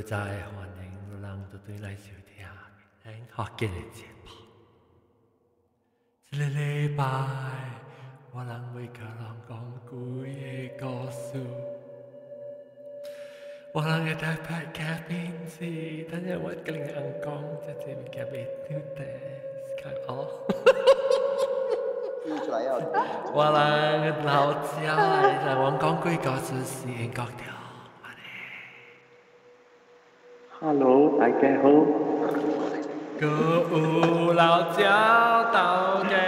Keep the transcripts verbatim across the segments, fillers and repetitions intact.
在欢迎人都对来收听，咱福建的节目。一个礼拜，我人会甲人讲几个故事。我人嘅大牌嘉宾是，等下我跟人讲，这这位嘉宾听得看哦。 出来要。 我人嘅老家嚟，我講幾個故事英國條。 Hello， 大家好。 各有老鳥到嘅。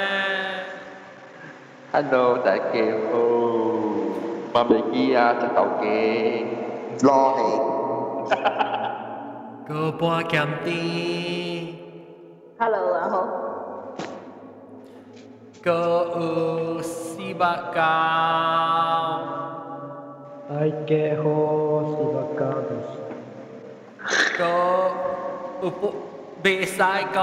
Hello， 大家好。我未記啊，只到嘅。 攞起。 個半減啲。 Hello， 然後。 個有四百九。 大家好，四百九です。 個有不袂使講。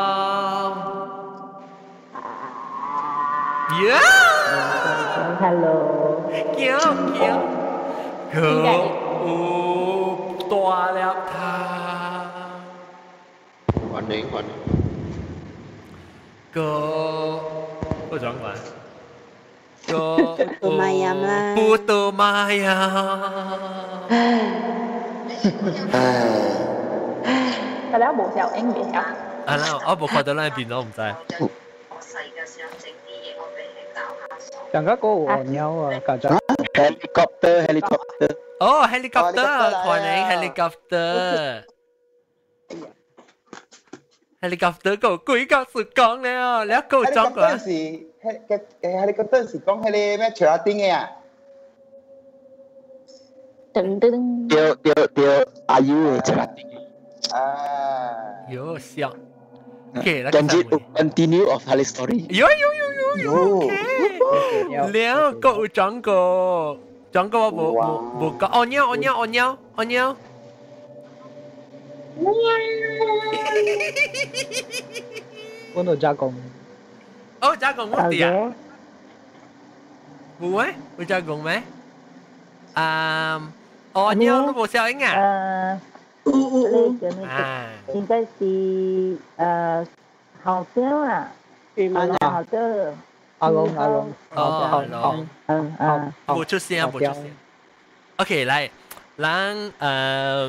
呀 ！Hello。 叫叫。個有大粒他。 歡迎歡迎。 個我講完。個不買呀啦。 不都買呀。 大家冇時候應嘅嚇。 啊啦，我冇看到那邊，我唔知。 我細嘅時候整啲嘢，我俾你搞下數。 講個個和鳥啊，家長。 Helicopter helicopter。 哦 ，helicopter， 歡迎 helicopter。helicopter 個幾個是講了，แล้ว個講過。 helicopter 是 helicopter 是講迄個咩查拉丁嘅啊？ 噔噔。 對對對，阿 U 查拉丁。 啊。 有笑。Okay， Can you continue of Halley story？ 有有有有有。Okay。แล้ว個有講過，講過我冇冇冇講。哦鳥哦鳥哦鳥哦鳥。 我都加工。 哦，加工乜嘢啊？冇咩？會加工咩？啊，哦鳥都冇效應啊？ 呃，那個那個應該是呃好雕啊，啊好雕。 阿龍阿龍。 哦，阿龍。 嗯嗯。 冇出聲，冇出聲。OK，嚟，咱誒。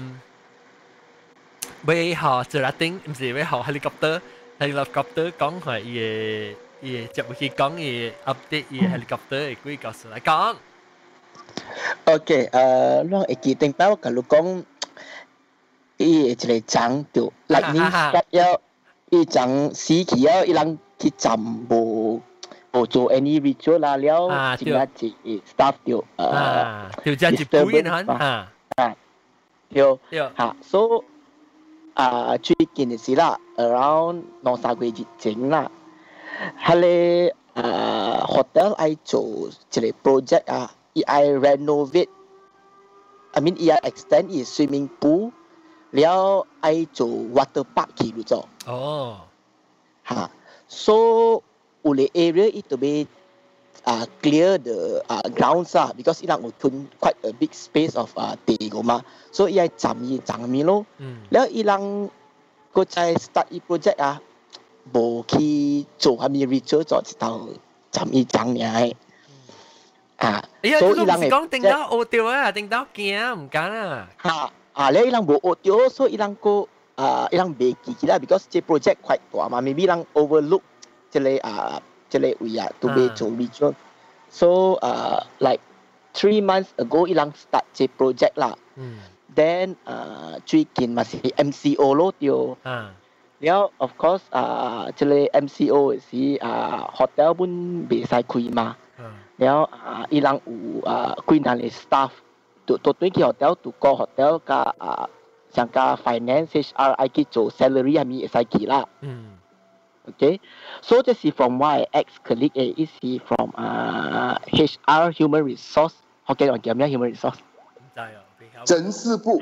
會學自拉丁，唔是會學 helicopter。helicopter 講係伊伊接去講伊 update 伊 helicopter 嘅幾個事嚟講。 OK， 誒，我會記定包，假如講伊一個講到 lightning strike 了，伊講死去了，伊人去站無無做 any ritual 啦了，淨係只 staff 掉誒， 條只一杯人嚇， 啊，掉掉嚇，so。啊，最近嘅事啦 ，around 兩三個月前啦，佢哋啊 hotel 愛做一個 project 啊，伊愛 renovate，I mean 伊愛 extend 伊 swimming pool， 了愛做 water park 去做。 哦。 嚇 ，so 有個 area 伊特別啊 clear the 啊 grounds 啊 ，because 伊人有吞 quite a big space of 啊地個嘛。所以伊係站伊站咪咯，แล้ว伊人個在 start 伊 project 啊，無去做下咪 research 做一道站伊站爾啊， 所以伊人係講定到學掉啊，定到驚唔敢啊。 嚇啊！แล้ว伊人無學掉，所以伊人個啊，伊人未記起啦 ，because 這 project 快大嘛 ，maybe 人 overlook 這個啊，這個位啊，都未做 research，so 啊 like three months ago 伊人 start 這 project 啦。Then 啊，最近嘛是 M C O 咯，掉。แล้ว of course 啊，這個 M C O 是啊 hotel 本未使開嘛。แล้ว啊，伊人有啊幾難嘅 staff，到到對去 hotel，到個 hotel 加啊，像加 finance H R 愛去做 salary 係咪會使去啦。Okay，so 這是 from my ex colleague 誒，伊是 from 啊 H R human resource，學嘅話叫咩 human resource？ 唔知啊。 人事部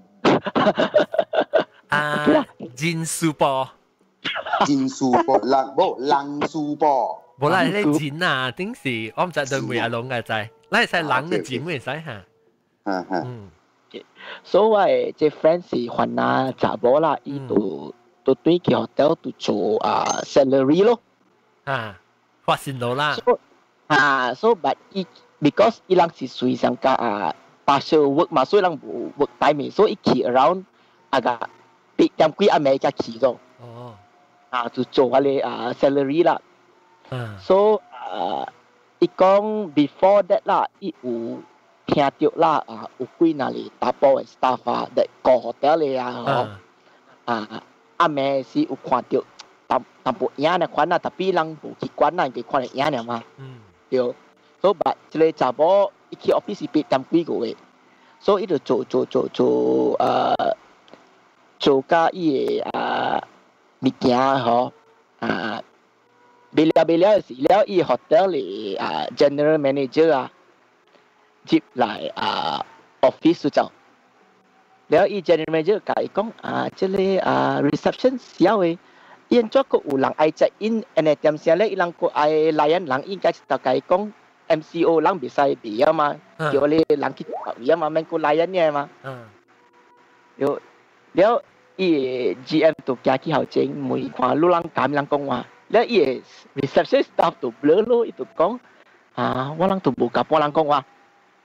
啊，人事部， 人事部，人冇人事部， 冇啦，你人啊，頂時我唔知對唔對阿龍嘅仔，你係使人嘅字咩使嚇？ 嗯嗯， OK， 所以我誒即 friend 是還啊查某啦，伊都都對佢 hotel 都做啊 salary 咯。 啊，發現到啦。 So 啊，so but 伊 because 伊人是屬於上個啊 partial work 嘛，所以人無 work time，所以伊去 around 啊個八點幾阿美加去咗。哦。啊，就做下咧啊 salary 啦。嗯。So 啊，伊講 before that 啦，伊有聽到啦啊，有幾那裡打包嘅 staff 啊，嚟個 hotel 咧啊，嗬。啊，阿美是有看到。淡淡薄影呢款啊，特別人無去管啊，佢看嚟影呢嘛。嗯。對，所以把即個查某伊去 office 八點幾個月，所以伊就做做做做誒做甲伊個誒物件嗬啊，未了未了時了，伊 hotel 嚟誒 general manager 啊接來誒 office 就。了伊 general manager 甲伊講啊，即個誒 reception 小誒。因做個有人愛 check in，and 點先咧？伊人個愛來人，人應該是大概講 M C O 人別使別啊嘛，叫你人去別啊嘛，免個來人嘅嘛。有了，伊 G M 都加去後正，每看路人講人講話，了伊 reception staff 都 blur 咯，伊都講啊，我人都無甲幫人講話。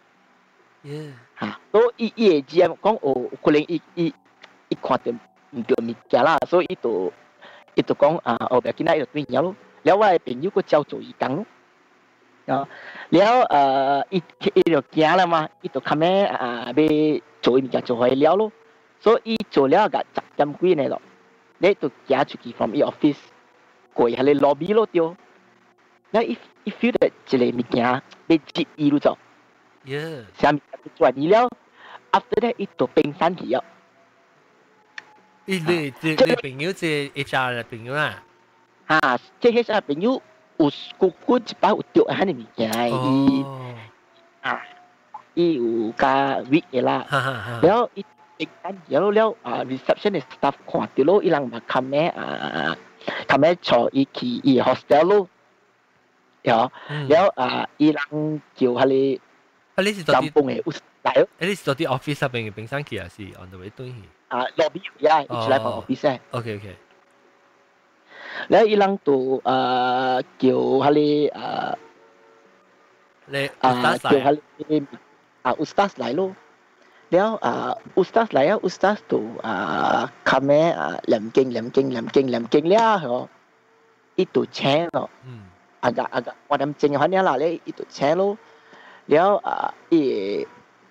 嚇，所以伊伊 G M 講哦，可能伊伊伊看到唔對物件啦，所以伊都。伊就講啊，後邊見到伊就對嘢咯。了我嘅朋友個照做伊講咯。啊，了誒，伊伊就驚啦嘛，伊就看咩啊，要做伊物件做開了咯。所以伊做了個十點幾呢咯，你就行出去 from 伊 office，過去喺你 lobby 咯對。了伊伊 feel 到一個物件要接伊咯就。Yeah。啥物件做完了 ，after that 伊就冰山去了。 你你你你朋友即 H R 嘅朋友啦？ 啊，即 H R 朋友有個個一擺有著喺你物件，伊啊，伊有加 week 嘅啦。了伊突然了了啊 ，reception 嘅 staff 看到咯，伊人嘛看咩啊，看咩坐伊去伊 hostel 咯，有了啊，伊人叫佢哋南豐嘅嚟咯。 你是做啲 office 入邊嘅冰山期啊？是 on the way 對去。 啊 ，lobby 呀，一起來幫 office。 OK OK。 แล้ว伊人都誒叫佢哋誒， 你啊叫佢哋啊 ustaz 嚟咯。แล้ว啊 ustaz 嚟啊 ustaz 都啊佢咩啊念經念經念經念經了嗬，伊都請咯。嗯。啊個啊個我念經嘅話呢啦咧，伊都請咯。แล้ว啊伊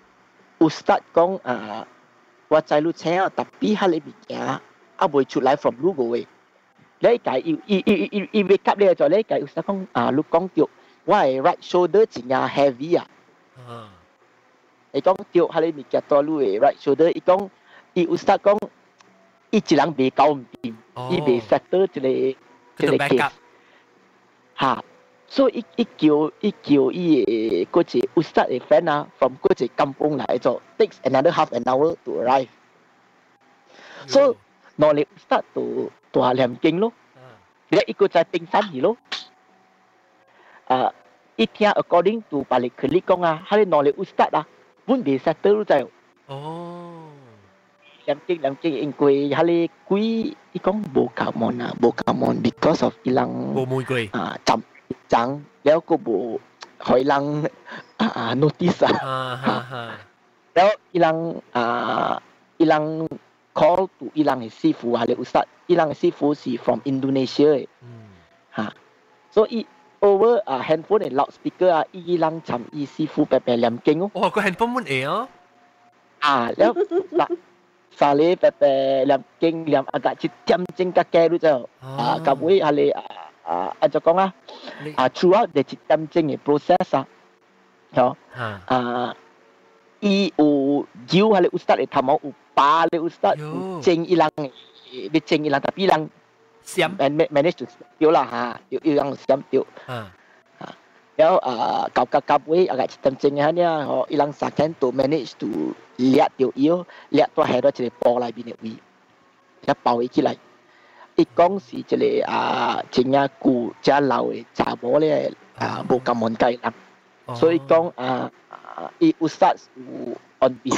ustaz 講啊。我在路請啊，特別係你物件啊，未出來 from 路個位。你解伊伊伊伊伊 wake up 咧就你解有時講啊，你講掉，我係 right shoulder 真係 heavy 啊。嗯。伊講掉係你物件多路嘅 right shoulder，伊講伊有時講，伊一人未搞唔掂，伊未 settle 一個一個 case。嚇！所以伊伊叫伊叫伊嘅嗰隻 ustaz 嘅 friend 啊 ，from 嗰隻kampung 嚟就 takes another half an hour to arrive。所以攞嚟 ustaz 就大念經咯，你一個在冰山去咯。啊，一聽 according to 把你佢哋講啊，喺攞嚟 ustaz 啊，本未 settle 就。哦。念經念經，因為喺你幾，伊講無夠門啊，無夠門 because of 伊人。 無玫瑰。 啊，浸。จังแล้วก็บ่หอยลังอ่า notice อ่ะแล้วอีลังอ่าอีลัง call to อีลังให้ซีฟูฮะเลยอุสตัดอีลังซีฟูสิ from Indonesia อืมฮะ so อี over อ่า handphone และ loudspeaker อ่ะอีลังจำอีซีฟูแปะๆแหลมเก่งอ๋อก็ handphone มันเองอ๋ออ่าแล้วซาเลแปะๆแหลมเก่งแหลมอากาศจิตจำจริงกะแกรู้เจ้าอ่ากับวิฮะเลย啊，啊就講啊，啊 throughout the 針症嘅 process 啊，嗬，啊，伊有招係你 ustad 嚟頭毛，有把你 ustad 正伊人，你正伊人，特別人閃 manage to 掉啦嚇，要要人閃掉，啊，แล้ว啊，搞搞搞位，啊個針症嘅呢，嗬，伊人 second to manage to 掠掉伊，掠到係到一個波裏邊嘅位，一包起來。伊講是一個啊，真係舊真老嘅查某咧啊，無咁滿計啦。所以講啊，伊 ustaz on behalf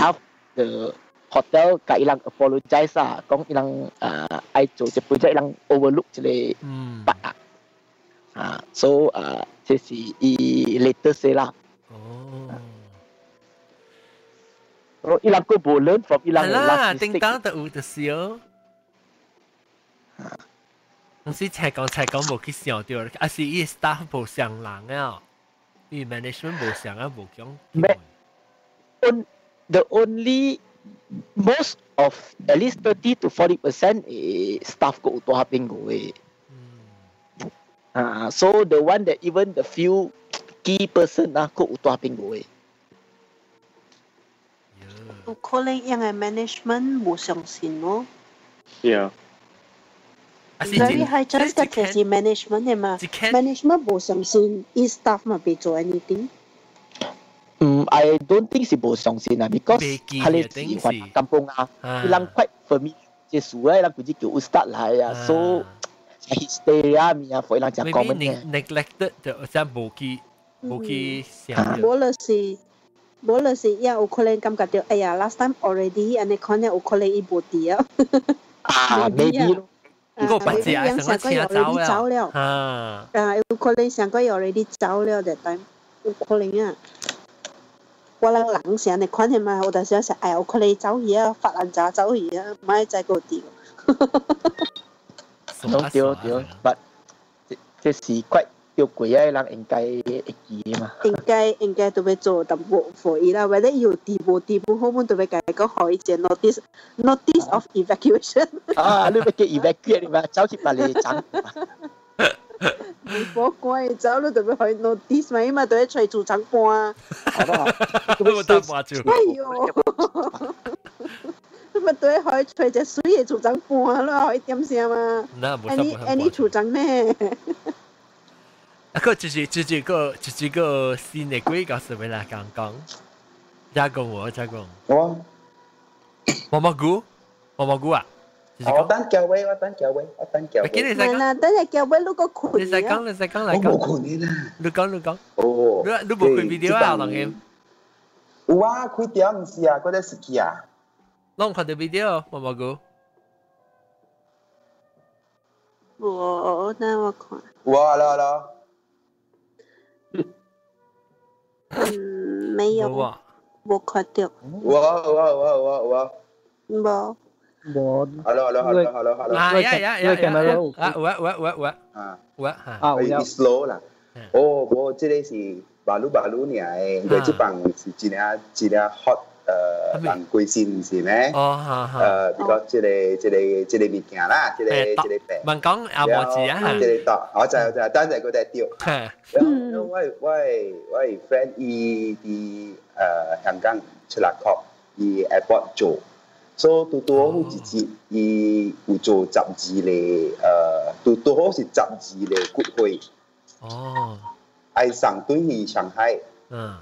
the hotel 甲伊人 apologize 啊，讲伊人啊爱做只 project 伊人 overlook 一个嗯 bug 啊，啊，so 啊，这是伊 latest 啦。 哦， 所以伊人佫無 learn from 伊人係嘅啦， last 叮 mistake。 當就有就是哦。唔是才講才講無去想到，啊是伊 staff 無上人啊，伊 management 無上啊，無講。 On the only most of at least thirty to forty percent 誒 staff 個有大邊個嘅。啊 ，so the one that even the few key person 啊，個有大邊個嘅。 有可能因為 management 冇上線咯。 Yeah。 Very high chance 嘅其實 management 嘅嘛 ，management 冇上線，啲 staff 咪別做 anything。 嗯 ，I don't think 是冇上線啊，because 佢哋是換kampung啊，伊人 quite familiar 即係數咧，伊人佢只叫 Ustad 嚟啊 ，so hysteria 咪啊，for 伊人講 common 嘅。 neglected 就真冇去冇去想。 冇啦是，冇啦是，有可能感覺到，哎呀 ，last time already，安尼可能有可能伊冇啲啊。 啊 ，maybe 咯。 個八字啊，成個車走了， 啊，啊，有可能上個 already 走了，that time 有可能啊。我人人成日看見嘛，有陣時想，哎呀，有可能走去啊，發爛渣走去啊，唔係在嗰啲。 對對對，but 即即是quite吊詭啊，人應該會記嘅嘛。 應該應該都要做淡薄 for 伊啦，或者要地步地步，好唔都要講講可以隻 notice notice of evacuation。 啊，你要叫 evacuate 嘛，走去別嚟爭。 你火關走你就要去 notice 嘛，因為都要隨組長搬。 好不好？ 我打搬住。 哎呦！咁咪都要去隨隻水嘅組長搬咯，可以點先嘛？ 那冇 ，any any 組長呢？ 啊，個就是就是個就是個新嘅規格是為啦講講，加工我加工。 我毛毛菇，毛毛菇啊！ 我等叫位，我等叫位，我等叫位。 唔係啦，等日叫位碌個群。 你使講，你使講嚟講。我冇群啦。 你講，你講。 哦。 你你冇開 video 啊，當然。 有啊，開條唔是啊，嗰啲是機啊。 攏看到 video 毛毛菇。 我等我看。 我咯咯。 嗯，沒有。 冇啊。 冇看到。 我我我我我。 冇。 我 Hello hello hello hello hello. Ah ya ya ya. camera. Ah, wa wa wa wa. 啊。 wa 哈。 啊，我有。 slow 啦。哦，我這個是馬路馬路呢誒，佢這幫是一領一領 hot 誒人歸心是咩？ 哦，哈哈。 誒，比較這個這個這個物件啦，這個這個病。 問講阿莫字啊？ 這個檔，我知我知，等陣佢哋掉。然後我我我 friend 伊啲誒香港出嚟學，伊 airport 做。所以多多好直接，伊有做雜誌咧，誒，多多好是雜誌咧骨灰。 哦。 愛上對去上海。 嗯。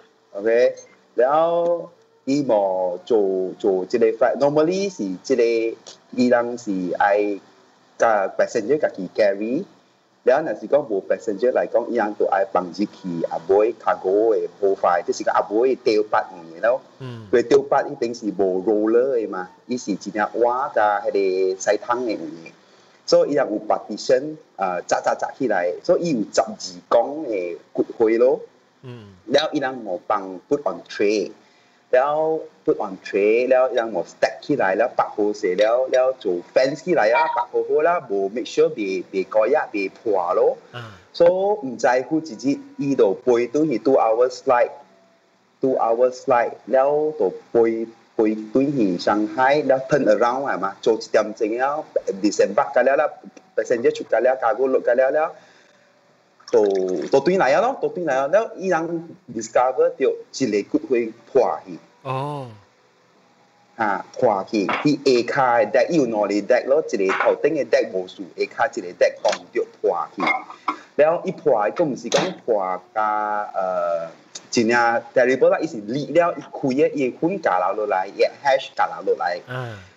OK，然後伊冇做做即個 flight，normally 是即個伊人是愛甲 passenger 家己 carry。然後若是講無 passenger 來講，伊人就愛放入去阿妹 cargo 嘅部分，即是個阿妹吊八年咯。嗯。佢吊八一定是無 roller 嘅嘛，伊是一隻碗加迄個西湯嘅嘢，所以伊人有 partition， 誒扎扎扎起來，所以伊有十二公嘅骨灰咯。嗯。然後伊人冇放 put on tray， 然後 put on tray， 然後伊人冇 stack 起來，然後擺好勢，然後然後做 fence 起來啊，擺好好啦，無 make sure 別別改呀，別破咯。嗯。所以唔在乎自己伊度背對去 two hours flight。two hours flight แล้วตัวไปไปตุ้ยหิน上海แล้ว turn around อ่ะมาโจทย์เตรียมจริงแล้ว December กันแล้วแล้ว passenger ชุดกันแล้ว cargo ลดกันแล้วแล้วตัวตัวตุ้ยไหนอ่ะเนาะตัวตุ้ยไหนอ่ะแล้วอีหลัง discover เดี๋ยวจิเลกุดไปผ่าหิอ๋อฮะผ่าหิที่ A คา deck อยู่นอรี deck แล้วจิเล頭頂嘅 deck 冇數 A คาจิเล deck 當เดี๋ยวผ่าหิแล้วอีผ่าก็唔是講ผ่ากาเอ่อ真正 terrible 啦！伊是裂了，伊開嘅，伊款架流落來，伊 hash 架流落來。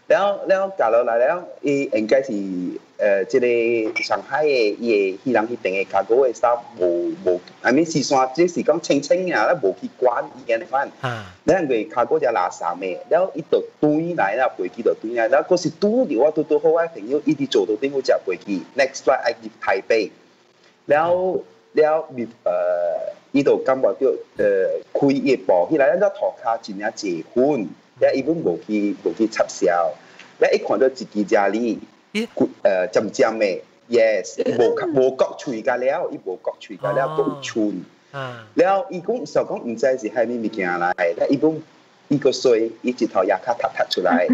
แล้วแล้ว假如來了，伊應該是誒，即個上海嘅伊個迄人迄邊嘅卡哥嘅衫無無，I mean 是算即是講清清啊，咧無去管伊嘅款。咧因為卡哥只垃圾嘅，แล้ว伊就堆來啦，飛機就堆來，แล้ว嗰時拄住我拄拄好嘅朋友，伊哋做到頂嗰隻飛機 ，next flight 係入台北，แล้วแล้วมี誒，伊就感覺到誒開伊部，迄來咧塗骹真係濟款。แล้ว伊本無去無去插銷，แล้ว伊看到自己家裡，誒尖尖嘅 ，yes， 無無角喙㗎了，伊無角喙㗎了，都有寸。แล้ว伊講就講唔知是係咩物件嚟，แล้ว伊本伊個水，伊一頭牙卡突突出來，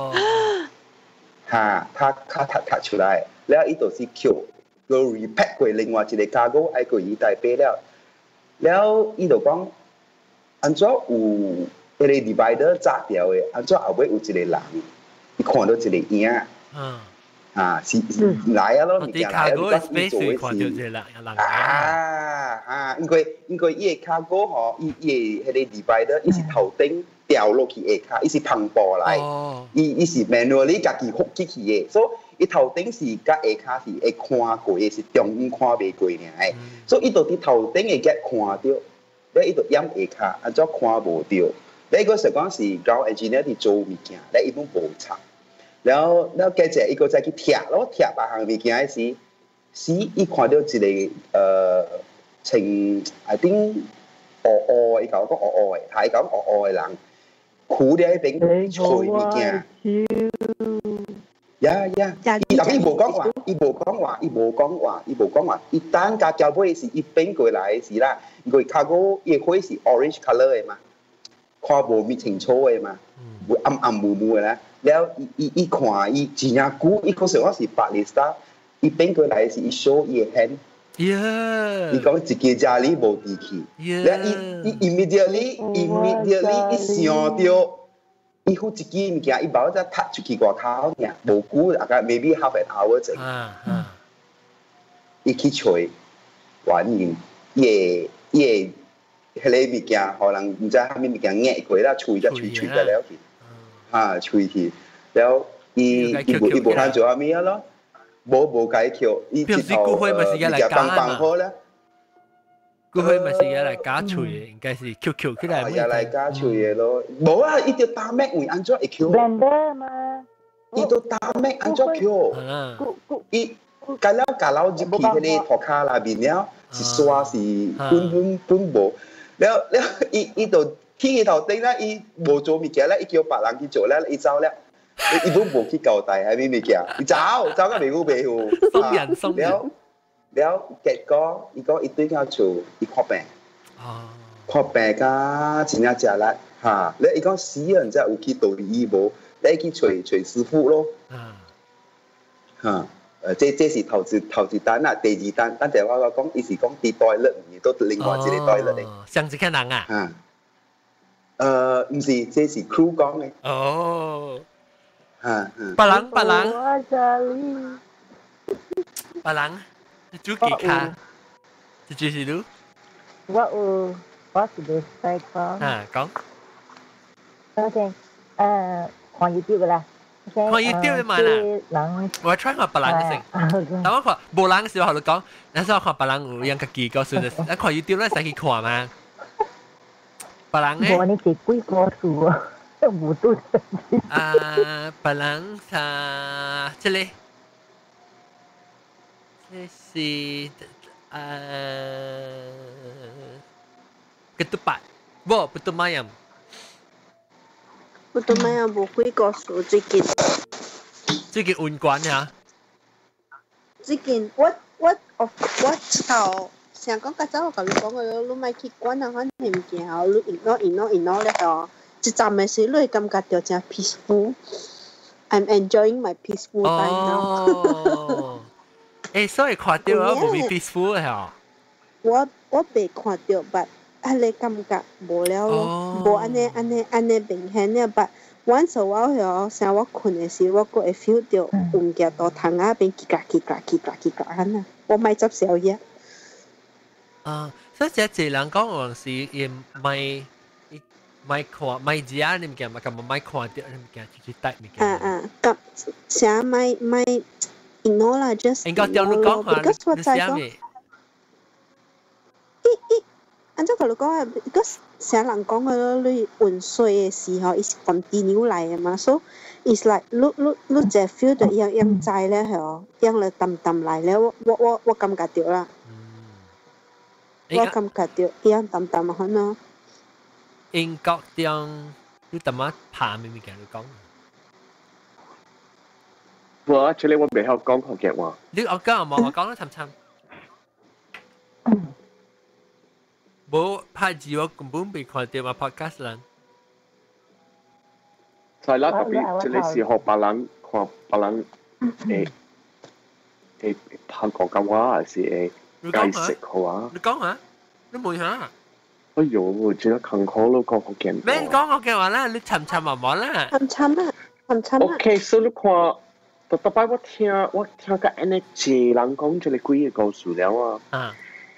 嚇，他卡突突出來，แล้ว伊就是叫個 repack 過另外一個 cargo， 愛過伊台北了，แล้ว伊就講，安怎有？迄個 divider 炸掉嘅，安怎後尾有一個人，伊看到一個影，啊，是來啊咯，物件來啊，你講伊做嘅事，啊啊，因為因為伊個卡哥吼，伊伊個迄個 divider，伊是頭頂掉落去下骹，伊是澎波來，伊伊是 manually 家己復起去嘅，所以伊頭頂是甲下骹是會看過嘅，是中央看袂過爾誒，所以伊就佇頭頂會夾看到，แล้ว伊就掩下骹，安怎看無到。แล้วก็實講是 ground engineer ที่做物件，แล้ว伊本無插，แล้วแล้ว接着伊個再去貼咯，貼別項物件時，時伊看到一個誒穿 I think 烏烏，伊甲我講烏烏嘅，他伊講烏烏嘅人，褲咧迄邊除物件，呀呀，伊但伊無講話，伊無講話，伊無講話，伊無講話，伊等甲交尾時，伊變過來時啦，因為卡哥伊花是 orange color 嘅嘛。看無咪清楚嘅嘛，會暗暗霧霧嘅咧。แล้ว伊伊伊看伊真正久，伊嗰時我是白裡沙，伊變過來是伊 show 伊嘅 hand。Yeah。伊講自己家裡無地氣。Yeah。แล้ว伊伊 immediately immediately 伊想到，伊好一支物件，伊冇只踢出去外口嘅，無久大概 maybe half an hour 啫。啊啊。伊去找原因，伊伊。迄個物件，可能唔知蝦米物件壓過啦，吹就吹吹咗了去，嚇吹去，แล้ว伊伊無伊無通做蝦米啊咯，無無解扣，伊直頭誒棒棒好啦。 佢去咪是嘢嚟假吹嘅，應該是 Q Q 起來。 嘢嚟假吹嘅咯，無啊！伊條打咩會安怎會 Q？ blender 嘛， 伊條打咩安怎 Q？ 伊假了假了入去迄個塗骹內面了，是刷是本本本無。แล้วแล้วอีอีตัวที่อี頭頂咧，伊無做物件咧，伊叫別人去做咧，伊走咧，伊本無去交代係咩物件，伊走走個袂好袂好， 鬆人鬆人。 แล้วแล้ว結果伊講伊對佢做，伊看病，看病甲真正食力嚇，咧伊講死人真有去道醫無，咧去找找師傅咯，嚇。誒，這這是頭一頭一單啦，第二單，但係我我講，伊是講啲袋率，唔係都另外一個袋率嚟。 上次看人啊？ 啊，誒，唔是，這是 crew 講嘅。 哦。 嚇嚇。 別人別人。別人，你煮幾卡？你煮是都？ 我有，我是做西裝。 啊，講。 OK，誒，看 YouTube 㗎啦。 看 YouTube 嘛啦，我 try 看別人嘅先。但我看無人嘅時候，就講，那時候看別人有樣家己個算嘅，一看 YouTube 咧，使去看嘛。別人嘅。 我你幾貴個數啊？無度。 啊，別人啊，這裡，這是呃，ketupat，不，putu mayam。 我都冇有無幾個數最近。 最近運關呀？ 最近我我我我頭成講較早我同你講嘅，你咪去關啊，反正物件後，你 ignore ignore ignore 咧哦，一站嘅時你會感覺到真 peaceful。I'm enjoying my peaceful time now。 哦。誒，所以看到我冇咪 peaceful 係我我未看到，but。係你感覺無了咯，無安尼安尼安尼明顯咧，但 once 我嗬，成我困嘅時，我個會 feel 到運腳到窗啊邊嘰格嘰格嘰格嘰格咁啊，我咪執小嘢。 啊，所以即係人講話是亦唔係咪看咪只啊，你唔見嘛？咁咪看到你唔見，直接帶唔見。 啊啊，咁寫咪咪 ignore 啦 ，just 應該掉你講下，你寫咩？ 咦咦，按照佢講啊，because 成人講嘅咯，你換水嘅時候，is continue 嚟嘅嘛，所以 is like 你你你就 feel 到樣樣滯咧，係哦，樣嚟揼揼嚟咧，我我我我感覺到啦，我感覺到樣揼揼可能。 英國啲你點樣爬咪咪嘅你講？ 我 actually 我未曉講福建話。 你我講我冇我講得沉沉。冇拍字我根本未看到嘛 podcast 啦。 係啦，特別即係時候別人看別人誒誒拍廣東話還是誒解釋好啊？ 你講下，你問下。 哎呦，我覺得坎坷咯，講福建話。 咩講福建話啦？你沉沉啊冇啦？ 沉沉啊，沉沉啊。 OK，所以你看，特特擺我聽我聽個安尼濟人講即係幾個故事了啊。啊。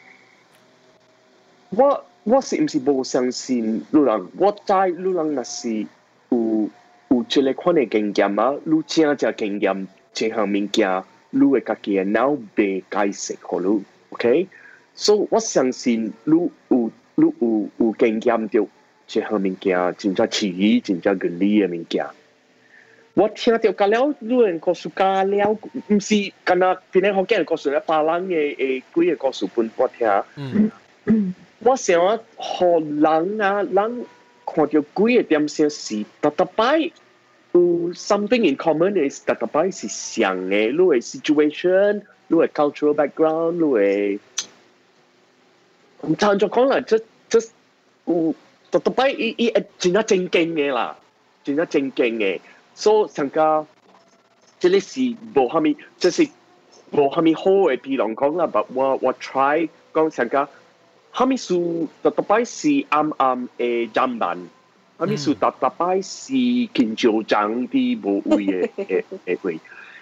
我我是唔是無相信路人？我知路人若是有有即個款嘅經驗啊，你正正經驗這項物件，你會家己嘅腦被解釋好你 ，OK？所以我相信你有你有有經驗到這項物件，真正刺激、真正原理嘅物件。我聽到假了，你人故事假了，唔是干那邊個福建嘅故事咧，別人嘅誒幾個故事本我聽。嗯。我想啊，互人啊，人看到幾個點先是特特擺有 something in common 嘅，特特擺是像嘅，你嘅 situation， 你嘅 cultural background， 你嘅，唔聽就講啦，即即有特特擺伊伊真係正經嘅啦，真係正經嘅，所以上加，即係是無蝦米，即係無蝦米好嘅，譬如講啦，但我我 try 講上加。kami su tatapai si am-am e jamban. Kami su tatapai si kinjojang di buuye e e kui.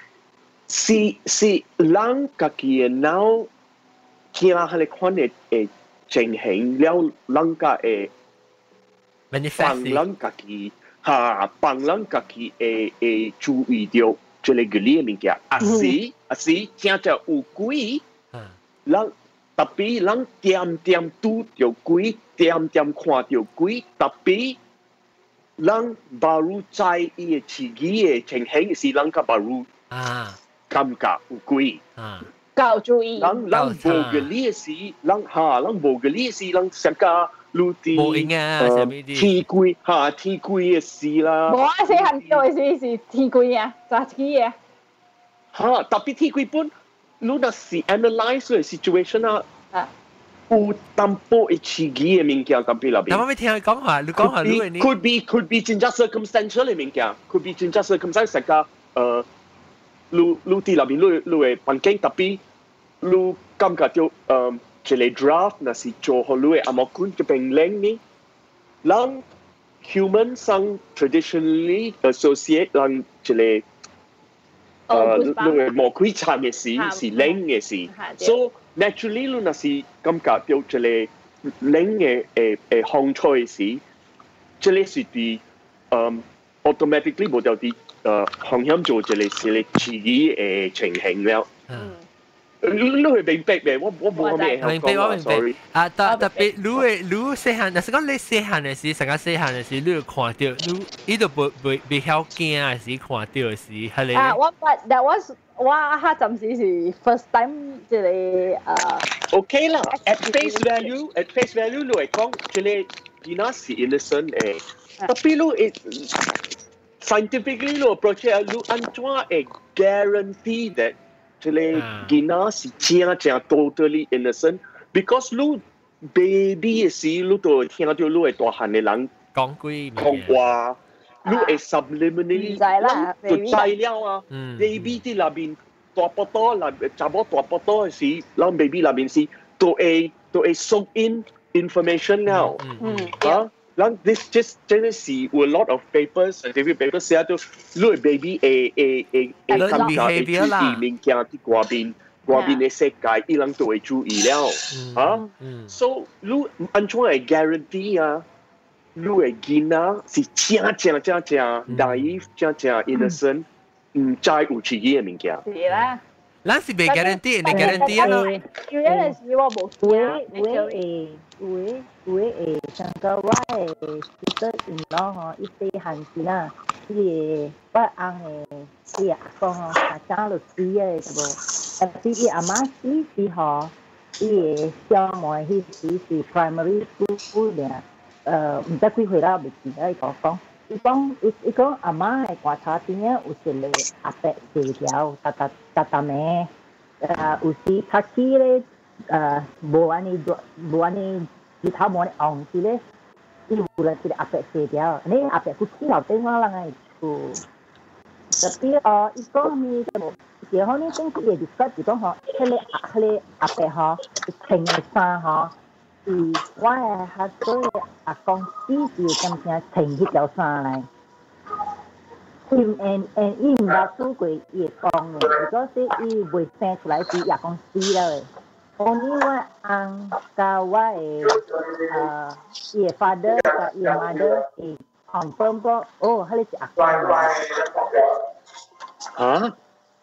Si si lang kaki now kira hale kwan e e cheng heng liao lang ka e manifest lang kaki ha pang lang kaki e e chú ý điều cho le gli min kia asi asi tia ta u kui lang tapi lang tiam tiam tu tiêu quý tiam tiam khoa tiêu quý tapi lang baru cai ie chỉ gie cheng heng si lang ka baru à kam ka u quý à cậu chú ý lang lang bo gelie si lang ha lang bo gelie si lang saka lu ti bo inga sabi di ti quý ha ti quý si la bo a se han tiêu si si ti quý à sa ti à ha tapi ti quý pun lu na si analyze the situation ah u tampo e chigi e minkia kapila bi. Nama me听讲话，你讲话你你 could be could be just circumstantial e minkia. Could be just circumstantial ka uh lu lu ti la bi lu lu e pancake tapi lu kam ka tio um chele draft na si cho ho lu e amakun ke peng leng ni. Lang human sang traditionally associate lang chele uh lu e mo kui cha nge si si leng nge si. So naturally lu 那是感覺到這裡冷嘅誒誒風吹時，這裡是啲嗯 automatically 冇到啲誒風險做這裡是你自己誒情形了。嗯，你係明白嘅，我我冇咩明白我明白。啊，特特別你嘅你細漢，但是講你細漢嘅時，成個細漢嘅時，你看到你，你都唔唔唔曉驚嘅時，看到嘅時，係你。 啊，我 but that was 我哈陣時是 first time 即係誒。 OK 啦 ，at face value at face value 你係講即係佢那是 innocent 誒，tapi 你誒 scientifically 你 approach 你安怎會 guarantee that 即係佢那是真正 totally innocent because 你 baby 嘅時你都會聽到你係大漢嘅人講句講話。你係 subliminally 就知了啊 ，baby 啲那邊大波多，那查某大波多嘅時，讓 baby 那邊是都係都係 soak in information 了，啊，讓 this just 真係是有 a lot of papers scientific papers 寫到，你係 baby 誒誒誒誒感覺係注意物件啲外邊外邊嘅世界，伊人都會注意了，啊，so 你安怎係 guarantee 啊？ 路的囡仔是正正正正 naive 正正 innocent，唔知有自己嘅物件。 是啦。 咱是未 guarantee， 你 guarantee 啊咯？ 有陣時我冇會會誒會會誒，上個我誒記得因咯吼，伊細漢時啦，伊我翁誒伊阿公吼，阿長律師誒係無？但是伊阿媽死時吼，伊誒小妹迄時是 primary school 嘅，誒唔知幾歲啦，未記得伊講講。伊講伊伊講阿媽誒觀察點樣有一個阿伯四條，搭搭搭搭咩？誒有時讀書咧，誒無安尼無安尼，其他無安尼紅時咧，伊有來一個阿伯四條，你阿伯佢起樓頂我人誒厝，特別哦，伊講咪就然後呢，整個嘅 discuss 就講吼，迄個阿迄個阿伯吼，穿嘅衫吼。是我誒學做阿公死時咁正穿迄條衫來，伊誒誒伊毋捌做過伊會講嘅，如果是伊未生出來是阿公死了誒。only 我翁甲我誒誒伊誒 father 甲伊誒 mother 會 confirm 講，哦，迄個是阿公來。 啊？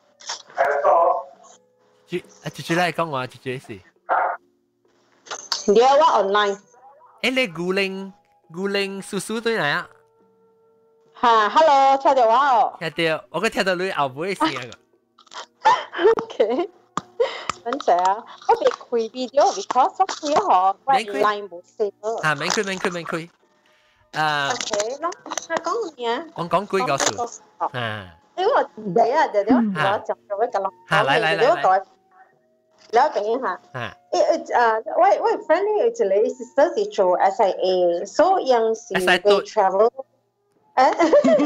姐啊，姐姐來講話，姐姐是。 你我 online。 誒，你古靈古靈叔叔對嚟啊？ 嚇 ，hello， 聽到我哦。 聽到，我個聽到你後尾聲個。 OK，等陣啊，我未開 video，because 我開嗬，我 line 冇線。 啊，免開免開免開。啊。 OK，咯，係講咩啊？ 我講幾個數。啊。 因為我第一日就我就做一個咯。 嚇，嚟嚟嚟嚟。 了解一下，誒誒，我我 friend 咧就嚟 sister 是做 S I A， 所以有時會 travel， 誒，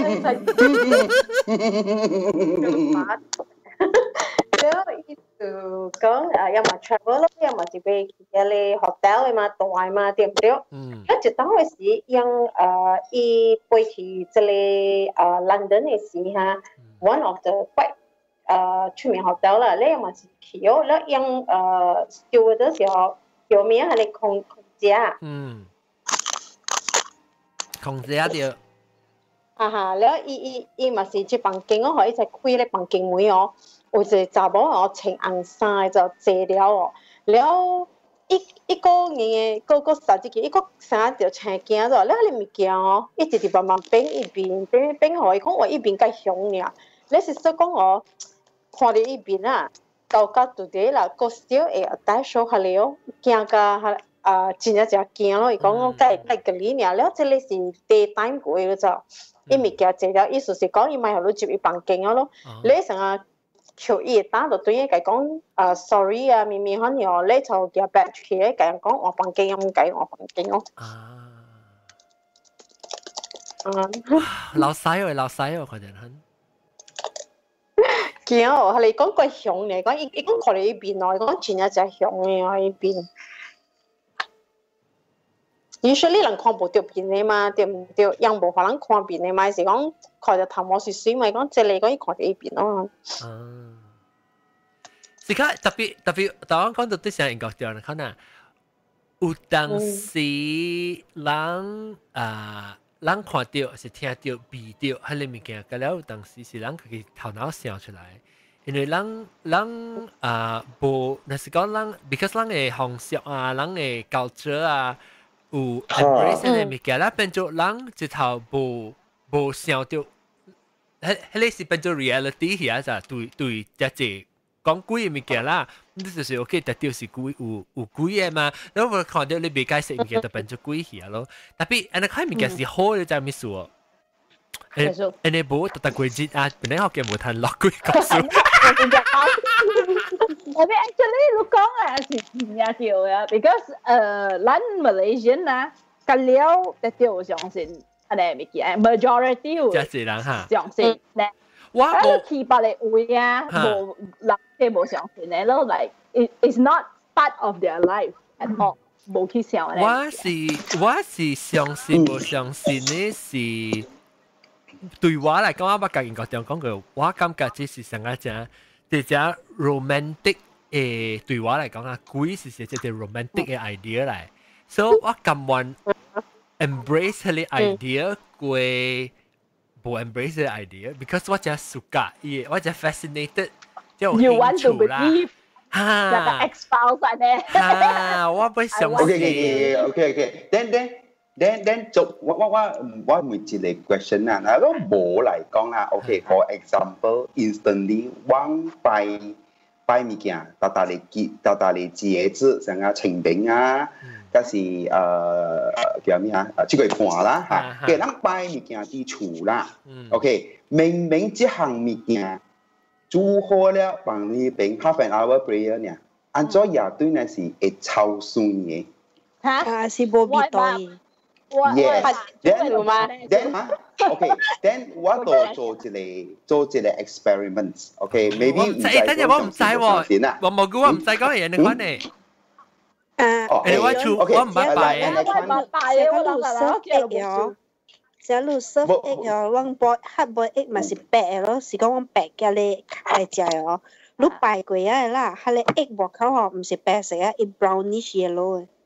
所以就講誒，要麼 travel 咯，要麼就俾佢哋 hotel 嘛，住嘛，對唔對？嗯。咁就當嗰時用誒，伊飛去這裡誒 London 嘅時哈 ，one of the quite 誒出名 hotel 啦，你又嘛是去哦，你用誒 steward 時候有名係你空空姐。嗯。 空姐對。 啊哈，แล้ว伊伊伊嘛是即房間哦，可以就開咧房間門哦，有一個查某哦穿紅衫就坐了哦，แล้ว一一個年個個十幾個一個衫就青鏡咗，แล้ว你物件哦，一直直慢慢變一邊變變好，伊講我一邊介凶呢，你是說講我。看到伊邊啊，到到到底啦，個小會帶手下嚟哦，驚甲嚇啊，真係真驚咯！伊講我介介個哩呢，了這裡是 daytime 過嘅就，伊物件坐了，意思是講伊咪係攞住伊房間咯。你成日求伊打到對伊講講啊 sorry 啊，明明可能哦，你就叫 back 去咧，講講我房間咁計我房間咯。啊。 嗯。老細喎，老細喎，佢哋很。 驚哦！係你講個熊嚟講，伊伊講看你依邊咯，講真係隻熊嘅依邊。usually 人看無到邊嘅嘛，對唔對？人無可能看邊嘅嘛，是講看到頭毛是水咪講，即係講伊看到依邊咯。 嗯。是卡特別特別，當我講到啲上英國掉，可能有當時人啊。人看到是聽到、味到，迄個物件，咁了有當時是人佢頭腦想出來，因為人人啊無，若是講人 ，because 人嘅風俗啊，人嘅 culture 啊，有 embrace 嘅物件，啦變做人一頭無無想到，迄迄個是變做 reality 去啊，就對對，即係講幾個物件啦。你就是 OK， 特別是鬼有有鬼嘅嘛，然後我看到你未解釋物件就變做鬼去啊咯。特別，安尼看物件是好嘅，就係咩事喎？誒，安尼無特特鬼節啊，本來學嘅無談落鬼講數。 特別 actually 你講嘅是真嘅條嘅 ，because 誒，咱 Malaysian 啊，隔了特別有相信安尼物件 ，majority 有真係人嚇相信咧。我冇去別嘅位啊，冇人嘅冇相信咧，咯 like it is not part of their life at all， 冇去想咧。 我是我是相信冇相信咧，是對我嚟講，我捌甲英國人講過，我感覺這是上一隻一隻 romantic 誒，對我嚟講啊，鬼是是一隻 romantic 嘅 idea 嚟，所以我甘願 embrace 佢啲 idea 過冇 embrace 佢 idea，because 我真係 suka，我真係 fascinated，即係 You want to believe？ 嚇， 那個 X-Files 嚟咧。 嚇，我不想。 OK OK OK OK，then then then then 做我我我我問一個 question 啊，嗱，我冇嚟講啦。OK，for example，instantly 我拜拜物件，大大嚟節，大大嚟節日，像啊清明啊。嗰是誒叫咩啊？即個盤啦嚇，嘅咱拜物件啲厝啦。OK，明明即項物件煮好了，幫你變 half an hour prayer 呢，按咗夜對呢是會超酸嘅。 嚇？啊，是冇味道嘅。 Yes，then then 嚇 ，OK，then 我度做一個做一個 experiments，OK，maybe 唔使等陣我唔使喎，我冇估我唔使講嘢，你講你。 啊， 誒，我做我唔拜拜啊！ 我唔拜啊！我諗實egg 咗，假如 serve egg 咗，我boil hard boil egg 咪是白嘅咯，是講我白嘅你開食哦。你拜過啊啦，係你 egg 薄口哦，唔是白色啊，係 brownish yellow 嘅。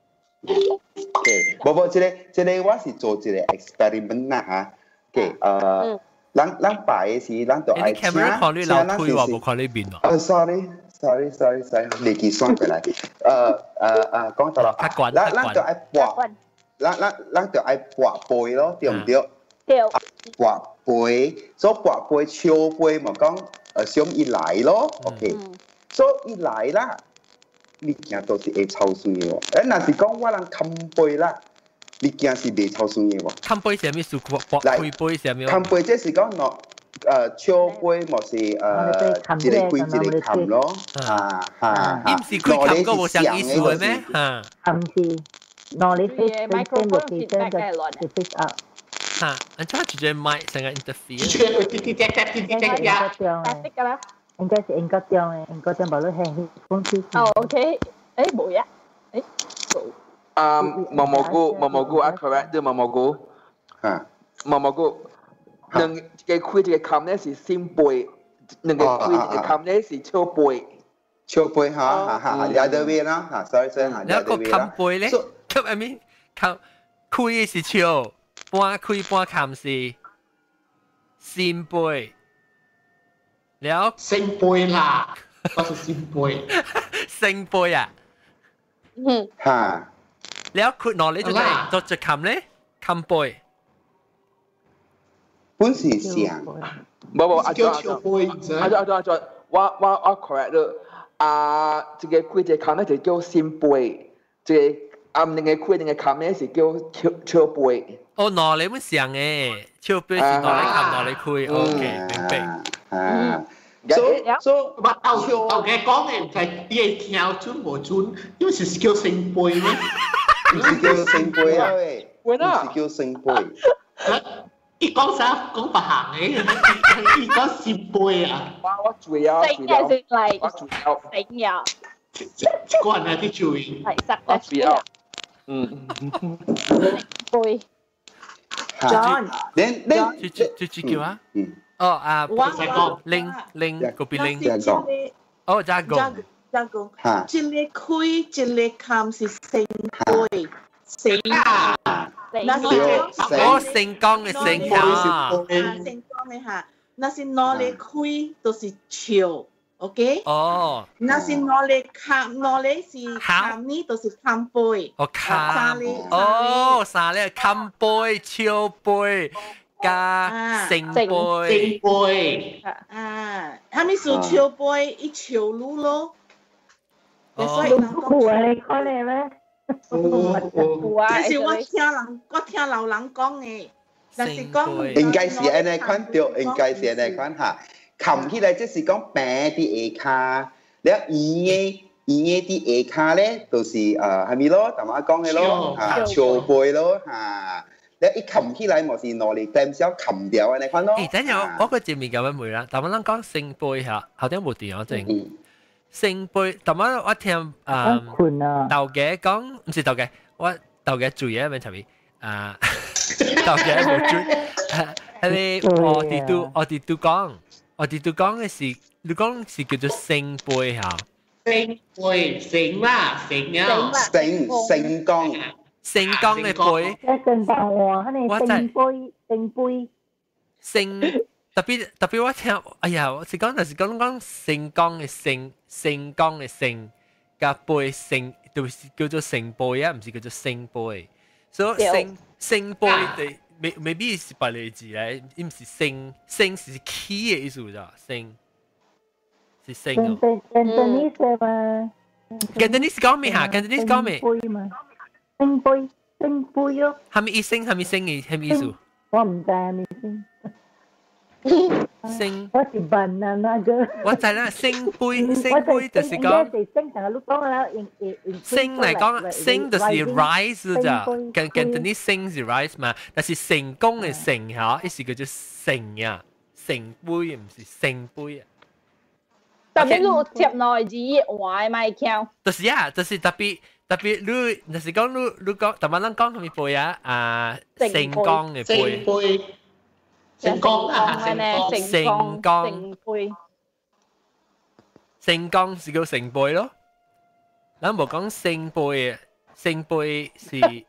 OK，冇冇，即個即個我是做一個 experiment 啦嚇。OK，誒，咱咱拜嘅時，咱就愛請請咱是是。哦，sorry。sorry sorry sorry 你計算過來，誒誒誒講到啦，咱咱就愛撥，咱咱咱就愛撥杯咯，對唔對？ 對。 撥杯，所以撥杯超杯嘛講，誒想一來咯 ，OK，所以一來啦，物件都是會超酸嘅喎，誒若是講我人冚杯啦，物件是未超酸嘅喎。 冚杯係咩數？撥杯杯係咩？ 冚杯即係講喏。誒超杯莫是誒一個杯一個冚咯，嚇嚇。 你唔是佢冚個冇上意思嘅咩？嚇。 冚是，攞你 face face location 就 face up。 嚇，你做乜直接麥成個 interfere？ 直接直接直接直接直接。 白色㗎啦。應該是應該將嘅，應該將把佢輕風吹。哦 ，OK，誒冇呀，誒冇。 啊，毛蘑菇，毛蘑菇啊 ，correct，對毛蘑菇。 嚇， 毛蘑菇。兩個開一個冚咧是先背，兩個開一個冚咧是超背。 超背嚇嚇嚇，有對位啦嚇 ，sorry sorry 嚇， 有對位啦。冚背咧，冚 I mean 冚開是超，半開半冚是先背。了。 先背啦，我是先背。 先背啊？ 嗯。 嚇。 了開攞你做咩？做隻冚咧，冚背。 本是像， 冇冇，阿俊阿俊阿俊阿俊阿俊，我我我 correct 咯。啊，這個開隻坑咧就叫先背，這個暗另嘅開另嘅坑咧是叫超超背。 哦，攞你們像誒，超背是攞你冚攞你開 ，OK，明白。 啊，所所我頭頭嘅講嘅唔係啲嘢跳準無準，因為是叫先背咩？ 唔是叫先背啊喂，唔是叫先背。 伊講啥？講白行嘅，伊講先背啊！ 我我注意啊， 注意啊！我注意啊！ 醒呀！個人有啲注意。 係實我注意啊！嗯。 背。 John， 你你最最最叫啊？嗯。哦啊，零零嗰邊零。哦，加工。 加工。嚇。一個開，一個冚是成背，成啊。 那是哦，成功嘅成功啊！ 成功嘅嚇，那是攞嚟開都是潮 ，OK？ 哦， 那是攞嚟冚，攞嚟是冚呢，都是冚杯。 哦，冚哦，啥咧？冚杯、潮杯加成杯。 成杯啊，係咪數潮杯一潮路咯？ 哦，苦啊！你講你咩？ 但是我聽人，我聽老人講嘅，但是講應該是安尼款對，應該是安尼款嚇。冚起來即是講平啲下骹，แล้ว圓嘅圓嘅啲下骹咧，就是誒係咪咯？頭先講嘅咯嚇，潮背咯嚇。แล้ว一冚起來咪是攞嚟點少冚掉安尼款咯。 誒，等陣我個節目咁樣妹啦，頭先咱講聖杯嚇，後邊冇電我正。聖杯，頭先我聽誒豆嘅講，唔是豆嘅。我豆嘅做嘢問題係啊，豆嘅冇做，係你我哋都我哋都講，我哋都講嘅是，你講是叫做聖杯嚇。 聖杯，聖啦，聖啊， 聖聖光， 成功嘅杯， 一陣白話，肯定聖杯聖杯。 成特別特別我聽，哎呀，我是講，但是講講成功嘅成，成功嘅成，加杯成，就是叫做聖杯啊，唔是叫做聖杯。所以聖聖杯對，未未必是白類字咧，唔是聖，聖是 key 嘅意思咋，聖是聖哦。 Cantonese 嘛 Cantonese 講咩嚇 ？Cantonese 講咩？ 杯嘛，聖杯聖杯咯。 係咪意聲？係咪聲嘅？係咪意思？ 我唔知係咪先。 聖， 我是笨啊那個。 我知啦，聖杯，聖杯就是講。 聖成日都講啦， 聖嚟講，聖就是 rise 咋，跟跟住啲聖是 rise 嘛，但是成功嘅成嚇，意思叫做成啊，成杯唔是聖杯啊。 特別你貼內字話咪強。 就是啊，就是特別特別你，就是講你你講，特別咱講係咪杯啊？啊，成功嘅杯。 杯。成功啊！成功， 成功， 成杯， 成功是叫成杯咯。咱冇講聖杯啊，聖杯是杯，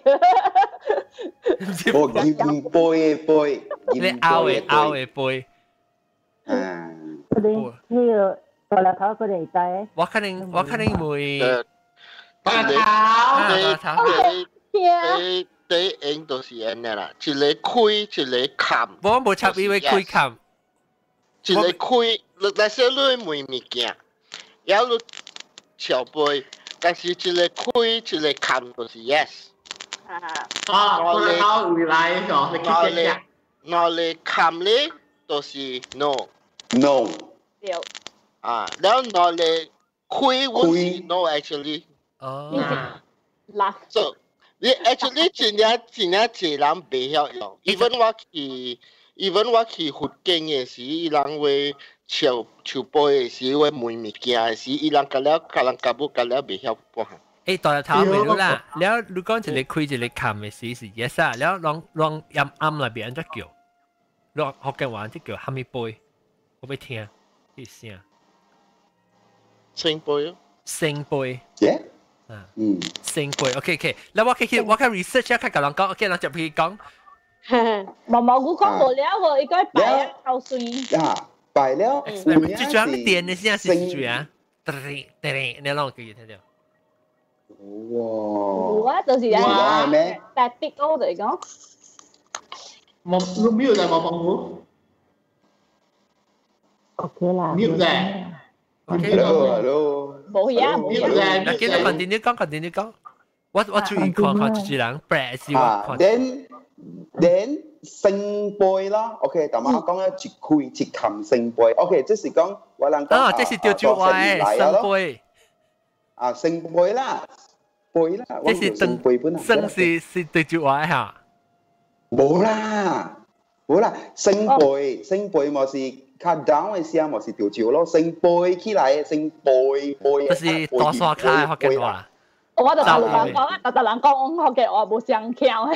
我銀杯杯， 你拗嘅拗嘅杯。 嗯， 佢哋呢個大粒頭佢哋帶。 我肯定我肯定會。 大粒頭， 大粒頭。 第第應就是安尼啦，一個開一個冚。 我冇插伊位開冚。 一個開，但是你賣物件，有你小杯，但是一個開一個冚就是 yes。 啊，我哋考回來咗，你我哋我哋冚咧就是 no。no。 對。 啊，然後我哋開我是 no actually。 哦。 嗱。 So。你 actually 真正真正濟人袂曉用 ，even 我去 ，even 我去福建嘅時，伊人會笑笑杯嘅時，會賣物件嘅時，伊人甲了甲人甲母甲了袂曉半項。 誒，大日頭未到啦，了如果一個開一個冚嘅時是 yes 啊，了讓讓暗暗內邊怎叫？讓福建話即叫蝦米杯？我要聽啲聲。 聖杯咯。 聖杯。 耶。 嗯，聖杯 ，OK OK，嗱我可以我可以 research 一下甲人講 ，OK，咱就去講。 毛毛菇講無了喎，應該擺啊口水。 啊，擺了。 最主要係電嘅聲是最啊，叮叮，你啷個記聽到？ 哇！ 哇，就是啊，但係我嚟講， 毛你 mute 就毛毛菇。 OK 啦。 mute 咧。 Hello hello。 冇嘢，冇嘢。 嗱，繼續 continue 講 continue 講。我我注意看看主人 ，Brad 是我。Then then 聖杯啦 ，OK，但係我講咧一開一冚聖杯 ，OK，即係講我能講啊，即係叫做話聖杯。 啊，聖杯啦，杯啦， 即係聖杯本啊。 聖是是對住話嚇。 冇啦，冇啦，聖杯聖杯咪是。卡 down 嘅聲咪是調照咯，聖杯起來聖杯杯。 就是多數卡學嘅話。 我就大陸人講啊，大陸人講學嘅我冇聲腔。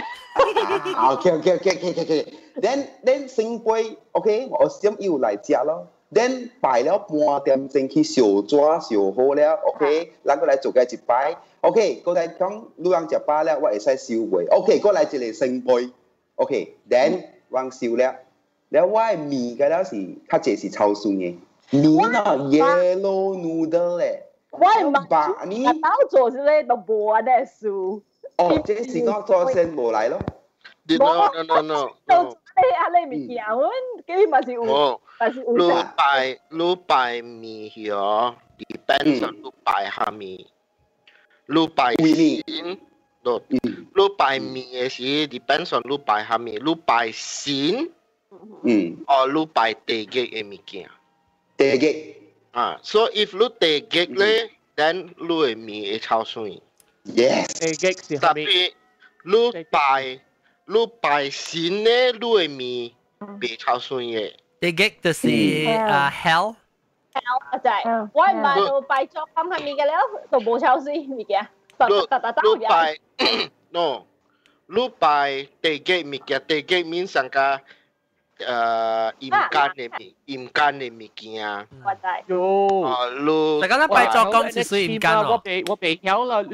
OK OK OK OK OK。Then then 聖杯 OK， 我先要嚟食咯。Then 擺了半點鐘去小抓小好了 OK， 咱過來做嘅一擺 OK， 過來講你人食飽了，我會使燒杯 OK， 過來一個聖杯 OK，Then 往燒了。แล้วว่ามีก็แล้วสิถ้าเจสิชาวซุนเนี่ยมีน่ะ yellow noodle เลยว่ามันบะอันนี้เรา做之类都冇啊，那书อ๋อเจสิก็ตัวเส้นบ่ไหล咯 no no no no 做你啊你咪叫我幾咪是有咪是有ลูไปลูไปมีเหรอ depends on ลูไปฮามีลูไปสินโดดลูไปมี嘅สิ depends on ลูไปฮามีลูไปสิน嗯， 哦，你擺地基嘅物件， 地基啊，所以 if 你地基咧 ，then 你嘅面會超水。 Yes。 地基是特別你擺你擺線咧，你嘅面袂超水嘅。 地基就是啊 hell。 hell 就係，我唔係就擺作咁係面嘅了，就冇超水物件，突突突突你擺 no， 你擺地基物件，地基面上加。誒鹽間嘅物鹽間嘅物件啊， 我知。 喲， 啊，你大家咧擺作講是水鹽間我被我被曉啦，你是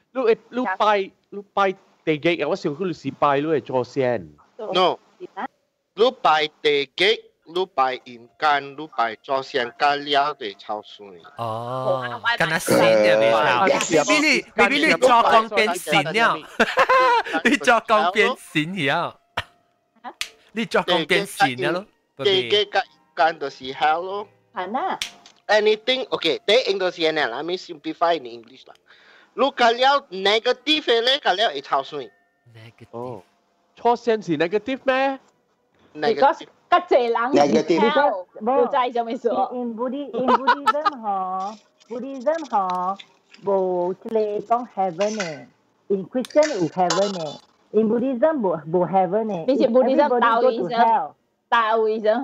你誒你拜你拜地基嘅，我上嗰陣時拜你係做先。 No， 你拜地基。你拜인간你拜做先加了对超水。 哦，跟他神嘅未啦 ？Maybe 你 maybe 你做工變神了，你做工變神了，你做工變神了咯。 地基加인간就是 hell 咯。 係啦。 Anything okay，第一就是呢，let me simplify in English 啦。你加了 negative 咧，加了會超水。 哦，做先是 negative 咩 ？Because các trẻ lắng theo điều trai cho mình sửa. In Buddhism, in Buddhism họ, Buddhism họ bộ chile con heaven này. In Christian u heaven này. In Buddhism bộ bộ heaven này. Vì Buddhism Taoism, Taoism.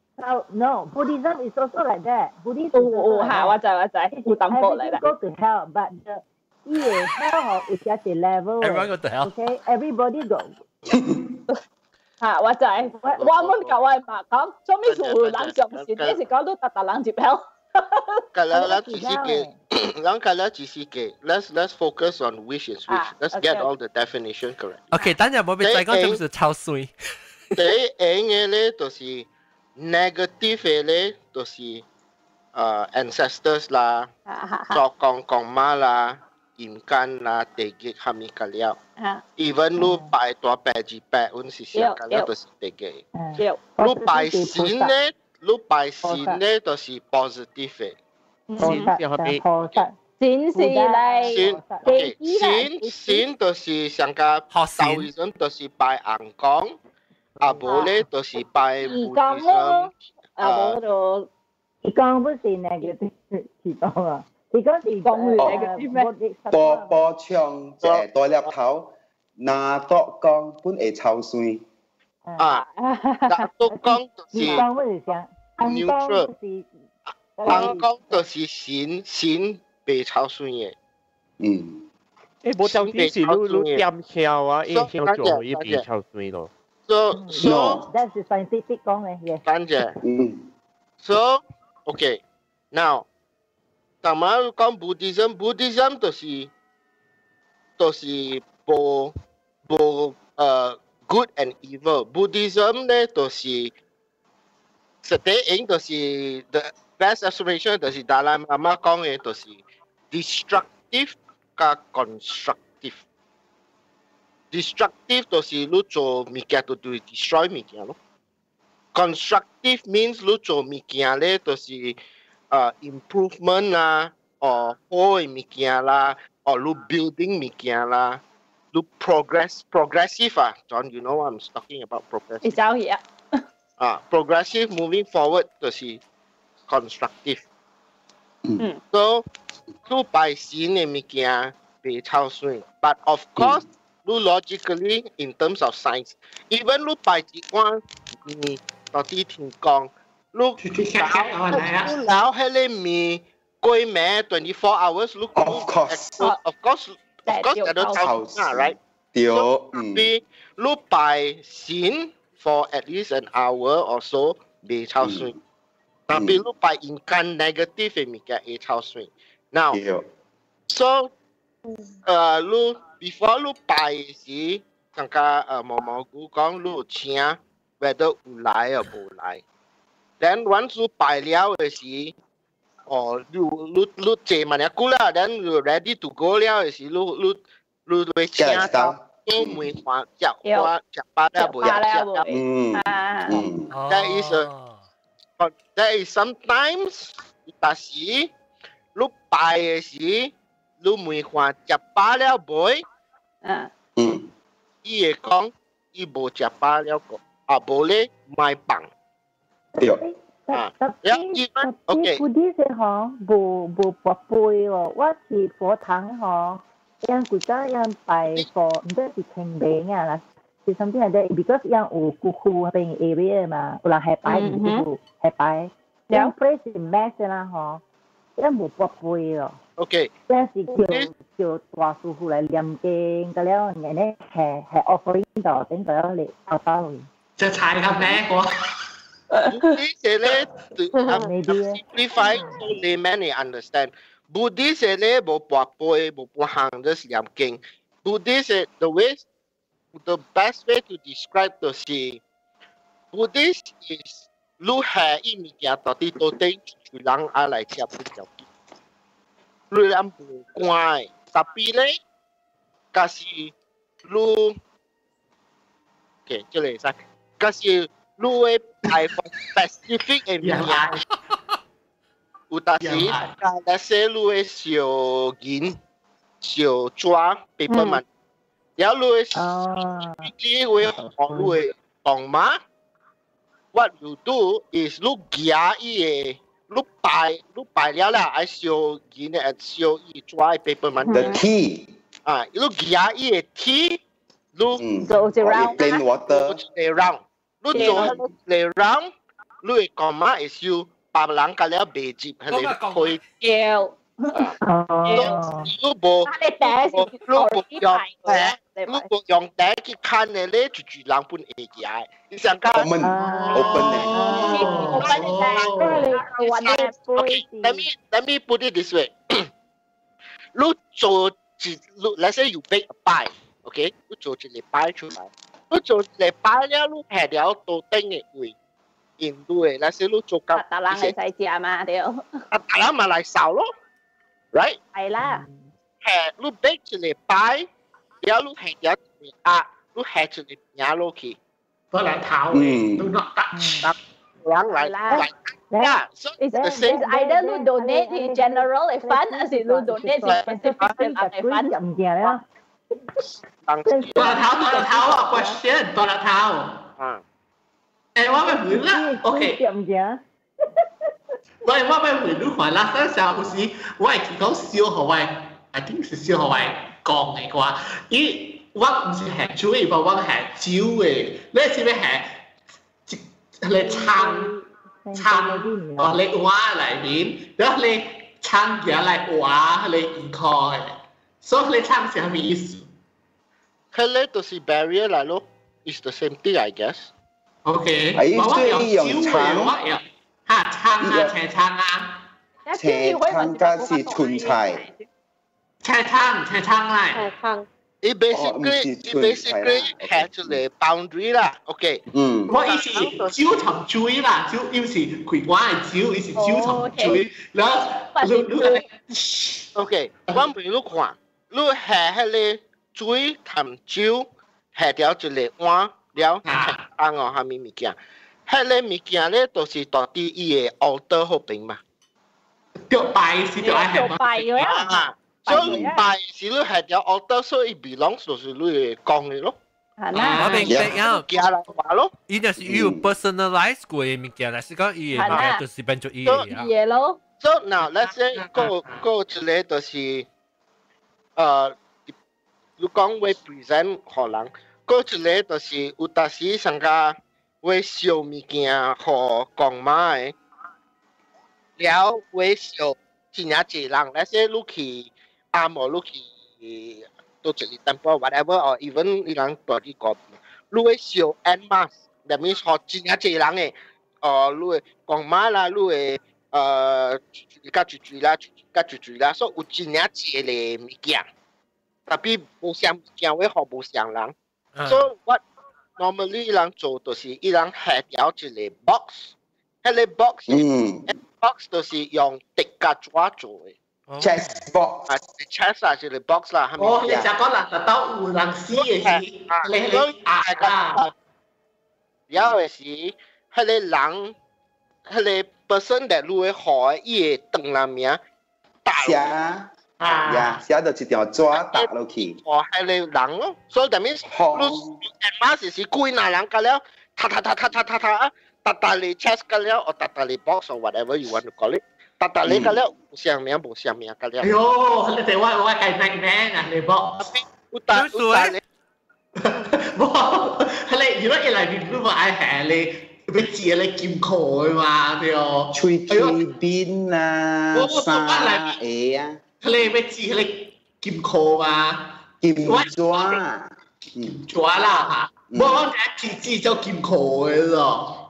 No, Buddhism is also like that. Buddhism. Oh, oh, ha, 我知我知，有淡薄嚟啦。 Go to hell, but the yeah, hell họ is just a level. Everyone go to hell. Okay, everybody go. 嚇，我就係我們舊係嘛講，做咩做冷上時，呢時講都特特冷接口。 Kalau lah G C K, lang kalau G C K, let's let's focus on which is which. Let's get all the definition correct. Okay，等陣冇俾再講，就係超水。 第一嘅咧，就是 negative 嘅咧，就是誒 ancestors 啦，作公公媽啦。인간啦，地基係咪㗎了 ？Even 你拜多拜幾拜，阮是想㗎了，都是地基。你拜神咧，你拜神咧，都是 positive 嘅。 神係咪？ 神是嚟。 神，OK，神神都是上個道理上都是拜陽光，啊無咧都是拜義光咯，啊無就義光不是那個義光啊。Because it's uh, 多波槍即多粒頭，拿多光本會抽水。 啊，拿多光就是光不是講 neutral，陽光就是神神被抽水嘅。 嗯。 誒，冇就啲是你你點跳啊？一跳做一邊抽水咯。 So so that's scientific 講嘅嘢。 等陣。嗯。So okay now。但係講 Buddhism，Buddhism 就是就是無無誒 good and evil。Buddhism 咧就是實際應就是 the best explanation 就是達賴喇嘛講嘅就是 destructive 加 constructive。destructive 就是你做物件就對 destroy 物件咯。constructive means 你做物件咧就是。Uh, improvement 啦，哦，好嘅物件啦，哦，你 building 物件啦，你 progress progressive 啊 ，John you know what I'm talking about progressive。 你走嘢啊 ，progressive moving forward 就是 constructive。嗯。So，你拜神嘅物件被超水 ，but of course，你 logically in terms of science，even 你拜一碗面，到底聽講。Look, now, now, hele me, koi me twenty-four hours. Look, of course, of course, of course, at the house, right? So, we look by sin for at least an hour or so, be chao swing. Tapi look by inkan negative, me get a chao swing. Now, so, uh, look before look by si, sangka uh, mama gu kong look chia whether u lai or bu lai. Then once you 拜了嘅時，哦，你你你坐埋一股啦 ，then you ready to go 了嘅時，你你你會請到都梅花食花食巴啦冇嘢食。嗯嗯 ，that is a that is sometimes， 但是你拜嘅時，你梅花食巴了冇？嗯嗯，伊會講伊冇食巴了個，啊冇咧賣棒。 對。 啊，tapi tapi Buddhis ho, bu bu papui lo, 我是佛堂ho, yang kita yang 拜佛，唔知是聽病啊啦，是 something like that because yang 有姑姑邊 area 嘛，有人係拜唔姑係拜，yang place 是 mass 啦ho，yang 冇papui咯。 OK， yang 是叫叫大師傅嚟念經，咁樣人咧係係 offering 到等咁樣嚟包包去。 จะใช้ครับแม่我。 Buddhist 咧 to simplify so layman they understand. Buddhist 咧無跋杯無半行的是念經。Buddhist the way the best way to describe 就是 Buddhist is 你下一物件到底到底就人啊來接不了。你人無關，特別咧，假是你 ，OK， 這裡先，假是你會排放 specific 嘅物件。有當時，那些你會小銀、小抓、paper money，然後你會你會學你會講嘛 ？What you do is 你夾伊個，你擺你擺了啦，愛小銀嘅小伊抓 paper money。The tea 啊，你夾伊個 tea，你做一 round， plain water， 做一 round， 你做一 round， 你會講嘛？會小。白人隔了未接，係你開要， 哦，如果冇，如果用笛，如果用笛去看嘅咧，就住人本會嘅，你想講 open open 嘅 ，OK， let me let me put it this way， 你做一，你 let's say you bake a pie，OK， 你做一個 pie 出來，你做一個 pie 了，你下了到頂嘅位。印度誒，那些都做緊， 達蘭係細隻嘛，對。 啊，達蘭咪嚟燒咯 ，right？ 係啦。 係，你 bake 一個擺，然後你係有一個壓，你係一個餅落去。 嗰兩頭誒，都落得。 人嚟嚟。Yeah, so it's the same. It's either you donate in general a fund, as in you donate in specific fund. 唔見啦。 多兩頭，多兩頭啊 ！question， 多兩頭。啊。誒，我咪換啦 ，OK。 唔見。 喂，我咪換你換啦，嗰時候好似我係講小學位 ，I think 是小學位講嘅話，咦，我唔是係煮嘅，我係煮嘅，你係咩係？你撐撐哦，你話嚟面，然後你撐嘢嚟話你唔開，所以你撐係咩意思？ 佢咧都是 barrier 嚟咯 ，is the same thing I guess。OK， 我我用撐， 嚇撐啊，斜撐啊， 斜撐加是串菜， 斜撐斜撐嚟。 斜撐。 It basically, it basically has the boundary 啦 ，OK。 嗯。 我以前蕉同水啦，蕉有時葵花係蕉，有時蕉同水，然後你你 ，OK， 我俾你看，你下迄個水同蕉下掉一個碗了，按我下面物件，迄個物件咧都是到底伊個 order 後邊嘛。 掉拜是掉係嘛？拜咗啊！ 所以拜是你係有 order， 所以 belongs 就是你講嘅咯。 係啦。 我明白啊。 加啦話咯。 伊就是有 personalize 過嘅物件啦，是講伊嘅物件就是變做伊嘅啊。 嘢咯。 So now let's say 個個一個就是，誒，你講會 present 可能，個一個就是有當時上個會小物件和講嘛嘅，了會小真係濟人，let's say 你去。啊，冇你去到一個 temple whatever or even 你人到啲個，你會燒 en masse，that means 學真係濟人嘅，哦，你會講馬啦，你會誒加住住啦，加住住啦，所以有真係濟嘅物件，特別無相物件會學無相人，所以我 normally 人做就是伊人下掉一個 box， 迄個 box， 嗯 ，box 就是用鐵甲抓做嘅。 chest box 啊 ，chest 啊，就是 box 啦，係咪？ 哦，你就講啦，就到有人死嘅時，你你壓啊， 然後嘅時，迄個人，迄個 person that 你會學，伊會當人名打寫啊，呀，寫到一條紙打落去。 哦，迄個人咯，所以that means 你誒馬時時幾那人㗎了，踏踏踏踏踏踏踏啊，踏踏你 chest 㗎了，或踏踏你 box or whatever you want to call it。但但你嗰啲冇上名冇上名嗰啲。 哎呦，你哋話話計名名啊，你บอกอุตาอุตาเลยบอกอะไร如果一嚟你รู้ว่าไอ้แห่เลยไปเจียอะไรกิมโขมาเดียวชุยชุยบินนะซาเอ๋ทะเลไปเจียอะไรกิมโขมากิมจัวกิมจัวล่ะค่ะบอกว่าแม่จีจีเจ้ากิมโขเลยหรอ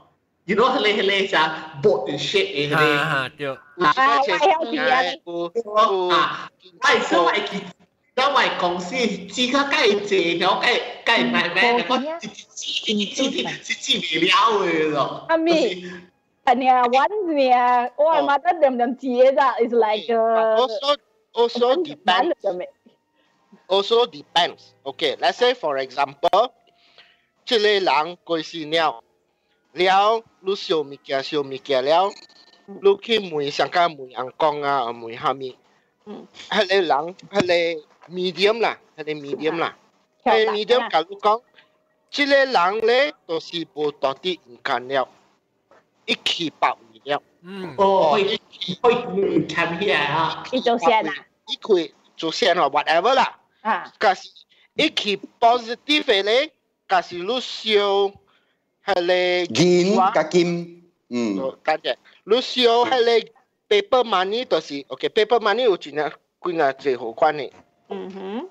you know 迄个迄个啥 boat in shape 嘅迄個，對， 啊，我係有啊， 啊，我所謂佢，因為公司只個計借條計計買咩，我一支一支一支未了嘅咯。 阿咪，อันเนี้ยวันเนี่ยโอ้ยมาตั้งเดิมเดิมจีจ้ะ is like also also depends also depends okay let's say for example 即個人過世了了你燒物件燒物件了你去問上加問人講啊問蝦米迄個人迄個 medium 啦迄個 medium 啦迄個 medium 甲你講即個人咧都是無到底唔干了一起爆你了， 嗯， 哦，會會參起來啊， 一做先啊， 一佢做先啊 ，whatever 啦， 啊， 但是一起 positive 嘅咧，但是你燒係咧金加金，嗯， 等陣，你燒係咧 paper money 就是，OK，paper money 有幾啊幾啊最好款嘅， 嗯哼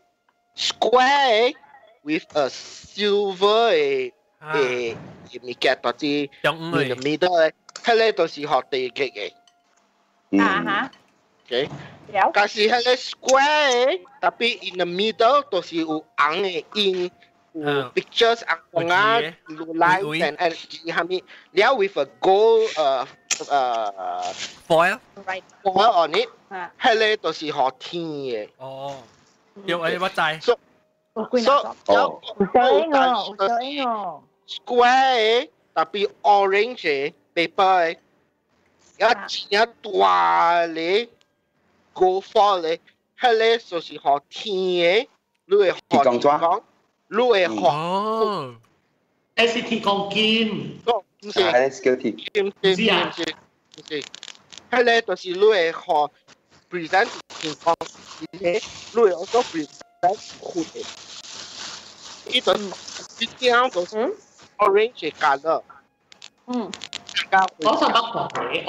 ，square with a silver 嘅誒。物件到啲 in the middle 咧，迄個都是學地極嘅。 啊哈。 OK。有。但是迄個 square 特別 in the middle 都是有紅嘅印，有 pictures 紅啊，有 lines and and 下面，了 with a gold 誒誒 foil foil on it，迄個都是學天嘅。 哦。要我我知。 所所哦。 唔使我，唔使我。 square 特別 orange paper 一錢大咧 go for 咧，迄個就是學天嘅，你會學點講？你會學哦 ，S T 講金， 唔是， 係 skill T， 唔是唔是唔是，迄個就是你會學 present 情況，而且你會also present 酷嘅，呢種呢啲就是。Orange color， 嗯， 我想乜嘢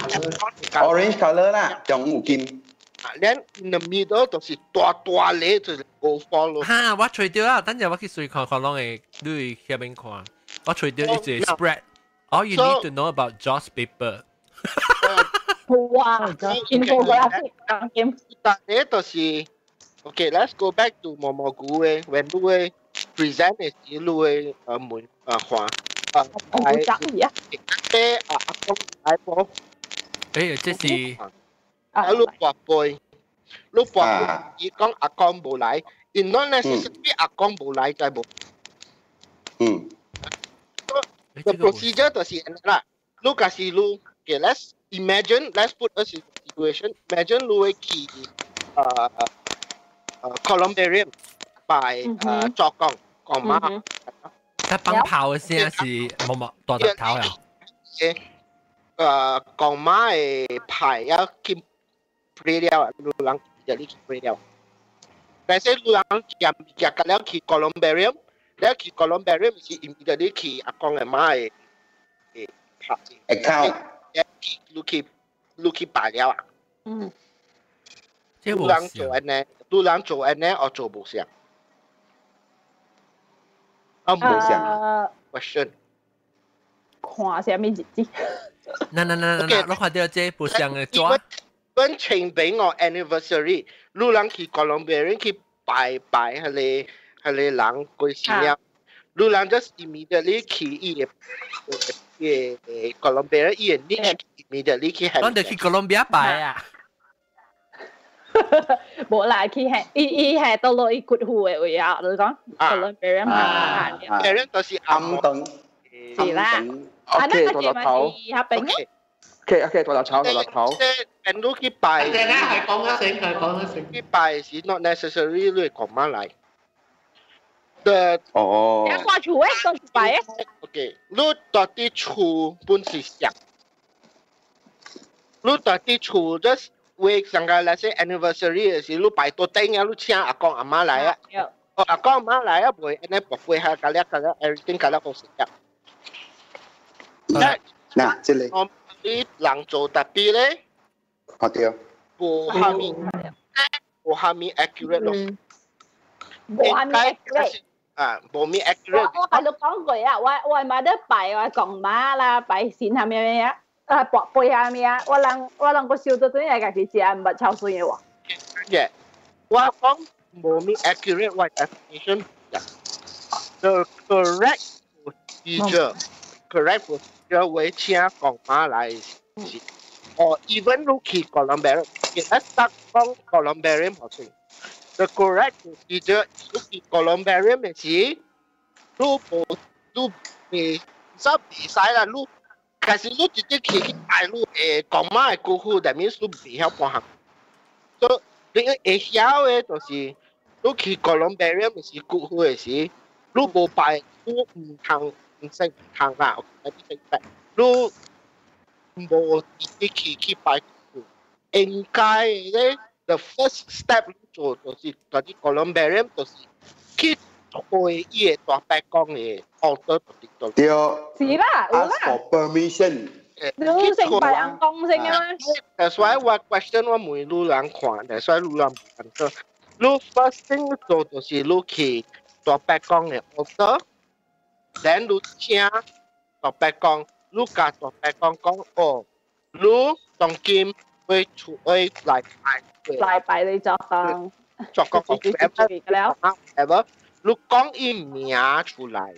？Orange color 啦，用有金。 then in the middle 就是大大咧，就是 go for 咯。 哈，我除掉啦，等陣我去隨看看，攏會你去邊看。我除掉一隻 spread。All you need to know about Joss paper。 哇 ，infographic 咁。 但係就是 ，OK，let's go back to 毛毛菇嘅，when 你會 present 嘅時，你會誒門。啊，看啊， 係嘅， 誒啊，阿公大婆， 誒，即是啊，你跋杯，你跋杯，伊講阿公無來 ，in not necessarily 阿公無來就無。 嗯。 The procedure 就是啦，你假使你 ，okay，let's imagine，let's put us in situation，imagine 你會去誒誒 columbarium 拜誒作工講媽。 但崩炮嘅聲是冇冇大特頭呀？ 誒，誒，講媽嘅牌要去 play 了，路人就你去 play 了。但係路人入入個了去 columbarium，了去 columbarium 是 immediately 去阿公嘅媽嘅嘅拍 account， 你去你去擺了啊。 嗯。 路人做安呢，路人做安呢，我做冇上。啊，冇想 question， 看下面日子。 嗱嗱嗱嗱，我看到這不像嘅抓。 本清俾我 anniversary， 你人去 Columbia 去拜拜，係你係你人過生日，你人 just immediately 去伊嘅嘅 Columbia 伊嘅 niche immediately 去係。 我哋去 Columbia 拜啊。 冇啦，佢係伊伊係到落伊括戶嘅位啊，你講，到落別人買， 別人都是暗燈， 是啦， 啊，那個大頭， ，OK OK， 大頭大頭， 即係人都去拜， 係啦，係講一聲，係講一聲， 去拜是 not necessarily 你講乜嚟，嘅哦， 一掛厝誒，當拜誒 ，OK，你到啲厝本是上，你到啲厝 just。為上個那些 anniversary 嘅時，你拜到頂啊，你請阿公阿媽來啊，哦阿公阿媽來啊，會安尼博杯下，隔籬隔籬 everything 隔籬好食嘅。 嗱嗱，即係我啲人做特別咧， 好啲， 無下面無下面 accurate 咯， 無下面 accurate， 啊，無咪 accurate。 我我係都講過啊，我我買得擺我講馬啦，擺線下咩咩啊，啊薄背下咩啊，我諗我諗個小到真係家己食唔係超水嘅喎。 嘅，我講無咪 accurate 我 definition。The correct procedure, correct procedure 會請講馬來。Or even 你去 Columbarium， 其實得講 Columbarium 好算。The correct procedure 你去 Columbarium 嘅時，你無你未實比賽啦，你其實你直接去去大陸誒講馬嘅顧客，但係你未曉半行。所以你會曉嘅就是你去 Columbarium 嘅時顧客嘅時，你無擺你唔通唔識唔通啦，有啲識白，你。冇自己去去擺股，應該咧 ，the first step 做就是嗰啲 Columbarium 就是去推伊個大白講嘅 order 度。 對。 是啦，有啦。 Ask for permission。 你成擺人講先嘅嘛。 That's why 我 question 我每路人看 ，that's why 路人唔看到。你 first thing 做就是你去大白講嘅 order，then 你請大白講。你甲大白講講哦，你當今會出會來擺， 來擺你作當作個個 ever，ever，你講伊名出來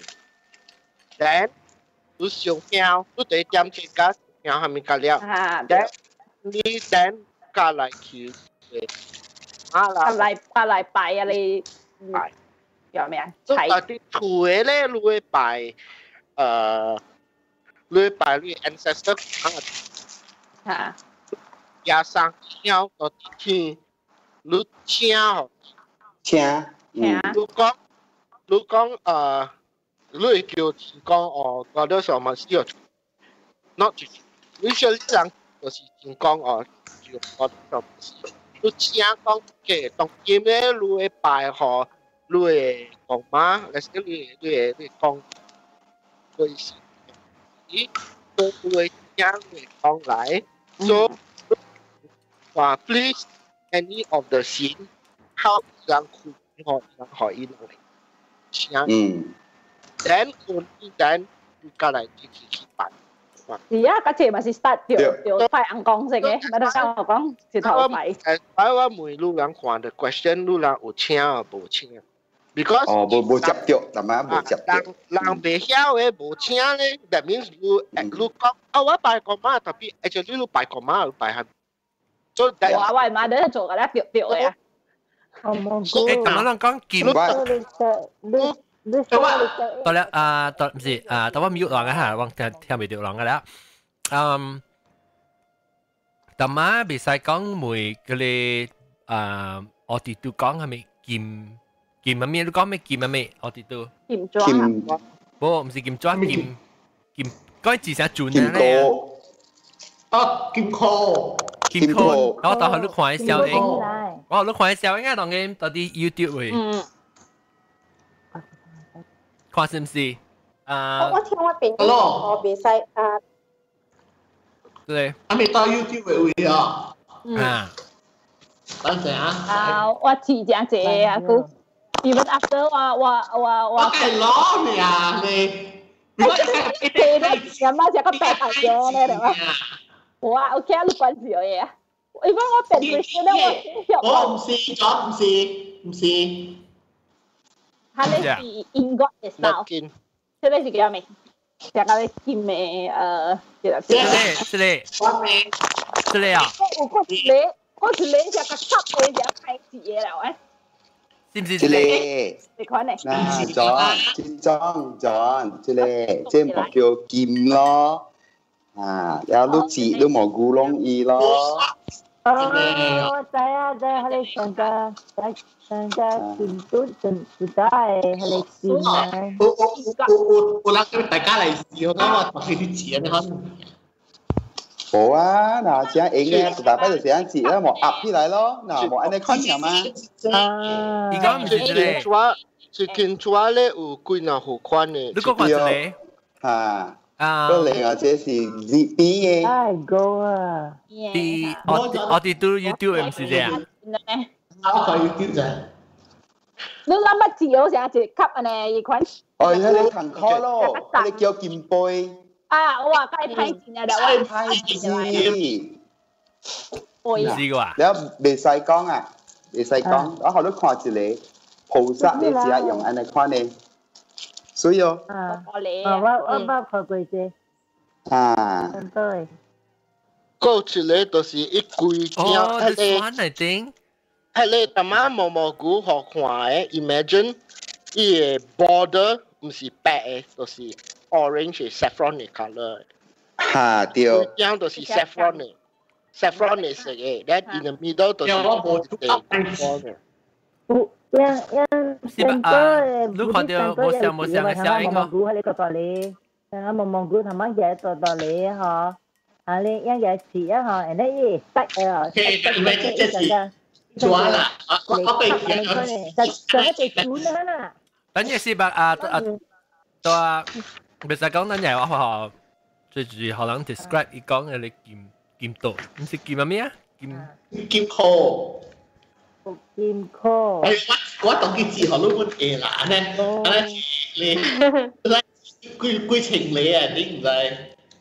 ，then 你上標，你第一點即個標係咪個了 ？then 你 then 加來去， 啊啦，來啊來擺啊你，有咩啊？ 你嗰啲厝嘅咧，你會擺，誒。你擺你 ancestor 啊， 加上跳到天，你請哦， 請， 你講你講誒，你叫天講哦，嗰啲什麼事哦 ，not 住，你說你人就是天講哦，就嗰啲什麼事，你請講嘅當今咧，你會擺好，你會講嘛？你你你你講，對是。都會將佢講來，所以話 please any of the scene 靠讓佢可讓可以來請，嗯 ，then only then 你過來自己去辦。 是啊，嗰次咪是 start 掉掉快人講先嘅，咪得我講是頭費。 誒，我我每路人看的 question，路人有請啊，無請。Because 哦，無無接到，但係無接到。 人人未曉嘅無請咧 ，that means 你你講啊，我擺個馬，特別 actually 你擺個馬，你擺係。所以我話馬都做嘅啦，掉掉嘅啊。 誒，咁樣講劍。到了啊，到唔是啊，到我 mute 落嘅嚇，我聽聽未到落嘅啦。嗯，但係比賽講每嗰啲啊，我哋都講係咪劍？劍乜咩？你講咩劍乜咩？我哋都劍抓， 不，唔是劍抓，劍劍嗰啲字寫轉啊咧。 哦，劍箍， 劍箍，我當下你看啲小影，我你看啲小影啊，當嘅到啲 YouTube 會，看是唔是？啊， 我聽我邊我比賽啊， 對， 還沒到 YouTube 會啊， 啊， 等陣啊， 啊，我遲正謝啊，佢。Even after 我我我我係攞你啊你，如果你咧咁啊，只個白白嘅咧，係嘛？哇 ，OK 啊，你關事嘢啊？Even 我變 Christian 咧，我我唔試咗，唔試唔試。 佢哋是英國嘅 style，佢哋是叫咩？就係佢哋咩誒？ 是咧是咧，是咧啊！ 我我你我是你只個濕嘅只開始嘢啦，喂。 是唔是？ 這裡， 你看呢？ 嗱，John，尖裝 John，這裡即係叫劍咯，啊，有啲字都蘑菇窿意咯。 哦，我知啊，知佢哋上家上家劍都盡時代，佢哋劍啊。 我我我我我拉佢大家嚟試，我講我學啲字啊，你看。 冇啊，嗱，這樣影嘅，大家就這樣子啦，冇壓起來咯，嗱，冇按你看㗎嘛。 啊，而家唔是這裡， 是見出咧有幾嗱好寬嘅。 你講話這裡， 啊， 啊， 個另外這是 Z B 嘅。 哎，go 啊 ！B，我我哋都 YouTube 唔是這樣。 我睇 YouTube 啫。 你諗乜字好成一級啊呢？一款。 哦，迄個糖烤咯，迄個叫金杯。 啊，我話該派錢啊，我派錢。 會啊。 試過啊？ 你未使講啊，未使講，我後頭看一個菩薩你只用安尼看呢，所以哦。 啊，我我捌看過啫。 啊。 對。 個一個就是一規張， 迄個。I think。 迄個淡仔毛毛菇好看誒 ，imagine 伊個 border 唔是白誒，就是 orange saffron 嘅 colour。 嚇對。 規張就是 saffron 嘅 ，saffron 嘅色嘅，咧 in the middle 就是有yang yang center 你看到冇上冇上嘅聲音毛菇喺呢個道理，啊毛毛菇同埋嘢道道理嗬，啊你一嘢切啊嗬，人哋一得啊， 唔係即係抓啦，我我被騙咗， 就就一隻煮啦啦。 等於是吧啊啊，對啊，唔使講等嘢，我學校最主要可能 describe 伊講嘅你劍劍道，唔是劍乜咩啊？劍劍科。 劍科。 我我當佢字學都冇嘢啦，呢，呢你你規規程你啊，你唔知。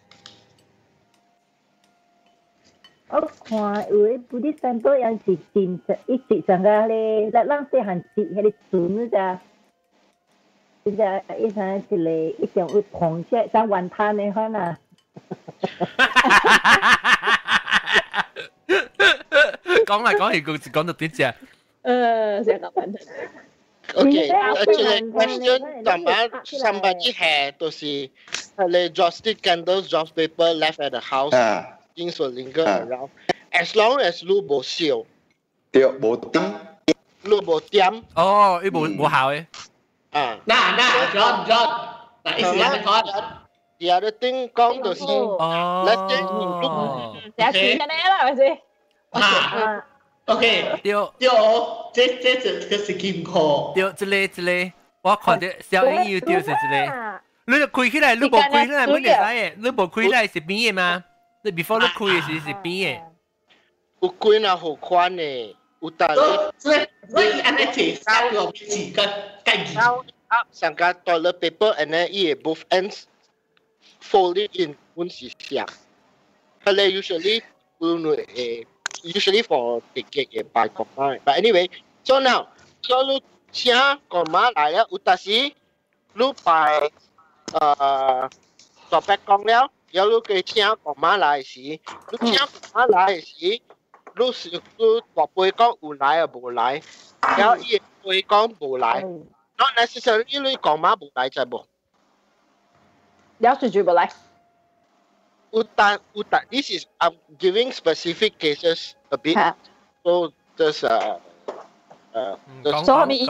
我看有啲嗰啲山多人是劍實一直上嘅咧，嗱啷啲行接喺啲船咋，即係一上一嚟一定會螃蟹上雲灘你看啊。 講嚟講去，佢講到點啫？ 誒，成個問題。 Okay, actually, question sama somebody had to see the joystick candles, joss paper left at the house. Things will linger around. As long as 你無燒， 對，無點， 你無點。 哦，呢無無效嘅。 啊， 嗱嗱 ，John John，嗱，呢時間講。 The other thing 講就是， 哦， 你成錢嘅咧啦，係咪先？ 啊。OK， 對對，這這這個是劍科。 對，這裡這裡，我看到小英要對是這裡，你就開起來，你無開起來冇得使嘅，你無開起來是邊嘅嘛？你 before 你開嘅時是邊嘅？ 有幾那好看嘅，有大啲。所以所以安尼切三個字個概念。 Up 上個 toilet paper and then 伊個 both ends fold it in 本是像，佢哋 usually 會誒。Usually for the cake and buy combine. But anyway, so now, so 你請幹嘛來了？有陣時你拜呃做白講了，然後你佢請幹嘛來時，你請幹嘛來時，你是你話背講有來啊無來，然後伊背講無來 ，not necessarily 你幹嘛無來就無。 有時住無來。 Uta, uta. This is I'm giving specific cases a bit. Huh? So just uh, uh, just so mi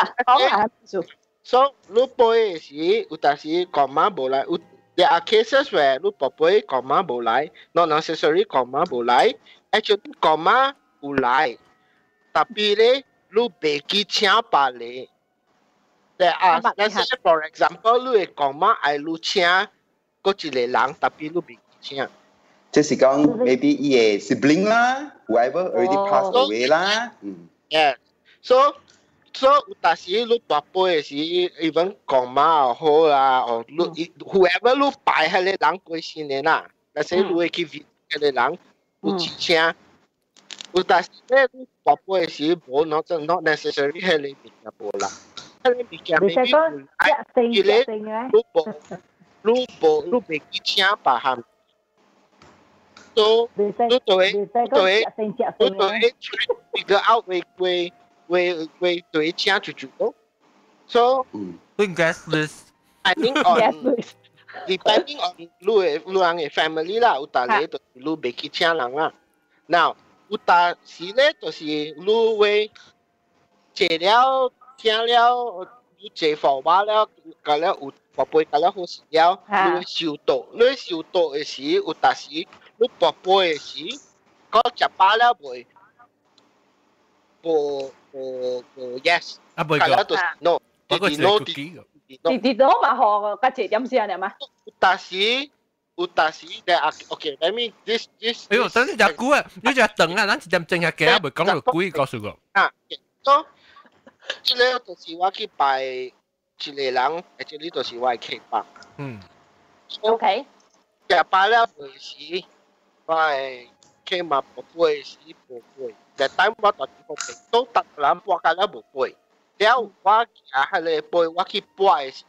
so so lu boy si uta si comma bolai. There are cases where lu boy comma bolai, not necessarily comma bolai. Actually comma bolai. Tapi le lu beki chia pale. There are let's say for example lu comma I lu chia có chỉ là lắng tapi lu beki 就是講 maybe 伊個 sibling 啦 ，whoever already passed away 啦。嗯。 Yeah. So so 有陣時你大輩嘅時 ，even 講媽又好啦，哦，你 whoever 你拜迄個人過身嘅啦，但是你會去 visit 迄個人，有支請。有陣時咧，你大輩嘅時無 not not necessarily 迄個物件無啦，迄個物件 maybe 有愛，伊咧你無你無你未去請別項。So, you do it, do it, you do it, try to figure out way, way, way, way to it, change to do. So, we guess this. I think on, depending on lu, lu ang family lah, utale to lu beki change lang lah. Now, uta sile to si lu way, 借了，聽了，你借貨話了，個了有，寶貝個了好時了，你收到，你收到嘅時，有但是。你寶貝嘅時，嗰隻巴了會，無無無 yes， 啊唔係個 no， 嗰個係 cookie 個， 啲啲都嘛學個節點先係嘛？ 但是有但是咧啊 ，OK，let me this this。 哎呦，等你隻股啊，你隻等啊，咱一點正下嘅，唔講到鬼告訴我。 啊，so 即个就是我去拜一个人，即个就是我嘅客房。 嗯 OK。 食飽了回時，我係客嘛無背時無背，但等我到地方背，都特人播緊了無背。了我行喺你背，我去背嘅時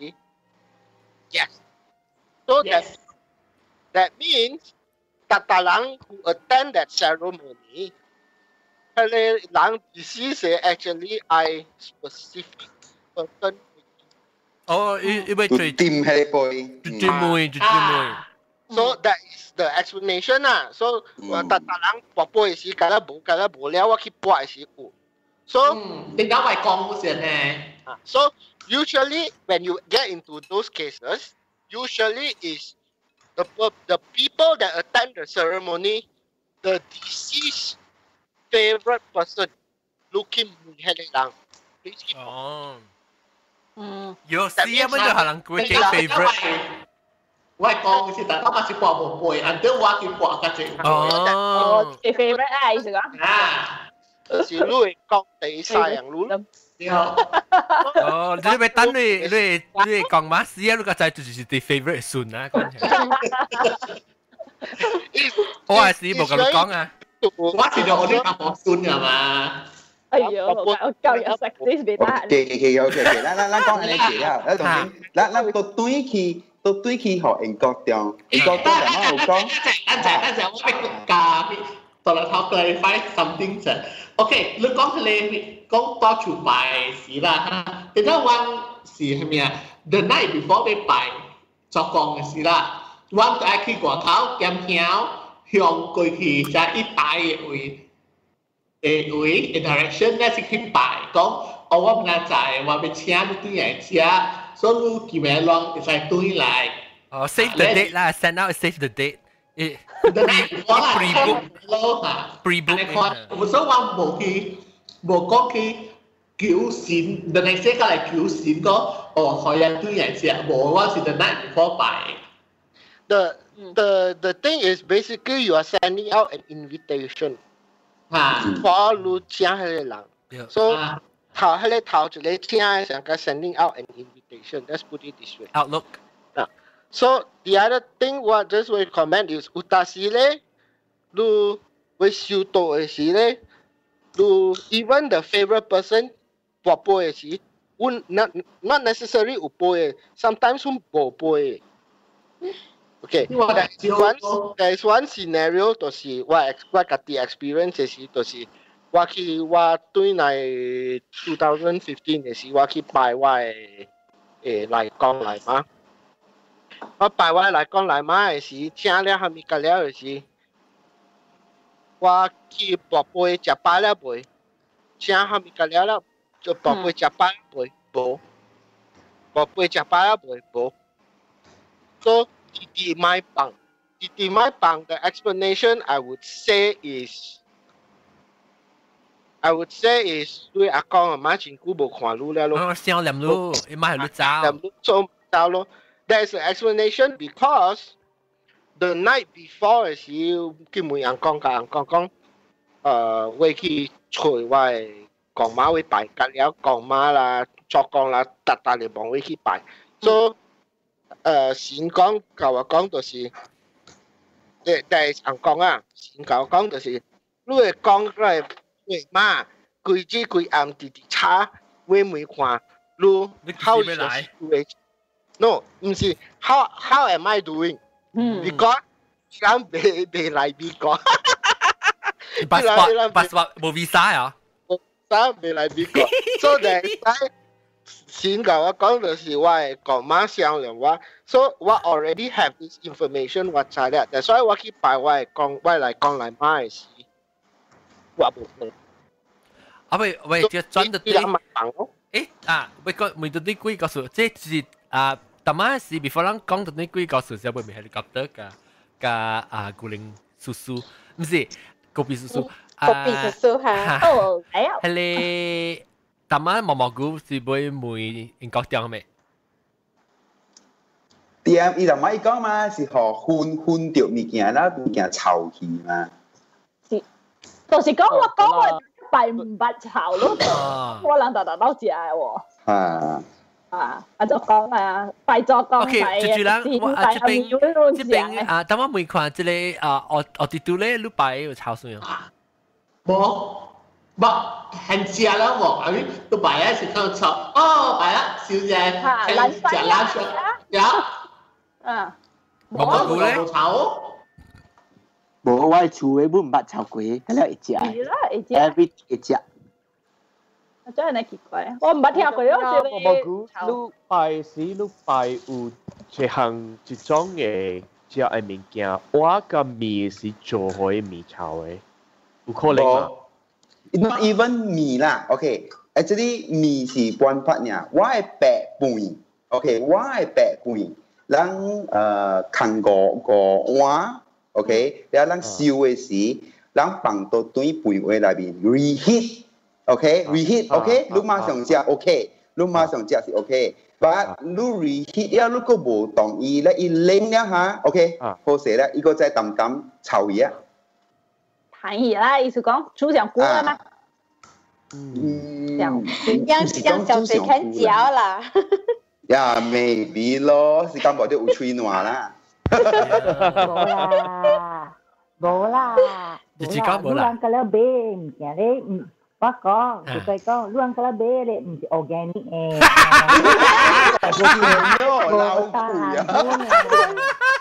，yes。So that that means 特特人 who attend that ceremony， 佢哋人意思係 actually I specific person。 哦，因因為最掂係背， 最最妹最最妹。 So that is the explanation 啦。So 特特人播背嘅時，梗係冇，梗係冇了，我去背嘅時有。So 點解會講先咧 ？So usually when you get into those cases, usually is the the people that attend the ceremony, the deceased favorite person looking at the lang. Oh. 嗯。 有時啊，乜就係人佢嘅 favorite。 我係講嘅是，但係我是播無背 ，until 我去播嗰陣。 哦。 你 favorite 啊，意思講。 啊。 是你會講地晒人路。 哦，你咪等你你你講馬屎啊！你個仔就是你 favorite 孫啊，講起來。我係是冇咁講啊。 我是就我啲阿婆孫係嘛。 哎呀，我我教育食啲俾得。 嘅嘅嘅，OK OK，咱咱咱講安尼嘅啦，咱同你，咱咱到對去到對去學英國中，英國中就乜有講？ 等陣等陣，我俾教到嚟頭 clarify something 啫。OK，你講你講多處拜時啦，點解วัน時係咩啊 ？The night before 你拜作講嘅時啦，วัน就係去外頭檢票向過去就一大嘅位。誒位 interaction 咧是去拜講，我我唔係在話俾請你對人食，所以你見面浪就係對嚟。 哦 ，save the date 啦 ，send out save the date。誒 ，the night before 啦 ，pre-book 咯嚇 ，pre-book。 所以我冇去冇講去叫錢 ，the next day 嚟叫錢個，哦，可以對人食，冇我是 the night before 拜。 The the the thing is basically you are sending out an invitation. For 你請迄個人 ，so 頭迄個頭一個請嘅時候，佢 sending out an invitation. Let's put it this way. Outlook. So the other thing what just will comment is，有當時咧，你會收到嘅時咧，你 even the favorite person 播背嘅時，我 not not necessarily 有背嘅 ，sometimes 佢冇背嘅。Okay, there is one there is one scenario 就是我我家己 experience 嘅時，就是我去我對嚟二零十五嘅時，我去拜我嘅誒嚟講嚟嘛。我拜我嚟講嚟嘛嘅時，請了後面隔了嘅時，我去博杯食飽了未？請後面隔了了，就博杯食飽了未？冇。博杯食飽了未？冇。So D D my bang. D D my bang, the explanation I would say is I would say is 對阿公阿媽真久無看路了咯。 我想念路，伊媽係路走。 念路做走咯。There is an explanation because the night before 嘅時，佢問阿公甲阿公講，誒，我去找我嘅公媽會拜，隔了公媽啦、作公啦，特特嚟幫我去拜。So誒先講教我講就是，誒但係人講啊，先教我講就是，你會講嚟會嘛，規日規暗直直查，會唔看，你 how is the situation？ No， 唔是 how how am I doing？ Because 人未未來美國 ，passport passport 冇 visa 啊， 冇 visa 未來美國，所以係。先教我講就是我係講媽上兩話，所以我 already have this information 我知啦，但所以我去拜我係講我嚟講嚟媽嘅事，我冇問。 啊喂喂，就轉到啲，誒啊，喂個每到啲鬼告訴，即係啊，大媽是 before 人講到啲鬼告訴，就會唔係 helicopter 㗎㗎啊，古靈叔叔，唔是高比叔叔， 高比叔叔嚇，哦，係啊， 係你。但係毛毛菇是會每英國點咩？ 點伊就咪講嘛，是學混混掉物件啦，物件臭氣嘛。 是，就是講我講我拜唔捌炒咯，我人大大都食嘅喎。 啊。 啊，啊就講啊，拜咗講係 ，OK， 住啦，我啊這邊這邊啊，等我問看這裡啊，我我哋度咧，你擺有炒餸啊？ 冇，冇，很食啦喎，啊你都擺啊是講炒，哦擺啊，小姐，很食啦食，有， 啊， 冇冇冇咧， 炒， 冇我厝誒本捌炒過，咁樣會食，every 會食。 真係你奇怪，我唔捌聽過咯，即係你拜時你拜有一項一種嘅食嘅物件，我個米是做好嘅米炒嘅，有可能啊。 Not even 米啦 ，OK，actually 米是半拍呢，我係白半 ，OK， 我係白半，咱誒看過個碗 ，OK， 然後咱燒嘅時，咱放到對半位裏邊 reheat。OK reheat，OK， 你馬上食 OK， 你馬上食是 OK，but 你 reheat 了，你個無同意咧，伊冷了嚇 ，OK， 好勢咧，伊個再淡淡炒嘢。 彈嘢啦，意思講煮上鍋啦嗎？ 嗯， 讓讓小姐看嚼啦。 呀 ，maybe 咯，是咁無啲有吹暖啦。 冇啦，冇啦， 你自講冇啦。 你講了俾唔見咧，唔。我講，佢再講，亂個啦俾你唔是 organic 誒。 老苦啊！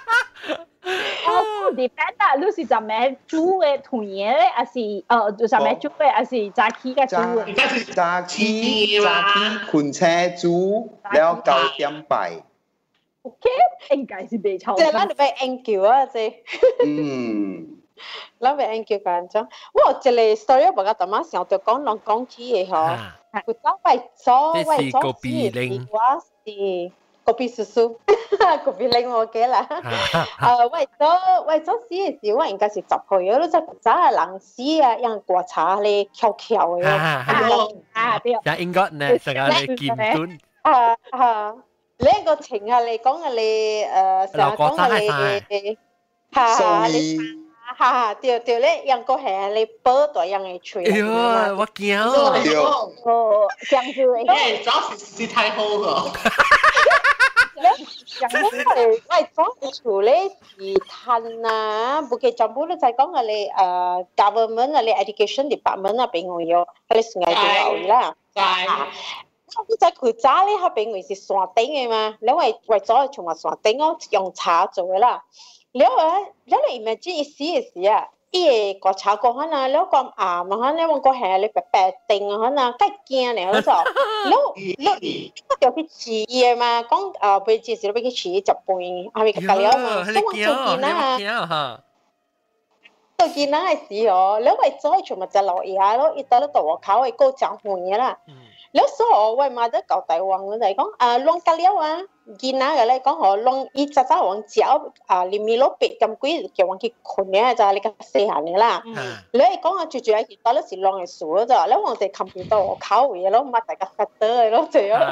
哦，depend 啊，你是怎麼煮嘅團嘢咧，還是呃，就怎麼煮嘅，還是炸起嘅煮嘅？ 炸起，炸起，昆車煮，แล้ว九點擺。 OK， 應該是未炒。 即係咱哋俾 angle 啊，即。 嗯。 咱俾 angle 緊張，我一個 story 我覺得嘛，想到講兩講起嘅嗬，佢走為咗為咗事，我是個別叔叔，個別令我嘅啦。誒，為咗為咗事嘅時，我應該是十歲咯，即係早嘅人死啊，讓國茶咧翹翹嘅。 啊，對。 但應該呢，成日你劍斷。 啊啊！呢個情下嚟講嘅你誒，成日講嘅你，嚇你。哈哈，對對咧，人個係你保大人嘅嘴。 哎呀，我驚哦！哦，這樣子誒，早時是太好了。 人個係喂講厝咧是攤啊，不過全部都在講嘅你誒 government 啊，你 education department 啊，俾我有，你算係做有啦。係。你在佢揸咧，佢俾我是山頂嘅嘛，你為為咗從話山頂我用茶做嘅啦。แล้วแล้ว你 imagine อีสีสีอ่ะอีก็ชาก็ฮะนะแล้วก็อ่ามาฮะเนี่ยมันก็แห่เลยแปะๆติงฮะนะใกล้เกียเนี่ยแล้วก็แล้วแล้วก็เดี๋ยวพี่ฉี่มาก้องอ่าไปจีสิแล้วไปฉี่จับปุยอ่ะไปกันแล้วมาต้องกินนะต้องกินนะไอ้สีอ๋อแล้วไอ้จ้อยชมจะหล่ออีอ่ะแล้วอีตอนแล้วตัวเขาไอ้ก็จังหุ่นเนี่ยล่ะแล้ว所以我嘛都搞大王就係講啊，晾隔了啊，見啊嘅咧講嗬，晾伊扎扎往腳啊，裡面攞別咁鬼叫往佢困嘅就係你個細行嘅啦。你講啊，最主要係到嗰時晾嘅樹嗰度，你往哋冚邊度烤嘢咯，抹大個發得嘅咯，就咁。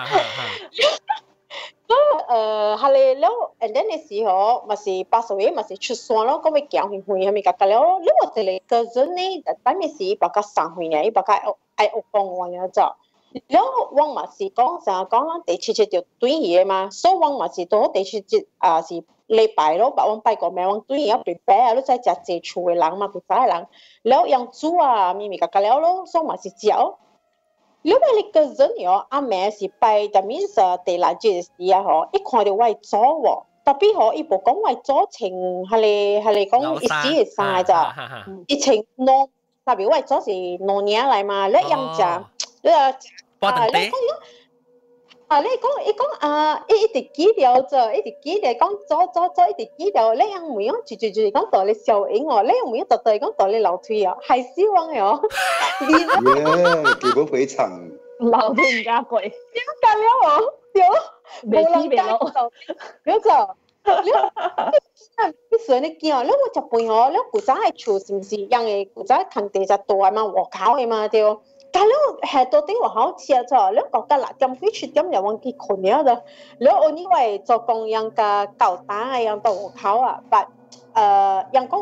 咁誒係咧，แล้ว and then 嘅時候咪是八十歲咪是出山咯，咁咪講去去係咪隔隔了？你話就係個陣呢，但係是把個上去嘅，把個愛屋幫我嘅就。แล้ววังมาสิก้องจะก้องแล้ว第七節就對嘢嘛，所以วังมาสิตัว第七節啊是禮拜咯，把วังไปก่อนแม่วัง對嘢對แปะแล้วจะจะเจช่วยหลังมาคือซ้ายหลังแล้วยังจูอ่ะมีมีกันแล้ว咯，所以มาสิเจ้าแล้วไปเลย個人哟阿แม่是ไปแต่มีส第六節時啊嗬，一看到為咗喎，特別嗬一部講為咗情係你係你講一時係晒咋，一情弄特別為咗是兩年嚟嘛，แล้วยังจะ你啊，啊你講啊你講你講啊，一直記掉咗，一直記掉講咗咗咗，一直記掉，你樣唔樣住住住講道理笑影我，你樣唔樣道對講道理流退啊，係希望喲。 耶，結果非常。 流退唔加貴， 點解了我？有冇人加就有咗。你說你見你我就背我，你古仔係做是唔是？因為古仔肯定就多嘛，和考嘅嘛對。但係你係到底話好似啊，就你覺得啦，咁幾出咁又忘記困咗就，你我以為做工人嘅舊單啊，樣到考啊，但誒人講有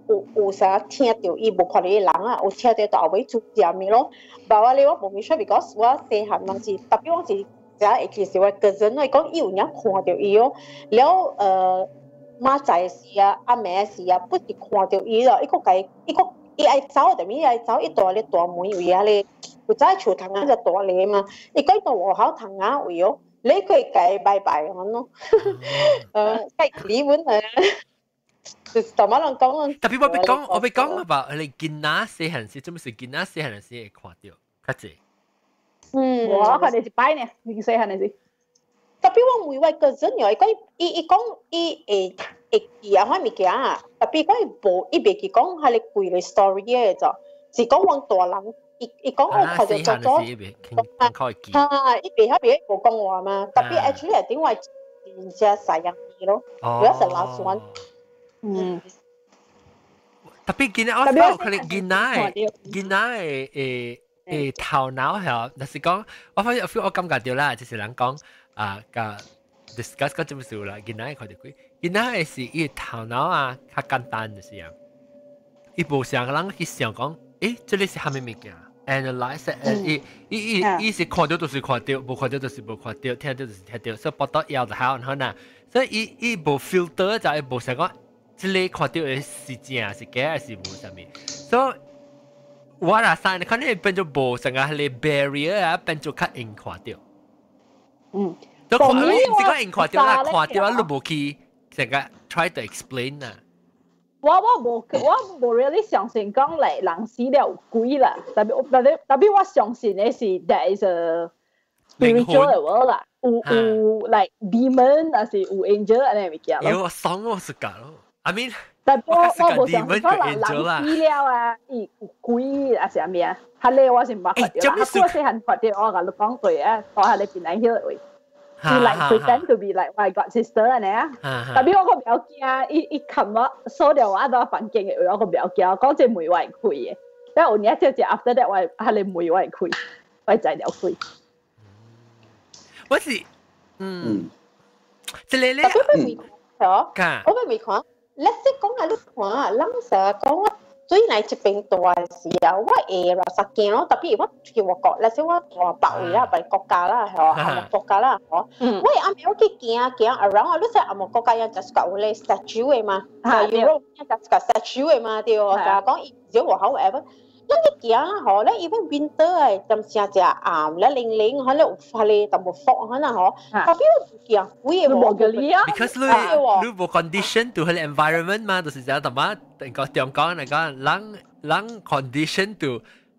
有有啥聽到伊無看到伊人啊，有聽到到後尾做點咪咯。但我你我無咪出 because 我細漢嗰時，特別我是只會其實我個人嚟講，伊有人看到伊哦，แล้ว誒媽仔時啊，阿妹時啊，不是看到伊咯，伊個計伊個伊愛走，但係伊愛走，伊大咧大門位啊咧，有仔厝堂啊就大咧嘛，伊講到學校堂啊位哦。你可以改拜拜咁咯，誒，計理本誒，就是同乜人講。 特別我俾講，我俾講話，你見那細漢時，做咩事見那細漢時會看到，較濟。 嗯，我看你一擺呢，你細漢時。 特別我每位個人又係講，伊伊講伊會會記啊，乜物件啊，特別講伊無，伊袂記講係你貴嘅 story 嘅就，是講往大人。伊伊講我佢就做咗，啊，伊別遐別無講話嘛，特別 actually 係點話真正細人啲咯，如果係老酸，嗯， 特別見我發覺佢見那誒見那誒誒誒頭腦係，但是講我發現我感覺到啦，就是人講啊個 discuss 嗰種事啦，見那佢哋講見那係是伊頭腦啊較簡單就是啊，伊無像人去想講，誒，這裡是蝦米物件？analyze 誒，伊伊伊伊是看到就是看到，無看到就是無看到，聽到就是聽到，所以報道要就好，然後呢，所以伊伊無 filter 就係無想講，即個看到嘅是真是假是無啥物，所以我啦生，你看你變做無成個係 barrier 啊，變做較容易看到。 嗯， 都看，你唔是講容易看到啦，看到你無去成個 try to explain 啊。 我我無我無 really 相信講嚟人死了有鬼啦，特別特別特別我相信嘅是 there is a spiritual world 啦，有有 like demon 還是有 angel 安尼物件咯。 有我爽我是㗎咯 ，I mean， 但我我無相信講人人死了啊，伊有鬼還是啥物啊？係咧我是冇看到啦，我細漢看到我甲你講對啊，我係你邊嚟曉位。to like pretend to be like my god sister 安尼啊，特別我個比較驚，伊伊琴日鎖掉我到房間嘅，我個比較驚，講隻門外開嘅，但係有年即係 after that 我係你門外開，我就了開。 我是嗯，即係咧， 特別未看咗，我未未看，你識講下你看啊，人成日講我。所以嚟一邊大時啊，我會啦實驚咯，特別我叫我國，例如我大北位啦，別國家啦，係嘛，亞國家啦，嗬，我係啱啱我去行行 around， 我都識亞國家有 just 講咧 statue 嘅嘛，係 Europe 有 just 講 statue 嘅嘛，對，就係講以前我好 ever。那你行嗬，你 even winter 誒，咁成只暗咧零零，可能有發咧，但冇風可能嗬。特別我行，我也冇個理啊。 Because 你你冇 condition to 佢 environment 嘛，就是講同埋個中講嚟講，人人 condition to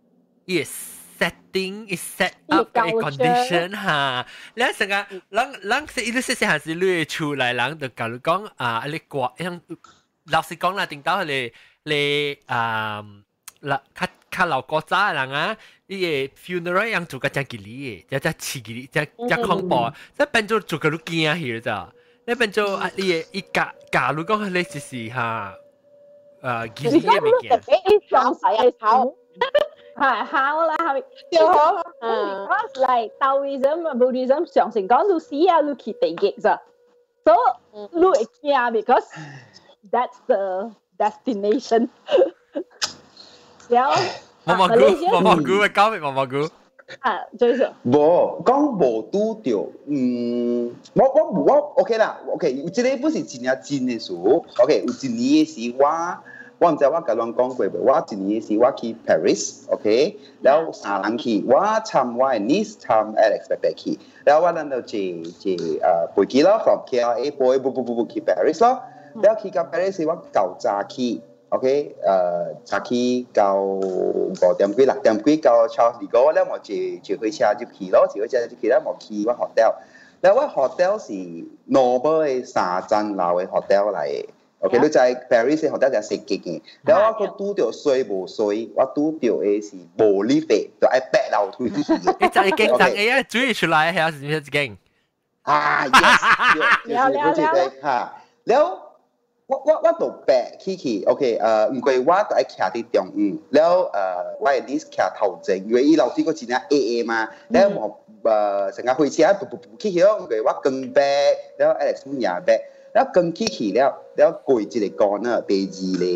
is setting is set up 嘅 condition 嚇。你成個人人是一路識識係是你出來人就教你講啊，你過像老實講啦，定到你你啊。啦，較較老古早人啊，伊個 funeral 樣做個真吉利嘅，真真刺激，真真恐怖，即變做做個都驚去咋，你變做啊，伊個伊假假如講你就是嚇，誒吉利嘅物件。 誒，裝死係好，係好啦，係就好。Because like Taoism、Buddhism 常成講你死啊，你去地獄咋，所以你會驚 because that's the destination。有， 毛毛菇，毛毛菇嘅交俾毛毛菇。 啊，最少。 無講無拄着，嗯，我我我 OK 啦 ，OK， 有即個本是真正真嘅事 ，OK， 有一年嘅時我我唔知我甲恁講過未，我一年嘅時我去 Paris，OK， 然後三人去，我參我嘅 niece 參 Alex 伯伯去，然後我哋就坐坐誒飛機咯 ，from K L A 飛步步步步去 Paris 咯，然後去到 Paris 我較早去。OK， 誒，早起到五點幾六點幾到超市嗰咧，我坐坐火車入去咯，坐火車入去咧，我去我 hotel， แล้ว我 hotel 是 normal 嘅三層樓嘅 hotel 嚟嘅。OK， 你在 Paris 嘅 hotel 就係設計嘅，แล้ว我個拄到水無水，我拄到嘅是無 lift 嘅，就係八樓梯。 你就係競爭嘅啊，主要出來係係係勁。 啊 ，yes，了了了嚇，แล้ว我我我度白去去 ，OK， 誒，唔過我都係徛喺中午，แล้ว誒，我係啲徛頭前，因為伊樓梯個真係 A A 嘛，แล้ว我誒成個火車噗噗噗去去咯，唔過我跟白，แล้ว Alex 唔贏白，แล้ว跟去去了，แล้ว過一個關啊，第二個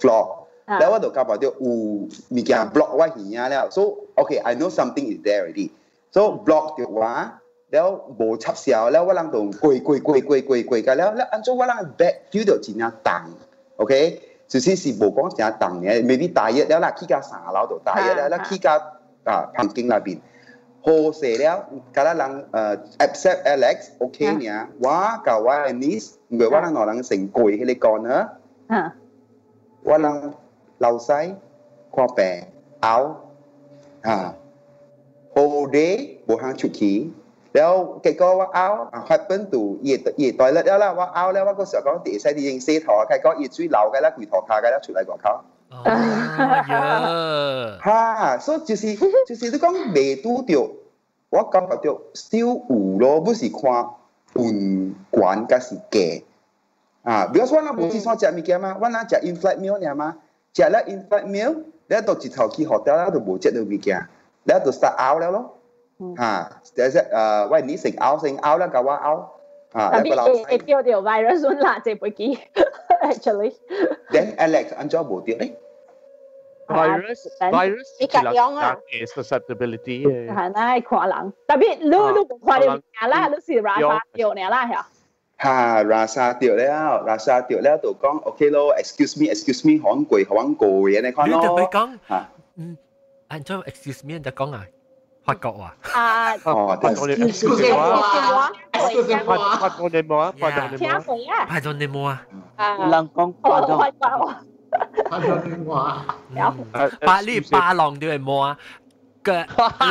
floor แล้วว่าตัวกระเป๋าเดียวอูมีการ block ไว้หินแล้ว so okay I know something is there already so block เดียวว่าแล้วโบชับเสียวแล้วว่าลังตรงกุยกุยกุยกุยกุยกุยกันแล้วแล้วอันจู่ว่าลัง back ฟิวเดียวจีน่าตังโอเคสุดที่สิโบก้องจีน่าตังเนี่ย maybe ตายเยอะแล้วล่ะขี้กาสาเราตัวตายเยอะแล้วแล้วขี้กาอ่าพังกิ้งลาบินโฮเสร็จแล้วก็แล้วลังเอ่อ accept Alex โอเคเนี่ยว่ากับว่าอันนี้เหมือนว่าลังหนอลังสิงกุยให้เลยก่อนเนอะว่าลังเราใช้ความแปลเอาอ่าโฮเดย์โบหางฉุกขีแล้วแกก็ว่าเอา happen to เหยียดเหยียดต่อยแล้วแล้วว่าเอาแล้วว่าก็เสือก็ตีใส่ที่ยิงเสียถอใครก็เหยียดช่วยเรากันแล้วคุยถอคากันแล้วฉุดอะไรกว่าเขา哈，所以就是就是你讲未拄着，我感觉着少有咯，不是看运管甲是假啊。比如说，我那无去啥食物件嘛，我那食 in-flight meal 尔嘛，食了 in-flight meal，แล้ว到一头去 hotel แล้ว就无食到物件，แล้ว就 start out แล้ว咯。哈，แต่เอ่อวันนี้สิงเอาสิงเอาแล้วก็ว่าเอาอ่าแล้วก็เราไอ้เดียวเดียว virus นั่นล่ะเจ็บไปกี่ actually then Alex อันเจ้าบ่เดียวเด้ virus virus 你夾樣啊 susceptibility 係啦看人特別你你看到嘢啦你是 rasa 掉呢啦係哈 rasa 掉แล้ว rasa 掉แล้วตัวกล้องโอเคโล excuse me excuse me หอนกุยหอนกุยนี่看咯你就ไปกล้องอืมอันเจ้า excuse me จะกล้องอ่ะ法國話啊， 哦 ，pardonnez-moi，pardonnez-moi，pardonnez-moi， pardonnez-moi， 人講 pardonnez-moi， 巴你巴郎都係麼？個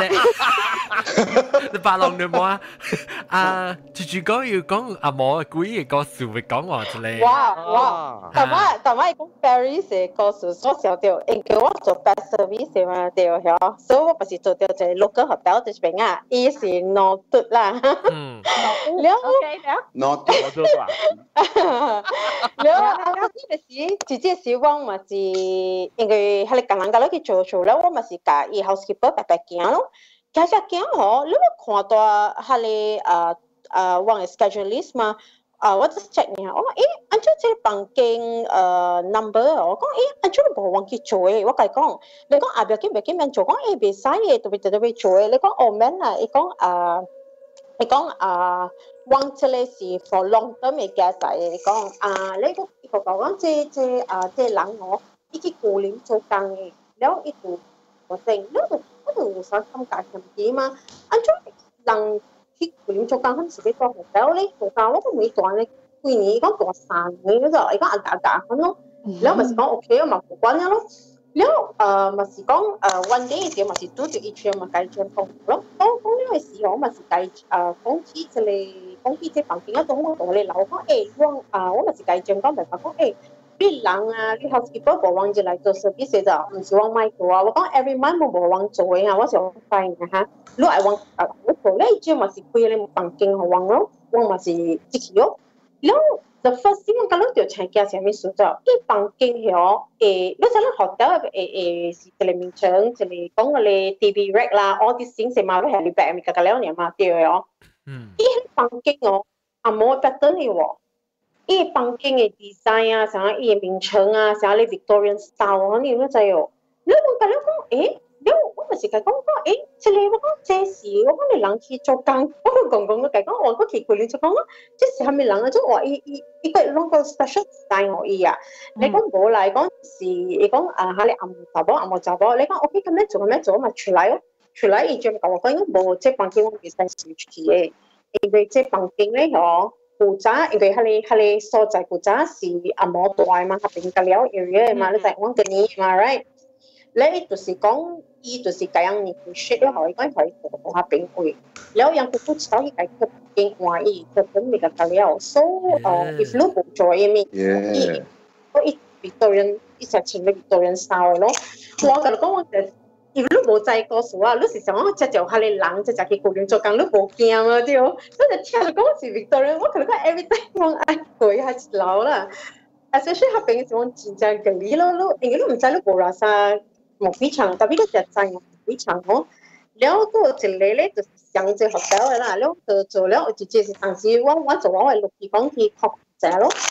你巴郎對麼？啊，住住講要講阿冇故意個數會講話之類。 哇哇，但係但係講 Paris 嘅個數所少掉，因為我做 best service 嘛掉咗，所以我不是做掉就 local hotel 這邊啊，伊是 not good 啦。嗯。了 OK 了。 not good 啊。 了啊，我呢個時直接是我嘛是，因為係你近人家去做做了，我嘛是教以後 skipper 白白行咯。其實行嗬，你有看到係你誒誒往嘅 schedule list 嘛？啊，我 just check 呢，我講誒，按照這個房間誒 number，我講誒，按照你冇忘記做嘅，我講講，你講啊，別見別見邊做，講誒別使嘅，特別特別做嘅，你講哦咩啦？你講誒，你講誒，忘記你是 for long term 嘅價值，你講啊，你個個講即即啊即人我，依啲固定做工嘅，然後依度我整，然後嗰度想咁解咁啲嘛，按照人。ที่คุณลิมโจกังเขาสิบตัวของแล้วเลยตัวกลางว่าก็มีตัวในคุยนี้ก็ตัวสั่นนี่ก็จะไอ้ก็อากาศอากาศเขาเนาะแล้วมันสิก็โอเคมาผูกกันแล้วแล้วเอ่อมันสิก็เอ่อวันเดียวเดี๋ยวมันสิตู้จะอีเชียมาไกลเชียของแล้วตรงตรงนี้ไอ้สิของมันสิไกลเอ่อตรงที่จะเลยตรงที่จะฝั่งที่ก็ตรงตรงเลยเราก็เอ้ว่างอ่าว่ามันสิไกลเชียก็แบบว่าเอ้พี่หลังอ่ะพี่ housekeeper บอกว่าจะ嚟做 service 就唔是話買ตัว我講 every month 冇冇話做嘅啊我就快嘅嚇如果係話啊我做咧只咪是開你房間好話咯我咪是支持咯แล้ว the first thing 我講到條長嘅上面說咗啲房間係誒你睇咧學到誒誒是這裡面長這裡講我哋 T V rack 啦 all these things 係嘛都係你白咪個個了年嘛對哦嗯啲房間我啊冇 pattern 嘅喎伊房間嘅 design 啊，像伊嘅名稱啊，像你 Victorian style 啊，你都知哦。你問佢咧講，誒，你我咪是佢講講，誒，即係我講這時，我講你人去做工，我講講佢講，我講奇怪你做講啊，即係係咪人啊？即係話伊伊伊個攞個 special design 可以啊？你講冇啦，你講是你講啊，嚇你暗雜波暗冇雜波，你講 OK 咁樣做咁樣做咪出嚟咯，出嚟伊就講我講應該冇即係房間我 design 是出去嘅，因為即係房間咧嗬。古仔，因為佢哋佢哋所在古仔是啊冇大嘛，佢邊個了 area 嘛，你就講緊呢嘛 ，right？你就是講，伊就是咁樣你去 share 咧，可以講可以做到下邊去。แล้วยังกู知道伊個個邊話伊個咁咪個個了，so 誒，if 你冇做嘅咪，伊我伊 Victorian 伊實情嘅 Victorian style 咯。我同你講，我就。如果你冇在個數啊，你是想我只就係你人，只就去固定做工，你冇驚啊對哦。所以就聽你講是 Victorian，我同你講 every time 我愛佢係老啦。especially 佢平時我真正嘅你咯，你因為你唔知你冇拉沙冇非常，特別你就知冇非常好。แล้วก็一類咧就上隻學校嘅啦，แล้ว就做了直接是當時我我做我係六點講去學者咯。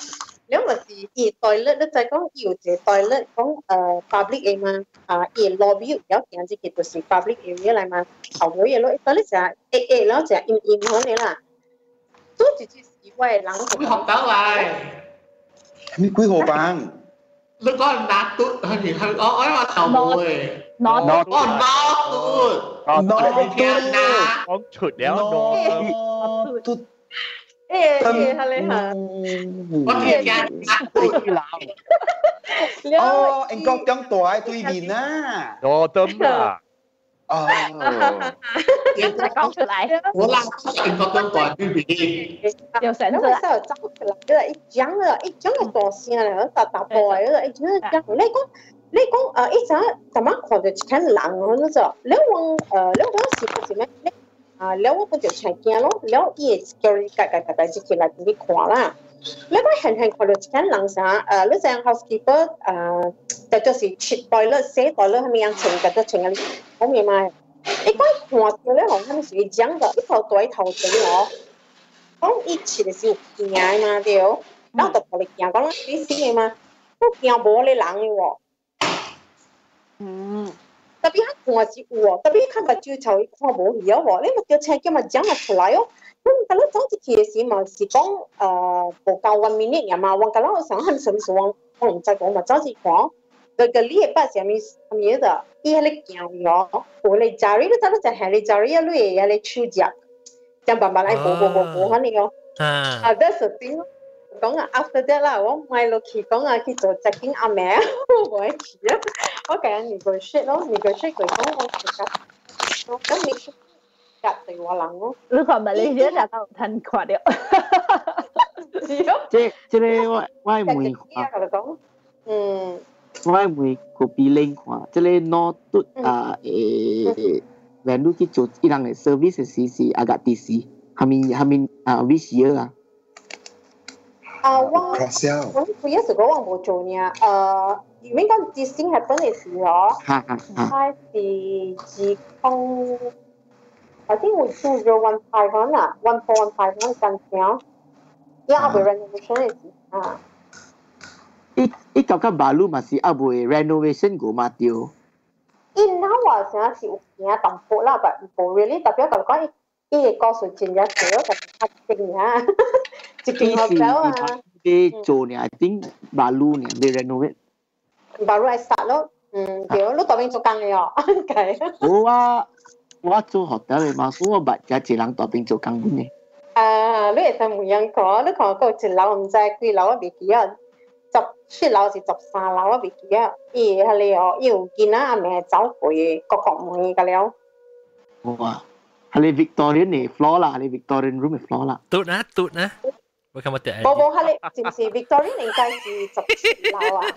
了咪是伊 toilet 咧，就係講要隻 toilet 講誒 public 嘅嘛，啊伊 lobby 有件事叫做是 public area 嚟嘛，頭冇嘢咯，toilet 就係 A A 咯，就係陰陰響你啦，都直接是為人幾學得嚟？ 你幾號班？ 你講拿嘟係咪係我我話頭冇嘅， 拿哦拿嘟， 拿天哪， 講出了拿嘟。 誒誒，係你係， 我聽見拿嘟啦。 哦，英國將大喺對面啊！ 我懂啦。 哦， 再講出來。 我啦，英國將大對面。 有神咁啊，時候走出來，嗰個一講啦，一講就大聲啦，嗰搭搭波嘅嗰個一講，你講你講誒，一陣咁樣看到一間人嗰種，你講誒，你講是不是咩？啊，แล้ว我就ใช้แก咯แล้วอี security กะกะกะจิกิลาที่ขวาล่ะแล้วก็เห็นเห็นคนเดียวกันหลังซะเอ่อแล้วแจ้ง housekeeper เอ่อแต่จะสิชิด toilet เซ toilet ให้มีอย่างเชิงกันจะเชิงกันผมมีมาไอ้ก้อยขวาตัวแล้วของมันสิจังก็อีตัวตัวไอ้头整我講一起的時候驚嘛對แล้ว就同你驚講啦你死嘅嘛都驚無你人嘅喎嗯特別係看住喎，特別看個朝頭看冇嘢喎，你咪叫車叫咪講咪出來哦。咁但係走之前嘅時嘛是講誒無夠 one minute 呀嘛，我講啦我想係什麼時候我唔知講嘛，走之看個個呢一筆係咪係咪的，伊係你驚咗，我嚟家裡都走到就係你家裡一類嘢你出隻，將爸爸嚟補補補補翻你哦。啊，that's the thing。講啊 ，after that 啦，我買落去講啊，去做 checking 阿妹，我係去啊，我今日 negotiate 咯 ，negotiate 佢講我其實，咁你夾對我人咯。 你看咪你而家就吞垮掉。 即即個我我係問啊，佢講，嗯， 我係問個比例看，即個攞嘟啊誒，原來去做伊人嘅 service 時是agak tinggi，係咪係咪啊 which year 啊？ 啊，我我佢一時講我冇做呢，誒，如果講之前係本嚟時嗬，係是自控，I think we two zero one five one 啊 ，one four one five one 間條，因為阿貝 renovation 嘅時啊， 一一舊間馬路嘛是阿貝 renovation 個嘛掉， 伊嗱話成日是有件淡薄啦，但冇 really 特別咁講，伊個高水錢一少，就係正啊。一間學校啊， 啲做呢，I think 馬路呢，你 renovate。 馬路係實咯，嗯，對，你嗰邊做工嘅哦，係。 我我做學校嘅嘛，我捌只一人嗰邊做工嘅。 啊，你會使問人講，你看嗰一樓唔知幾樓我未記啊，十七樓是十三樓我未記啊，伊係你哦，有見啊，阿妹走回各個門嘅了。 哇！係你 Victorian 嘅 floor 啦，係你 Victorian room 嘅 floor 啦。 嘟นะ嘟นะ。我看我第一。 冇冇，係你是唔是 Victorian 應該是十七樓啊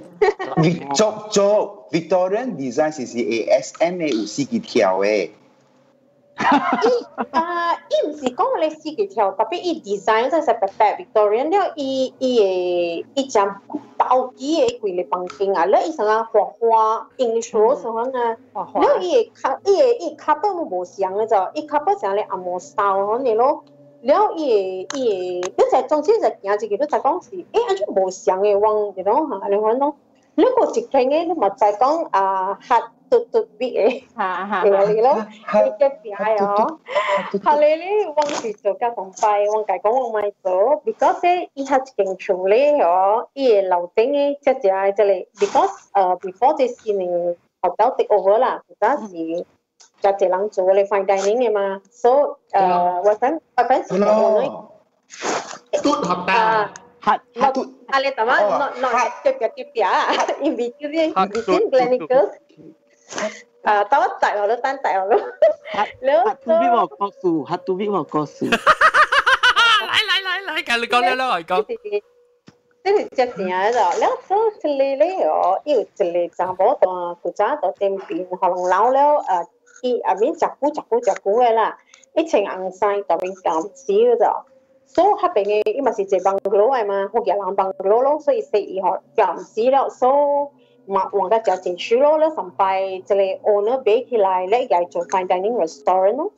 ？Yeah， 做做 Victorian design 是是 A S M 嘅有四級條嘅。 伊啊，伊唔是講你四級條，特別伊 design 真係白白 Victorian 了，伊伊嘅伊將包機嘅規個房間啊，了伊成啊畫畫 English 嗰種啊，了伊個卡伊個伊卡本冇無相嘅咋，伊卡本成咧阿摩 style 嗰啲咯。了伊個伊個，你就總之就行一個，你就講是，誒，安怎無相嘅往嗰種嚇，你看咯，你個一聽嘅，你咪就講啊，黑嘟嘟邊嘅， 嚇嚇， 係咯，你嘅邊係哦，係你咧往時做加同快，往解講往咪做 ，because 咧伊係一間厝咧哦，伊個樓頂嘅只只係即係 because 誒 before 這是呢學校 take over 啦，而家是。就一人做你 fine dining 嘅嘛，所以誒或者或者是我哋嘟學校， 嚇嚇嘟，啊你點啊？not not 夾夾夾夾，in between in between clinicals，誒到一大學都單大學咯， แล้ว嚇都俾我告訴，嚇都俾我告訴， 來來來來，講你講你啦，我講。 即係只正喺度，แล้ว所以你咧哦，要一個查某當古早到店邊，可能老了誒。伊阿面食久食久食久嘅啦，一穿紅衫特別減少咗，所以嗰邊嘅伊咪是一房樓嘅嘛，好嘅人房樓咯，所以四以後減少咗，所以嘛換個價錢少咯，咧上擺即係 owner 俾起來咧，又做 fine dining restaurant 咯，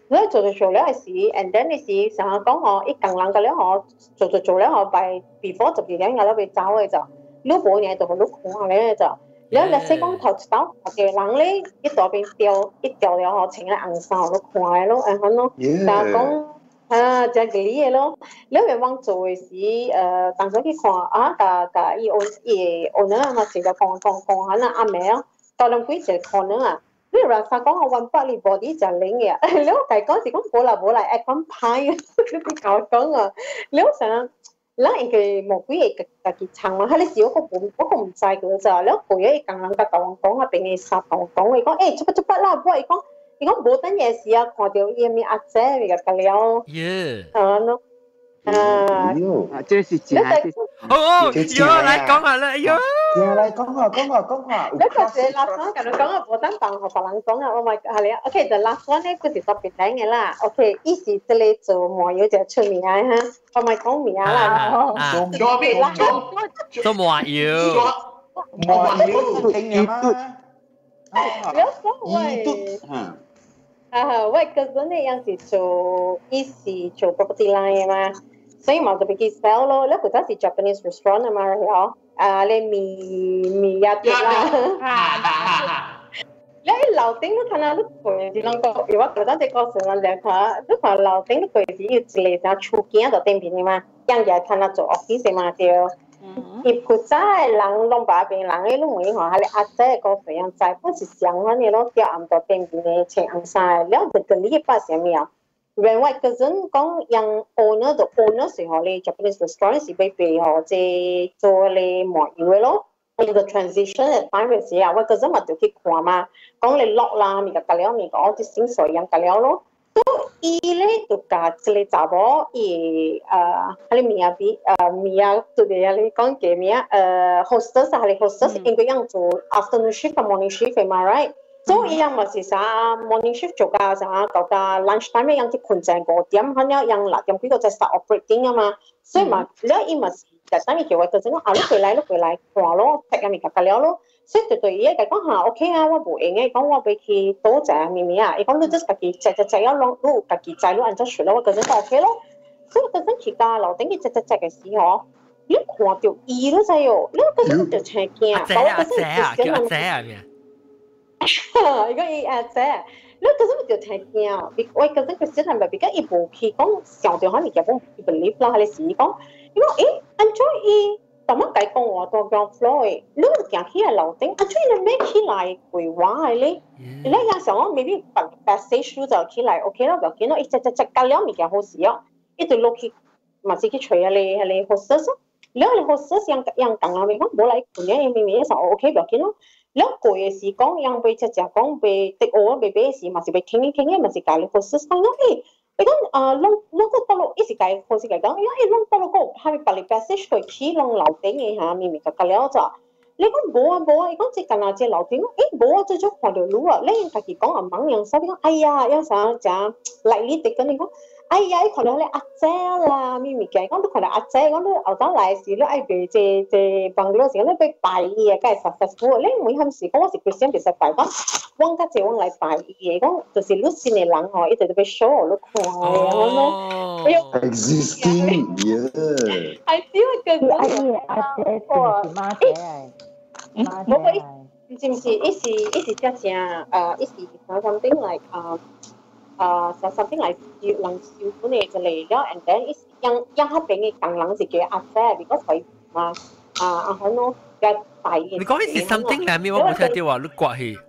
你做做做了係時，and then 你時成日講我一更人嘅咧，我做做做咧，我by before 十二點我都會走嘅就，你冇嘢就好看下咧就。แล้วแล้วใช้กล้องถอดสต๊อกเดี๋ยวหลังเลยอีตัวเป็นเดียวอีเดียวแล้วเขาเชิงเลยอังสาวแล้วควายแล้วอันนั้นเนาะแต่กล้องอ่าจะกลีแล้วแล้วไปวาง做嘅時誒當時去看啊個個伊歐伊歐呢嘛成個講講講下啦阿妹啊當兩幾隻看呢啊你話曬講我揾百里 body 就領嘅แล้ว但係嗰時講冇啦冇啦誒咁派你邊搞講啊แล้ว成แล้วเองก็หมกวิ่งกับกับกิจชังมาให้เลยสิว่าก็ผมก็ผมใจกูจะแล้วกูยังอีกกำลังกับกองกองอ่ะเป็นไอ้สับกองกองไอ้ก็เอ๊ะจุบจุบละพวกไอ้ก็ไอ้ก็บ่ตั้ง嘢事啊看到伊咪阿姐咪個了耶啊喏啊啊這是真係哦哦喲來講下啦喲嚟講下講下講下呢個是 last one 咁樣講啊冇單幫學別人講啊 oh my god 係啦 OK the last one 咧佢是特別靚嘅啦 OK 伊是即係做麻油就出名啊嚇我咪講名啦做咩啦做麻油麻油定嘅嘛有所謂啊喂嗰陣咧有時做伊是做 property line 嘅嘛所以冇特別去 sell 咯แล้ว佢真係 Japanese restaurant 啊嘛係啊你มีมียาติ啦แล้วไอ้樓頂都睇下都佢哋兩個如果佢真係個時候兩個都話樓頂都佢哋要自嚟就出鏡就定邊嘅嘛樣嘢睇下做 office 嘛掉if 佢真係人攏把邊人咧攏會話係你阿姐個時樣在嗰時想嗰啲咯掉暗到定邊嘅請暗晒แล้ว就跟呢把係咩啊另外嗰陣講樣 owner 就 owner 時候咧 Japanese restaurant 是俾俾họ即做咧麻油嘅咯 in the transition at time 嘅時候我嗰陣咪就去看嘛講你落啦咪個隔了咪個啲薪水樣隔了咯都伊咧就架即係查某伊誒係咪啊比誒咪啊對啲啊你講嘅咩啊誒 hostess 係你 hostess 應該樣做 afternoon shift 同 morning shift 係咪 right so 伊樣咪是啥 morning shift 做㗎啥到㗎 lunch time 樣啲困陣個點肯樣樣啦點幾個就 start operating 啊嘛所以嘛แล้ว伊咪是就等於叫我就整啊碌佢嚟碌佢嚟看咯睇下咪隔了咯所以對對伊個講下 OK 啊我無用嘅講我俾佢多謝咪咪啊伊講你 just 家己隻隻隻一攞攞家己製攞按照數咯我嗰陣就 OK 咯所以嗰陣去家樓頂嘅隻隻隻嘅時候你看到伊都知哦你嗰陣就請驚阿姐阿姐啊叫阿姐啊咩如果伊阿姐你嗰陣就請驚我嗰陣佢先係咪比較伊無去講上條可能就講 believe 啦係你時講伊講誒按照伊咁樣計講我當講 floor 嘅，你行起來樓頂，啊，所以你咩起來會話咧？你有時候我 maybe passage through 就起來 OK 啦，就見到一隻隻隻隔了物件好事哦，一直落去，嘛是去吹下你係你 hostess，你係你 hostess 樣樣講啊，咪講冇嚟盤嘅，咪咪就 OK 就見咯。你過嘅時講樣被隻隻講被滴我被俾嘅時，嘛是被傾一傾嘅，嘛是教你 hostess 講咯，誒。你講啊，攏攏個到落一時計，好似計講，因為攏到落個係咪白嚟 passage 佢起攏樓頂嘅下面咪個個了咋？你講冇啊冇啊，你講只近下只樓頂，誒冇啊，最早看到路啊，你家己講啊猛樣手，你講哎呀，有啥只嚟呢啲咁，你講哎呀，你看到你阿姐啦，咪咪嘅，講都看到阿姐，講都後頭來時你愛俾只只幫嗰時，你俾拜伊啊，梗係 successful，你每項時講我是 Christian 別實拜講。往家姐往嚟拜嘢，講就是你先嚟人嗬，一直都俾 show 你看嘅，咁咯。 existing 嘢。 係只係個阿姐阿姐是媽姐嚟， 冇個唔知唔是，一時一時只只誒，一時講 something like 誒誒，something like 越能少款嘅就嚟咗 ，and then 一時樣樣黑邊嘅更冷是叫阿姐 ，because 佢啊啊啊可能嘅拜嘅。 你講一時 something 嚟咩？我冇聽到話你掛起。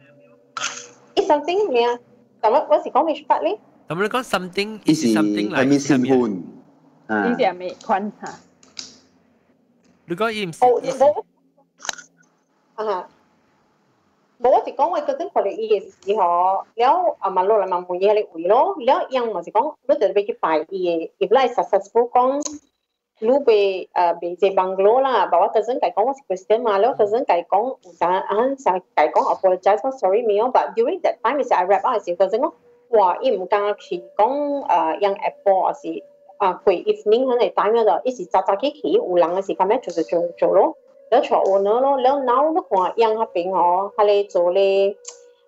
It's something 咩啊？咁我嗰時講咩法咧？ 咁你講 something is something 嚟， 係咪先換？ 啊，呢啲係咩坤嚇？ 你講唔冇冇啊？冇我是講我嗰陣佢哋伊嘅時候，了啊問落嚟問問嘢你回咯，了樣我是講你就俾佢拜伊嘅，if like successful 講。lu be uh be je banglo lah bawa cousin kai kong was Christian ma lo cousin kai kong sa an sa kai kong apologize for sorry me but during that time is I rap out is cousin ko wa im ka ki kong uh yang apple asi ah kui evening han ai time da is cha cha ki ki u lang asi ka me chu chu chu lo แล้ว cho owner 咯แล้ว now 都看yang 那邊哦，佢哋做咧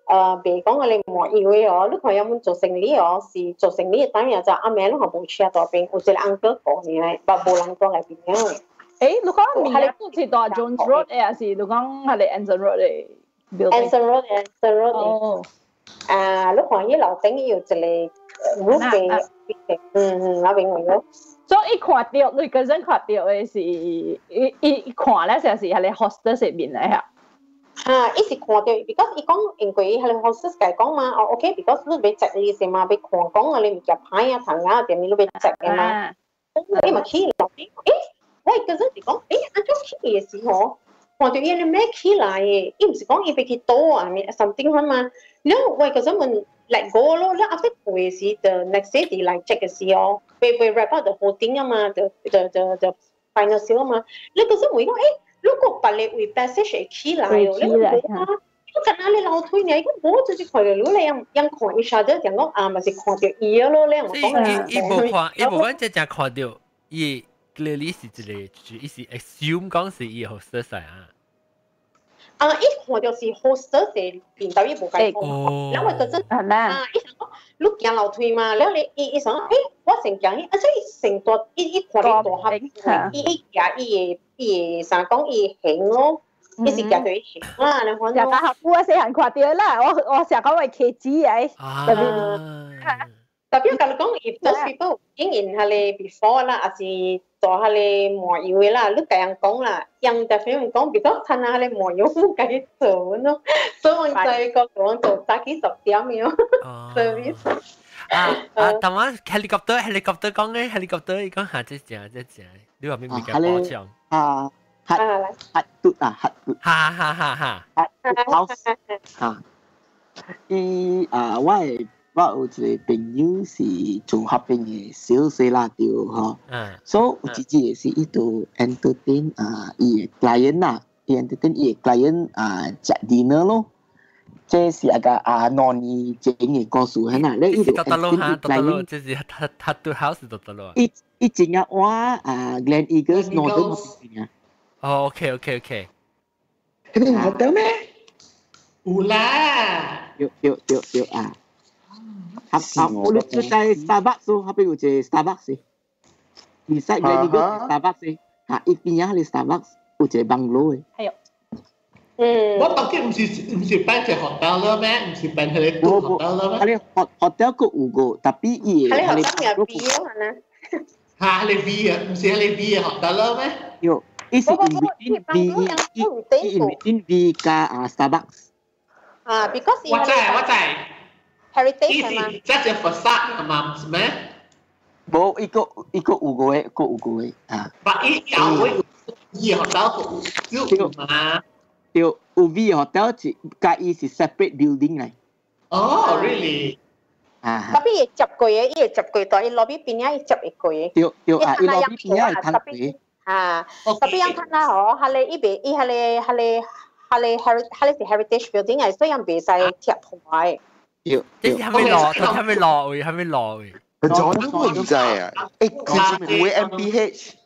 誒，譬如講我哋莫以為哦，你看有冇做生意哦，是做生意當然就阿妹你學冇車到邊，有一個 uncle 講你咧，把無人講嚟邊樣。 誒，你講面係都似到 Jones Road 誒，還是你講係你 Anson Road 嘅 building？Anson Road，Anson Road 哦。 啊，你看伊樓頂有一個รูป嘅，嗯嗯，我明明咯。 所以一看到你嗰陣看到嘅是，一一一看咧就是係你 hostel 入面嚟嚇。 啊，伊是看到 ，because 伊講因為係你 hostel 嚟講嘛，哦 ，OK，because 你要食嘅時嘛，要看講啊，你唔夾牌啊、糖啊，點你都要食嘅嘛。你咪起樓頂，誒，我嗰陣時講，誒，按照起嘅時候，看到伊你咩起來嘅，伊唔是講伊俾佢多啊，咪 something 翻嘛。你我嗰陣問嚟過咯，你阿飛陪嘅時，就 next day 嚟嚟 check 嘅時候，被被 wrap up 就好頂啊嘛，就就就就 final 少啊嘛。你嗰陣會講，誒，如果白你會 passage 起來哦，你冇啊，我近下你樓推你，如果冇就是看到你你又又看一下就講講啊，咪是看到伊咯，你我講啊。 伊無看，伊無講只只看到，伊 clearly 是一個，伊是 assume 講是伊 hostess 啊。 啊！一看就是 hostel 嘅邊度伊無解講，然後嗰陣啊，伊想講你行樓梯嘛，然後你伊伊想誒，我成行伊，而且伊成大伊伊看你大盒，伊伊行伊嘅伊嘅啥講伊行咯，伊是行到伊行啦，你看到。 成個我細漢看到啦，我我成講為茄子誒，特別特別講講，if those people 經驗係你 before 啦，還是做係你磨油嘅啦，你咁樣講啦，人就譬如講，如果趁下你磨油冇計做咯，所以我就個講做早幾十點樣 service。 啊啊，但係 helicopter helicopter 講咧 helicopter 伊講下即隻即隻，你話邊邊嘅保障？ 啊，核核嘟啊核嘟， 哈哈哈哈， 核嘟 house 啊，伊啊我係。我有一個朋友是做合併嘅小細辣條嗬，所以有一次嘅是伊度 entertain 啊伊嘅 client 啦，伊 entertain 伊嘅 client 啊食 dinner 咯，這是一個啊 non 正嘅故事係啦，你伊度 entertain client，這是核核嘟 house 度得咯。 伊伊正日我啊 Glen Eagles Northern 嘅。 哦 ，OK OK OK。 你唔得咩？ 有啦。 有有有有啊。啊啊！我哋住在 Starbucks 咯，嗰邊有隻 Starbucks 嘅，beside Glen Eagles Starbucks 嘅，嚇，一邊有係 Starbucks，有隻 bungalow 嘅。 係啊。 嗯。 我當然唔是唔是辦隻 hotel 啦咩？唔是辦佢哋 hotel 啦咩？ 係 hotel 個有個，特別伊係係 hotel 入邊咯，係咪？ 嚇，係 V 啊，唔是係 V 嘅 hotel 啦咩？ 有，伊是 in between V，伊 in between V 加啊 Starbucks。 啊 ，because 我知我知。 heritage 係嘛？ 即係 facade 係嘛？唔係咩？ 冇，一個一個有個嘅，一個有個嘅啊。 把一有會有 hotel 有嘛？ 有有 V hotel 是加伊是 separate building 嚟。 哦 ，really？ 啊。 特別伊接過嘅，伊會接過到伊 lobby 邊啊，伊接會過嘅。 有有啊，伊 lobby 邊啊，係睇過。 啊，特別樣睇啦，嗬，係你依邊，依係你係你係你係係你是 heritage building 係，所以人別使貼牌。 要， 即係係咪落？係咪落位？係咪落位？ 佢做乜都唔知啊！誒，佢係咪會 M B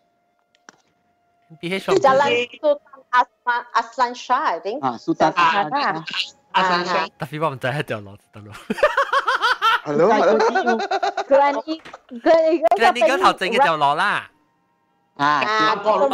H？M B H Jalan Sultan Aslan Shah，I think。 啊，Sultan Aslan Shah。 但係我唔知係條路得咯。 Hello hello。 佢你佢佢你嗰頭整嘅條路啦。 啊。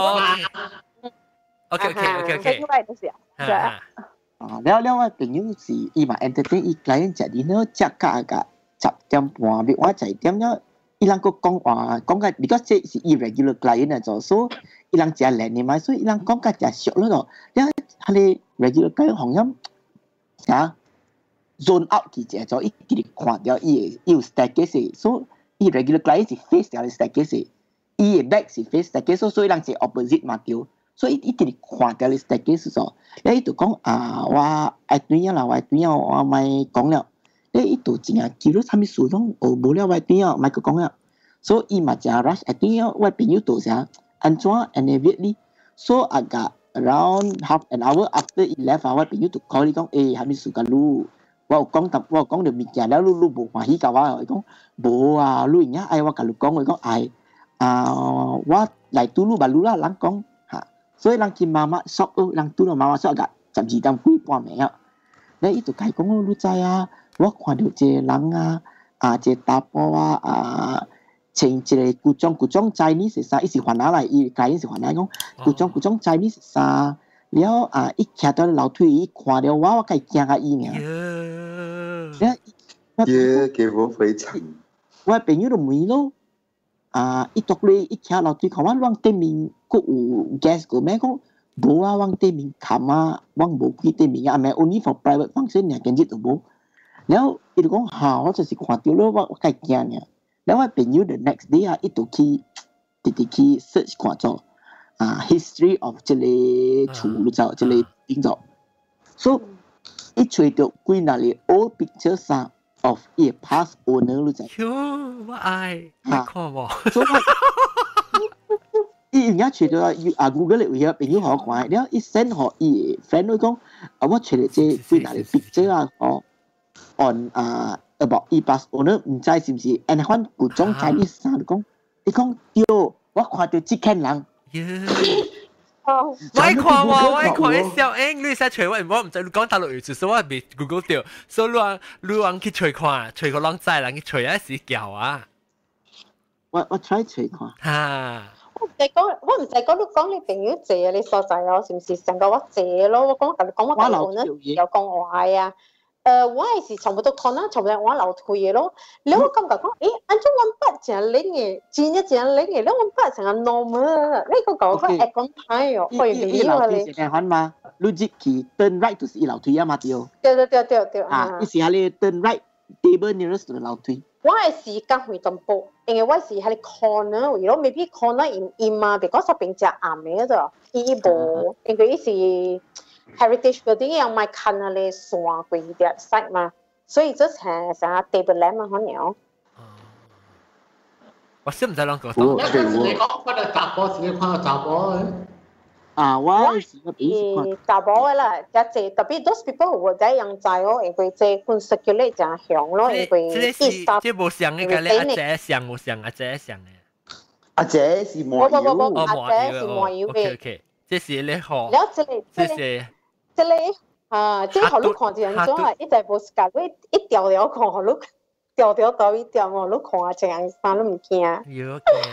OK OK OK OK。 啊，了了我朋友是伊嘛 entertain 伊 client 食 dinner 食到個十點半，比我十點咗，伊人個講話講個 because 這是 irregular client 啊，做所以人食靚嘅嘛，所以伊人講個食熟咗咯，了係你 regular client 行音嚇 zone out 佢食咗，伊佢看到伊伊有 staircase，所以 irregular client 是 face 條 staircase，伊嘅 back 是 face staircase，所以人是 opposite 嘛條。所以伊直直看掉你 staircase 咗，你就講啊，我愛對呀啦，我愛對呀，我咪講了，你伊就真係記到啥物事攏學無了，我對呀，咪佢講了，所以伊嘛真 rush，愛對呀，我朋友就成安怎 immediately，so 啊個 around half an hour after 伊 left 啊，我朋友就 call 你講，誒，啥物事個路，我有講答，我有講到物件了，你你無歡喜甲我，我講無啊，你而家愛我甲你講，我講愛啊，我來對你吧，你啦，人講。所以人去媽媽 shop 哦，人拄到媽媽 shop 個十二點幾半暝啊， 咧伊就解講咯，你知啊？我看到一個人啊，啊，一個查甫啊，啊，穿一個古裝古裝 Chinese 衫，伊是番仔嚟，伊家己是番仔講古裝古裝 Chinese 衫，了啊，伊徛到樓梯，伊看到我，我家驚甲伊爾。 耶，給我非常。 我朋友就問咯，啊，伊讀咧，伊徛樓梯看我，往對面佫有 guest 個咩講？無啊，往對面冚啊，往無去對面啊，唔係 only for private function 嘅，今日就冇。然後伊就講嚇，我就是看到咯，我我介驚嘅。然後我朋友 the next day 啊，伊就去直直去 search 看咗啊 history of 即個厝你知，即個點做。So 伊找到幾那裡 old pictures 啊 of 伊 past owner 你知。 喲，我愛，你看喎。伊而家找到啊 Google 裡有朋友互我看，然後伊 send 互伊 friend 佢講，啊我找到即幾那裡 picture 啊，哦。on 啊 about 伊 past owner 唔知是唔是 and 款古裝 Chinese 衫講，伊講喲，我看到即間人。 我看喎，我看啲小英，你使找我，我唔知你講大陸語，就是我未 Google 掉，所以你話你話去找看，找個啷仔人去找一時叫啊。 我我 try 找看。 嚇！ 我唔使講，我唔使講，你講你朋友借你所在咯，是唔是成個我借咯？我講同你講我大陸呢，有講壞啊。誒，我係是全部都看啦，全部都我流退嘅咯。你我感覺講，誒，按照我筆正領嘅，真一正領嘅，你我筆成個 normal，你個講佢係講太哦，可以唔要啊你。 係嘛？你直去 turn right 就是伊樓梯啊嘛對。 對對對對對。 啊，伊是喺你 turn right table nearest 嘅樓梯。 我係時間回淡薄，因為我是喺你 corner 位咯，未必 corner in in 嘛，別講十邊隻暗嘅啫，伊無，因為伊是。Heritage building 要買看啊咧山過啲 site 嘛，所以這係成日 table lamp 啊，可能。 我識唔使兩個。 我你講翻到雜波，自己看到雜波嘅。 啊，我係誒雜波嘅啦，一隻特別 those people 會在樣在哦，因為這款 circulate 就響咯，因為這是這無相嘅，你阿姐相無相，阿姐相嘅。 阿姐是麻油。 不不不，阿姐是麻油嘅。 OK OK，這是你好。 然後這裡這是。 即係啊，即係學你看就人種啊，一直無時間，你一條條看，學你條條到一條，學你看啊，成樣衫都唔驚。 有驚。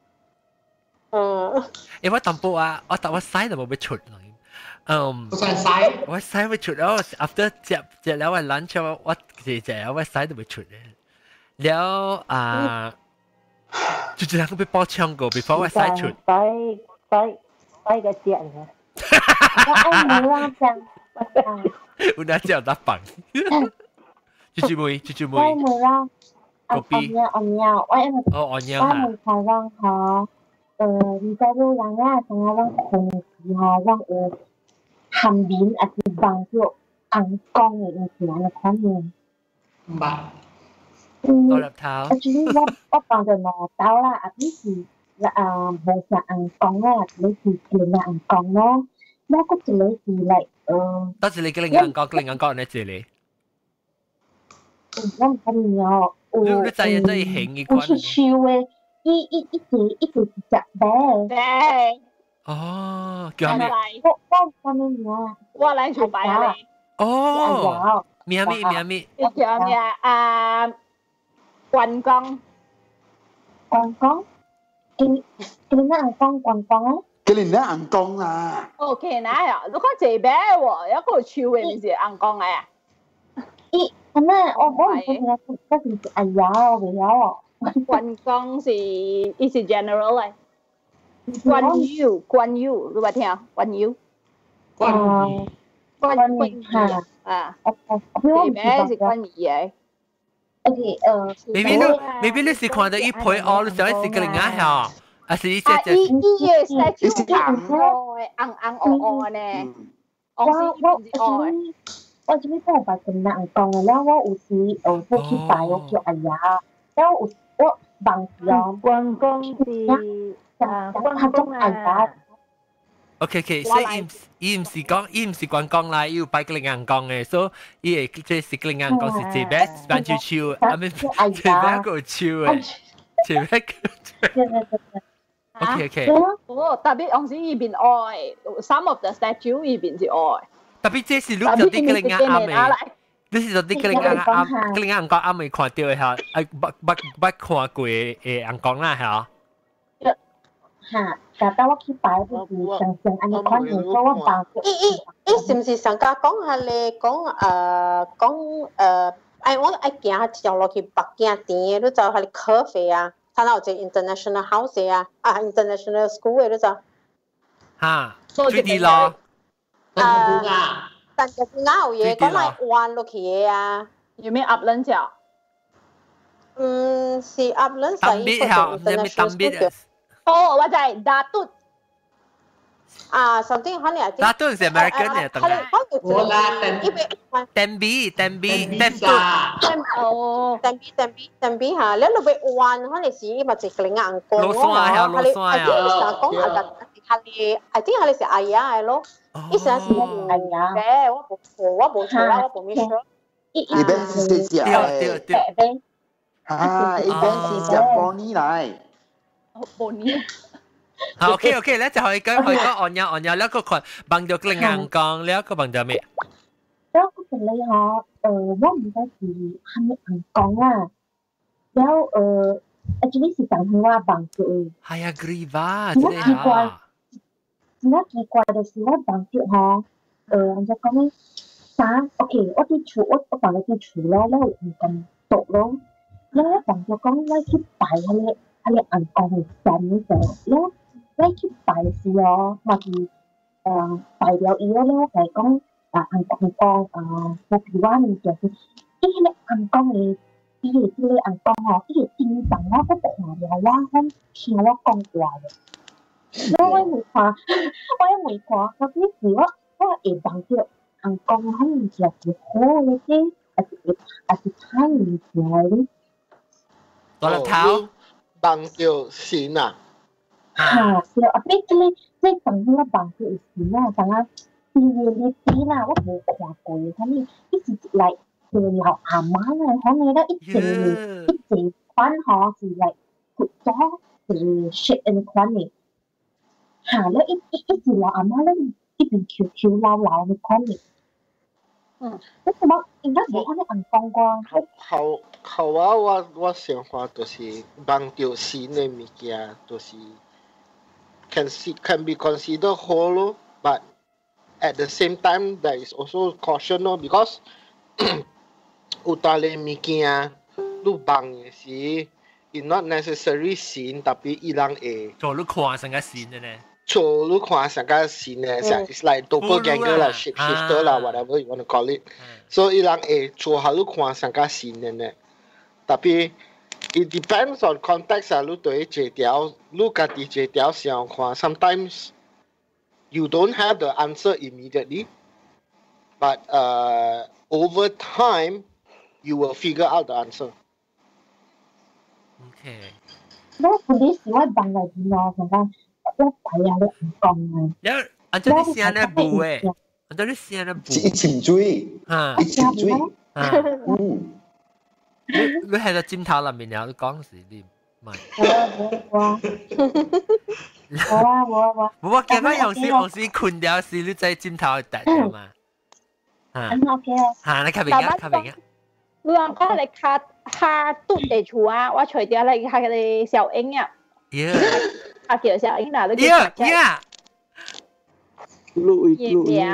嗯。 誒，我淡薄啊，我但我腮都冇俾出嚟。嗯。 我腮腮。 我腮會出，然後 after 食食了我 lunch 我我食食我腮都會出嘅。แล้ว啊，就這樣被爆槍過 before 我腮出。 腮腮腮個隻嘅。我愛冇啦，這樣。 我哪知道打棒？豬豬妹，豬豬妹。 我冇啦。 嗰邊。 按鳥，我因為。 哦，按鳥啊。 我冇睇讓嚇，誒，你在路上啊，成日讓空氣嚇，讓有含面啊，是幫助陽光嘅影響嘅可能。 唔係。 多入頭。 actually 我我幫着攞到啦，啊，啲是。啊，冇像硬講啦，你是叫咩硬講咯？我個字你是嚟，誒。 多謝你嘅硬講，嘅硬講你字你。 我唔知了。 你你在人在行一關。 我是笑嘅，一一一隻一隻隻嘅。 對。 哦，叫咩？ 我我我咩名？ 我嚟做白嘅。 哦。名咩名咩？ 叫咩啊？關公。 關公。佢佢那硬講關公啊？ 佢那硬講啊。 哦，佢那呀，你講這邊喎，一個超嘅唔是硬講嘅。 咦，咁啊，我我唔知點解，嗰時是哎呀，我唔曉。 關公是伊是 general 嚟。關羽，關羽，你捌聽？關羽。 關羽。 關羽嚇啊！這邊是關羽嘅。 OK，呃 ，maybe 你 maybe 你是看到一配哦，你想是個另外嚇，還是一隻隻？ 啊，伊伊個 statue 紅紅嘅，紅紅紅紅呢？ 我我我我這邊都係白咁難講嘅啦，我有時誒會去拜我叫哎呀，然後我忘記哦。 關公是啊，關公啊。 OK OK，所以伊唔是講，伊唔是關公啦，伊有拜個另硬講嘅，所以伊會即係個另硬講是這邊扮住笑，啊咪這邊個笑嘅，這邊個。OK OK。 哦，特別往時伊邊愛，some of the statue 伊邊是愛。 tapi 這是你就啲個人啱嘅，你是就啲個人啱，個人啱講啱未看到嘅嚇，誒不不不看過嘅人講啦嚇。 嚇，但係我去擺就是上上安尼款嘅，所以我包。 咦咦咦，是唔是上家講下咧？講誒講誒，誒我誒行下條落去北京店，你就係 curve 啊，睇到隻 international house 啊，啊 international school 嘅你就。 嚇，最啲咯。 啊，但係啱嘢講係彎落去嘅啊。 有冇鴨卵腳？ 嗯，是鴨卵仔嗰隻 international school。 哦，我就係打嘟。 啊，something 可能係。 打嘟係 American 嘅，當然。 我啦 ，Tembi Tembi Tembi。 哦，Tembi Tembi Tembi 嚇，你路邊彎可能是咪就係硬光咯？ 老酸啊，老酸啊。 講啊，係你，I think 係你是哎呀咯，一時是哎呀嘅，我冇我冇錯啦，我冇咩錯。 一邊是這些對對對。 啊，一邊是講 Bonnie 來。 Bonnie。 好 ，OK OK，咧就可以講可以講按呀按呀，แล้วก็คนบางเดียวกลิ่งอ่างกองแล้วก็บางเดียว咩？ แล้วก็เป็นเลยฮะเออว่ามันจะคือทำในอ่างกองอ่ะแล้วเออ actually 是講係話บางเดียว係啊 ，Griva， 真係啊。 真係奇怪的是ว่าบางเดียวฮะเออมันจะ講咩啥 ？OK， 我啲廚我我放喺啲廚แล้วแล้วมันกันตกแล้วแล้วบางเดียว講ว่าที่ไป係咧係咧อ่างกอง係สั่น嘅แล้วไล่คิดไปสิอ๋อมาทีเอ่อไปเดียวอีแล้วแล้วแต่ก็อ่าอังกองกองอ่ามาถือว่ามันเกี่ยวกับอีเนี่ยอังกองเลยอีที่เลยอังกองอ๋ออีจริงจังว่าก็แต่หาเดียวว่าห้องเชียร์ว่ากองกว่าเลยแล้วไว้หมวยขวาไว้หมวยขวาเขาที่ถือว่าว่าเอ็บางเดียวอังกองให้มันเกี่ยวกับโค้เลยที่อาจจะอาจจะท่านมีเสียเลยตัวละเท้าบางเดียวสีน่ะ嚇，是啊，邊啲咧，即係等於我幫佢意思啦，等下啲嘢你知啦，我冇看過嘅，咁你一時嚟做老阿媽咧，可能咧一直一直款嗬是嚟活咗是 shit and 款嘅，嚇咧一一一時老阿媽咧一邊翹翹老老嘅款嘅，嗯，你怎麼應該冇可能硬講過？ 好好好啊！我我想法就是幫掉線嘅物件，就是。Can see, can be considered hollow, but at the same time there is also caution no because 有大類物件你放嘅時 ，it not necessary 線，特別伊人會做你看成個線嘅呢？ 做你看成個線嘅，成 it's like doppelganger 啦 ，shapeshifter 啦 ，whatever you want to call it，所以伊人會做下你看成個線嘅呢，特別。It depends on context 啊，你對這條，你家己這條想看 ，sometimes you don't have the answer immediately, but uh, over time you will figure out the answer. Okay. แล้วคนที่สิว่าบางอย่างที่เราแบบว่าเราไปอะไรกองไงแล้วอันนี้เสียนะบูเออันนี้เสียนะบู一千水ฮะ一千水ฮะ你你喺度尖頭入面有講時啲唔係。 我我我我我我見到有時有時困掉時，你在尖頭突咗嘛？啊 ，OK。 嚇，你吸邊啊？吸邊啊？ 你話講你卡卡嘟地處啊？我除掉你係你小英啊。 耶！ 啊叫小英嗱，你耶耶。 錄一錄一。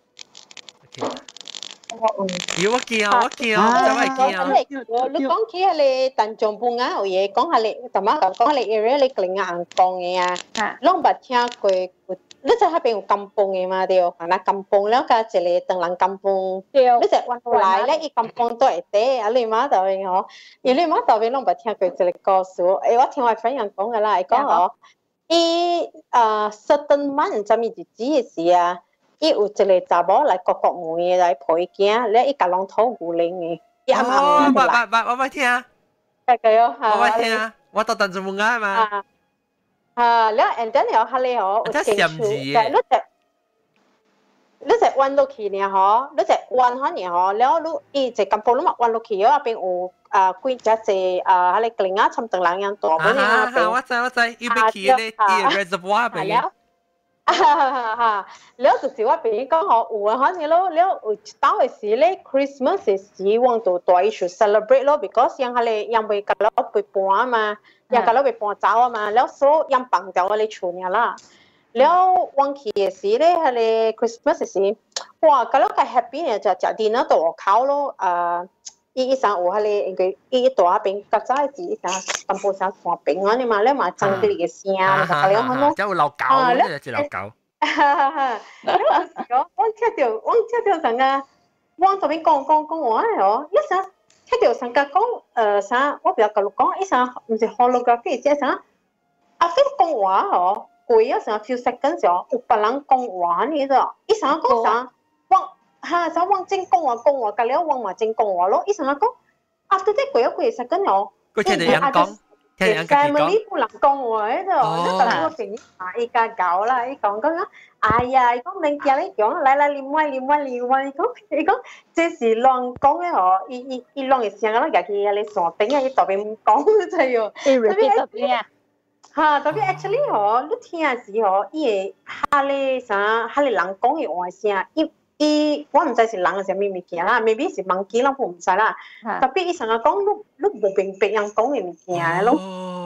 要我見啊！我見啊！真係見啊！ 你講起你鄧仲半眼有嘢，講下你同埋講講你 area 你個硬講嘅啊，你冇聽過？你就喺邊有金崩嘅嘛？對，嗱金崩แล้วก็จะเลย當人金崩，你就揾到來咧，一金崩都係得，啊你媽就係嗬，而你媽就係攏冇聽過這個故事，誒我聽我 friend 人講嘅啦，係講嗬，伊誒 certain month 就咪日子嘅事啊。伊有一個查某來國國門來陪囝，咧伊甲人討牛奶嘅，伊暗暗我我我我聽， 係個喲， 我我聽，我到鄧仲門啱嘛， 啊，แล้ว and then 有下咧嗬， 有進出， 但係你只你只彎落去呢嗬，你只彎下呢嗬，แล้ว你伊只咁步你咪彎落去，因為邊有啊幾隻隻啊，喺你個領啊，差唔多兩樣大嗰啲啊， 我知我知，伊邊去咧，伊 reservoir 邊。 哈哈，แล้ว就是我俾講學有啊，可能咯，แล้ว當嘅時咧 ，Christmas 嘅時往到大一處 celebrate 咯 ，because ยัง係咧ยัง未咁樣被搬啊嘛，ยัง咁樣被搬走啊嘛，แล้ว所以ยัง綁走我哋厝呢啦，แล้ว往期嘅時咧係咧 Christmas 嘅時，哇，咁樣嘅 happy 呢就就 dinner 到我烤咯，誒。伊伊上有迄個，因為伊伊大餅，較早時伊上淡薄上看餅啊，你嘛咧嘛爭啲嘅聲，嘛就咁樣好咯。 即係老狗，呢隻老狗。 哈哈哈！我我聽到，我聽到上個，我嗰邊講講講話哦，一上聽到上個講，誒啥，我比較甲你講，一上唔是 holography，即係啥，啊飛講話哦，過一上 few seconds 哦，有別人講話呢個，一上講啥，我。哈，啥往正講話講話，隔離往嘛正講話咯。伊成日講，after that 過一過十斤哦。 佢聽人講，聽人講。 family 不能講話喺度，即係等我成日話伊家搞啦，伊講講啊，哎呀，伊講明叫你講，來來另外另外另外，伊講伊講，這是亂講嘅嗬，伊伊伊亂嘅聲，我入去啊，你傻頂啊，伊特別唔講真係喎。 伊 repeat 特別啊。 哈，特別 actually 嗬，你聽下時嗬，伊個哈咧啥，哈咧人講嘅話聲，伊。伊我唔知是人嘅啥物物件啦 ，maybe 是忘記啦，我唔知啦。特別伊成日講，你你無明白人講嘅物件咯。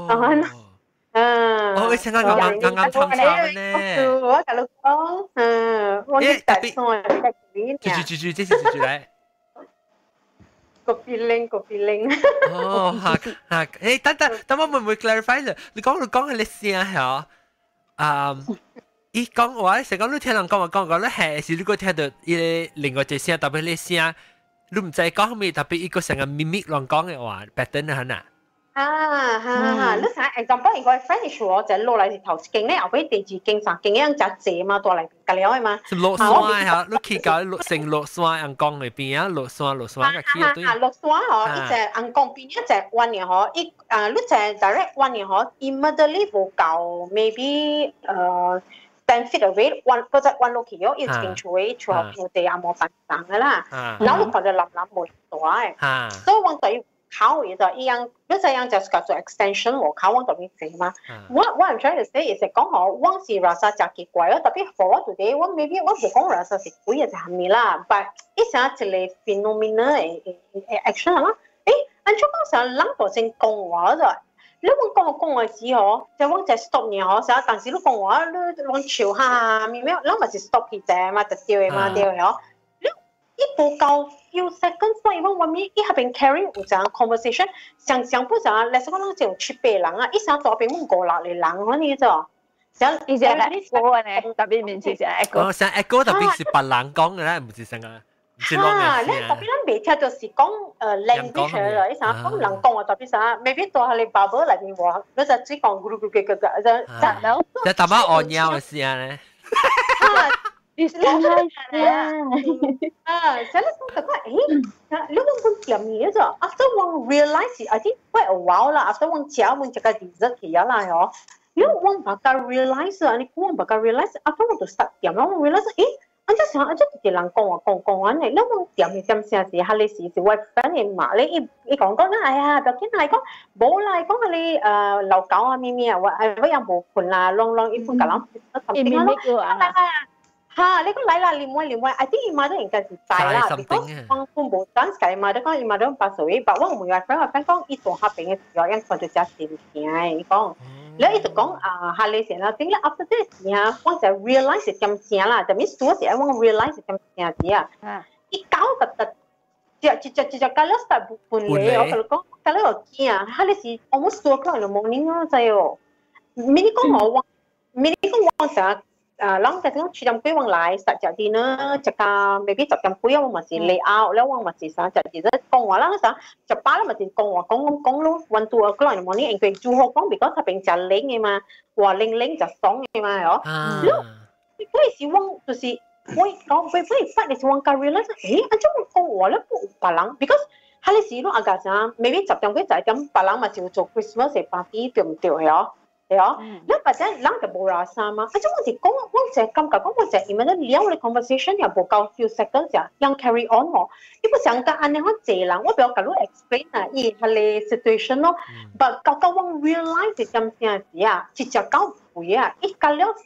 嗯。 哦，伊成日啱啱啱啱參參咧。 我甲你講，嗯，我啲大son係特別。 住住住住，即是住住咧。 個 feeling 個 feeling。 哦，嚇嚇，誒，等等，等我會唔會 clarify 咧？你講你講嘅你聲係啊，啊。伊講話，成講你聽人講話講講，你係是你個聽到伊另外一聲，特別你聲，你唔知講咩，特別伊個成個咪咪亂講嘅話 pattern 係哪？ 啊哈哈，你睇 example， 如果 French 我就落嚟是頭經咧，後尾第二經三經樣隻字嘛，多嚟隔離開嘛。 是落山嚇，你去搞落成落山人講嘅邊啊，落山落山嘅起對。 啊落山嗬，一隻人講邊一隻彎嘅嗬，一啊你隻 direct 彎嘅嗬 ，immediately 冇夠 maybe 誒。ten feet away， one 嗰隻 one 落去咗，要清楚嘅，除後附地啊冇辦法嘅啦。然後佢就冧冧冇大，所以我對考嘢就一樣，一隻樣就叫做 extension 和考往度邊寫嘛。我我唔 try to say，亦是講我往是 rasa 就奇怪咯，特別 for today，我 maybe 我唔講 rasa 是鬼嘢就係咪啦，但一成一個 phenomenon 嘅 action 啦，誒，按照講成諗到正講話就。你講講講話時嗬，就講就 stop 嘢嗬，成日但是你講話你講潮下面咩，你咪是 stop 佢啫嘛，就掉嘅嘛掉嘅嗬。你一步夠 few seconds， 所以講我咪一下邊 carry 有陣 conversation， 想想不想，嚟說講就出白人啊，一想到邊冇過落嚟人嗰啲就，想以前係 echo 呢，特別面前就 echo。 哦，像 echo 特別是白人講嘅咧，唔是成啊。 啊！你特別咱未聽就是講誒 language 啦，你想講人講話特別啥 ，maybe 到係你爸爸嚟邊話，你就只講咕嚕咕嘅嘅嘅，就就咯。 就打把按nhau嘅事啊咧。 啊，你你係啊！啊，所以講就講誒，你講講點嘢啫 ？After one realize， I think quite a while 啦。After one 食one 食個 dessert 嘅啦，嗬。你one 把個 realize 啊，你講把個 realize，after one 就 start 點啦，我 realize 誒。我真想，我真係人講話講講完嚟，你講點嘅點聲時，下你時時喂 friend 嘅嘛，你一一講講咧，哎呀，就見係講冇啦，講你誒流狗啊咪咪啊，或係乜嘢無盤啊，啷啷一般咁樣， 一咪咪叫啊， 嚇，你講嚟啦，另外另外，I think 伊媽都應該是大啦，because 我我冇當時伊媽都講伊媽都八十歲，但我唔會話 friend 話 friend 講伊做下病嘅時候，因佢就只事件，伊講。你一直講啊，下你成啦，點解 after this 啊，我就 realize 咁正啦，就咪數時我 realize 咁正啲啊，一搞就就就就就就搞咗十半年，我同你講，搞咗個驚啊，下你是 almost two o'clock in the morning 咯，就係，咪你講我話，咪你講我成日啊，諗就講七點幾往來實就啲啦，就架未必十點幾我咪是嚟 out，แล้ว我咪是啥就其實講話啦，啥就巴啦咪是講話講講講咯 ，one two o'clock in the morning，因為做好講，because 佢平就零嘅嘛，話零零就爽嘅嘛，係嗬。咯，嗰陣時我就是我講，佢不如發你是往 career 啦，誒，按照我講話咧，白人 ，because 下你時咯，阿家啥，未必十點幾就係咁，白人咪就做 Christmas 嘅 party，對唔對係嗬？係啊，你或者人就冇話啥嘛，而且我哋講，我就係咁講，講我就係因為咧，聊你 conversation 又冇夠 few seconds 就，ยัง carry on 喎，你不想講安尼我謝人，我比較講你 explain 啊，依係你 situation 咯，但夠夠我 realize 咁樣時啊，直接講會啊，一講了實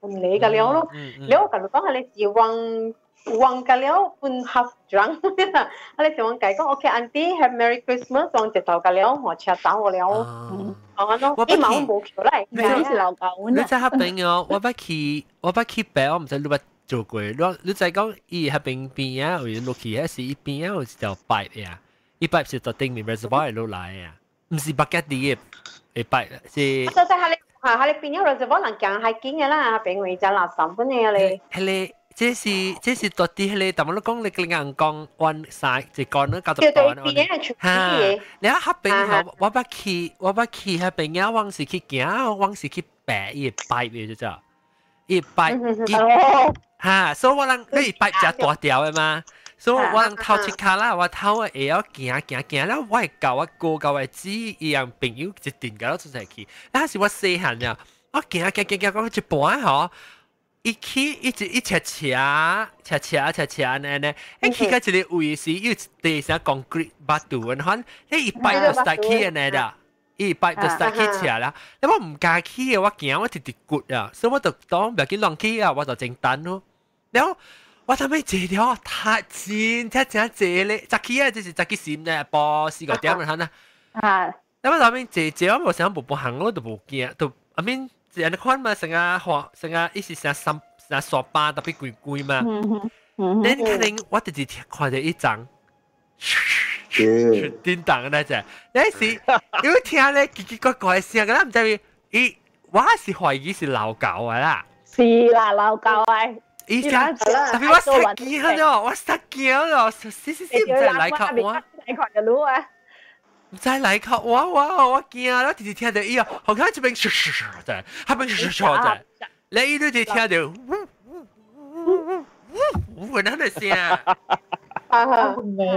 分離㗎了咯。你我同你講係你是忘忘㗎了，半 half drunk 啦。啊，你就講講 ，OK，Auntie have Merry Christmas， 當直頭㗎了，我車走㗎了。嗯，講咯，你冇冇橋啦，你是老狗呢？你真係朋友，我不去，我不去白，我唔知你乜做過。你你就講伊係邊邊啊？有落去係是一邊啊，有條白呀，一白是到頂面 reservoir 落來呀，唔是白吉啲嘅白是。 就就係你係係你變咗 reservoir 能行係堅嘅啦，俾我就垃圾本嘅你。 係你。這是這是到底係你，但係我講你個人講彎晒，就講咗九十度啦。嚇！你喺黑邊後，我不去，我不去喺邊啊！往時去行，往時去白一拜嘅啫，一拜一嚇，所以我人你拜只大條嘅嘛，所以我人頭切卡啦，我頭嘅會曉行行行啦，我係教我哥教我姊一樣朋友一定教到出嚟去，那是我細漢啊，我行行行行講一半嗬。一起一直一斜斜斜斜斜斜呢呢，一起個一個位是有地上 concrete 巴度，然後你一擺就 start 起嘅呢啦，一擺就 start 起斜啦。你我唔加起嘅，我驚我直直骨啊，所以我就當唔要緊浪起啊，我就整單咯。然後我睇咩這條太尖，睇真這咧，扎起啊，就是扎起閃咧，波四個點然後呢，啊，咁我睇咩這這我想步步行我都冇驚，都I mean。人哋看嘛，成日學成日一時成日三成日傻巴特別貴貴嘛。你肯定我直接看到一張，叮當嗰隻，有時因為聽咧奇奇怪怪聲，咁唔知伊我是懷疑是老狗啊啦。 是啦，老狗啊。 伊聲特別我失驚咗，我失驚咗，死死死唔知嚟靠我。 嚟靠就攞啊！ 唔知嚟靠我我我驚啊！我直接聽到伊啊，好像這邊唰唰唰在，下邊唰唰在，你伊都直聽到，嗚嗚嗚嗚嗚，那個聲。 啊！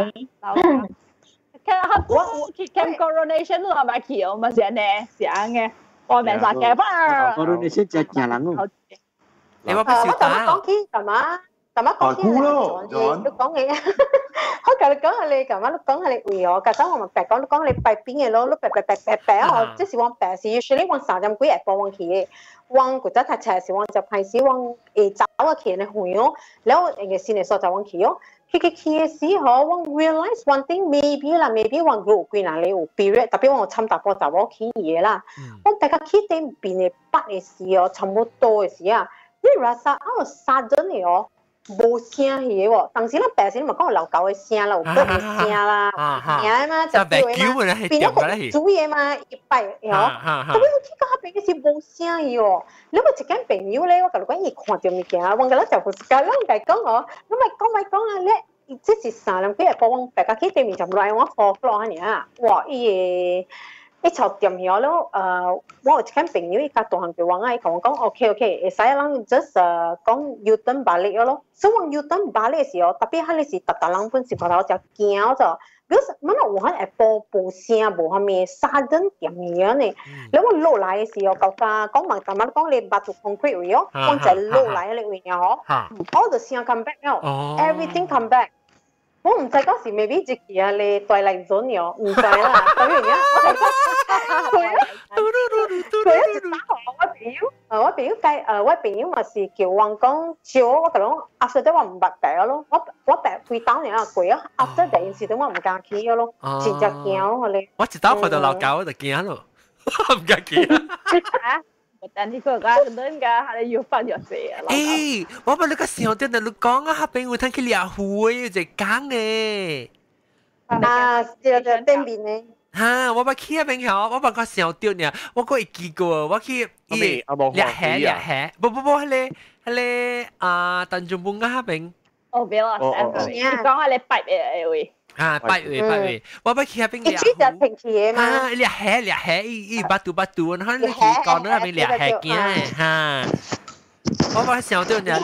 看我去 Camp Coronation 咯，係咪去哦？咪成呢，成嘅，我明晒嘅吧。 Coronation 就驚人咯。 你話不少打。 講起係嘛？咁啊，講起你都講嘅，我今日講下你，咁啊，講下你為我，咁我咪白講，講你白邊嘅咯，你白白白白白啊！即是往白是 usually 往三點幾日播往去嘅，往嗰陣睇齊時往就開始往誒走啊去你去咯，然後誒先嚟所就往去咯，去去去嘅時候，我 realize one thing maybe 啦 ，maybe 往嗰幾年你有 period，特別我參大波就我去嘢啦，我大家去頂邊嘅北嘅時候，差唔多嘅時啊，你話殺啊殺咗你哦。冇聲嘅喎，當時咧白時咪講老狗嘅聲啦，有狗嘅聲啦，聲啊嘛就叫嘛，變咗個煮嘢嘛，一擺嗬，咁樣我聽講下邊嘅是冇聲嘅喎，你咪一間朋友咧，我同你講，伊看到物件，我覺得就係咁樣嚟講我，咁咪講咪講下咧，即是三兩幾日播往白家企對面就來我貨落下呢，哇伊一朝掂咗咯，誒，我有一間朋友伊家導航佢話嗌同我講 ，OK OK，會使人 just 誒講 U turn 巴力咯，所以講 U turn 巴力嘅時候，特別係你是特特人本時個頭就驚咗，比如乜嘢我喺誒播報聲無下面沙燈掂嘢呢，你我落來嘅時候夠加講埋咁樣講你白做 concrete 喎，講就落來你會嗬，all the 聲 come back 咯 ，everything come back。我唔知嗰時未必自己啊，你對嚟咗我唔知啦。咁樣樣，我哋佢啊，佢一直打我我朋友，誒我朋友計誒我朋友咪是叫我講笑我同講，after 都話唔白白咯，我我白會打你啊佢啊，after 第件事都我唔敢去咯，直接驚咯我哋。 我一打佢就鬧交就驚咯，唔敢去啊。 但係佢而家嗰陣㗎，係要翻入嚟啊！ 誒，我問你個時候點解你講啊？下邊會睇佢兩會就講嘅。 啊，就就對面咧。 嚇！我把去下邊後，我把個時候丟呢，我個會記過，我去伊掠下掠下，不不不，係咧係咧啊！鄧仲本嗰下邊。 哦，俾我你講下你八月會。 啊，八月八月，我不去下邊掠。一就平時嘅嘛。 啊，掠下掠下，伊伊巴肚巴肚，然後你講到下邊掠下驚嚇。我把時候丟呢。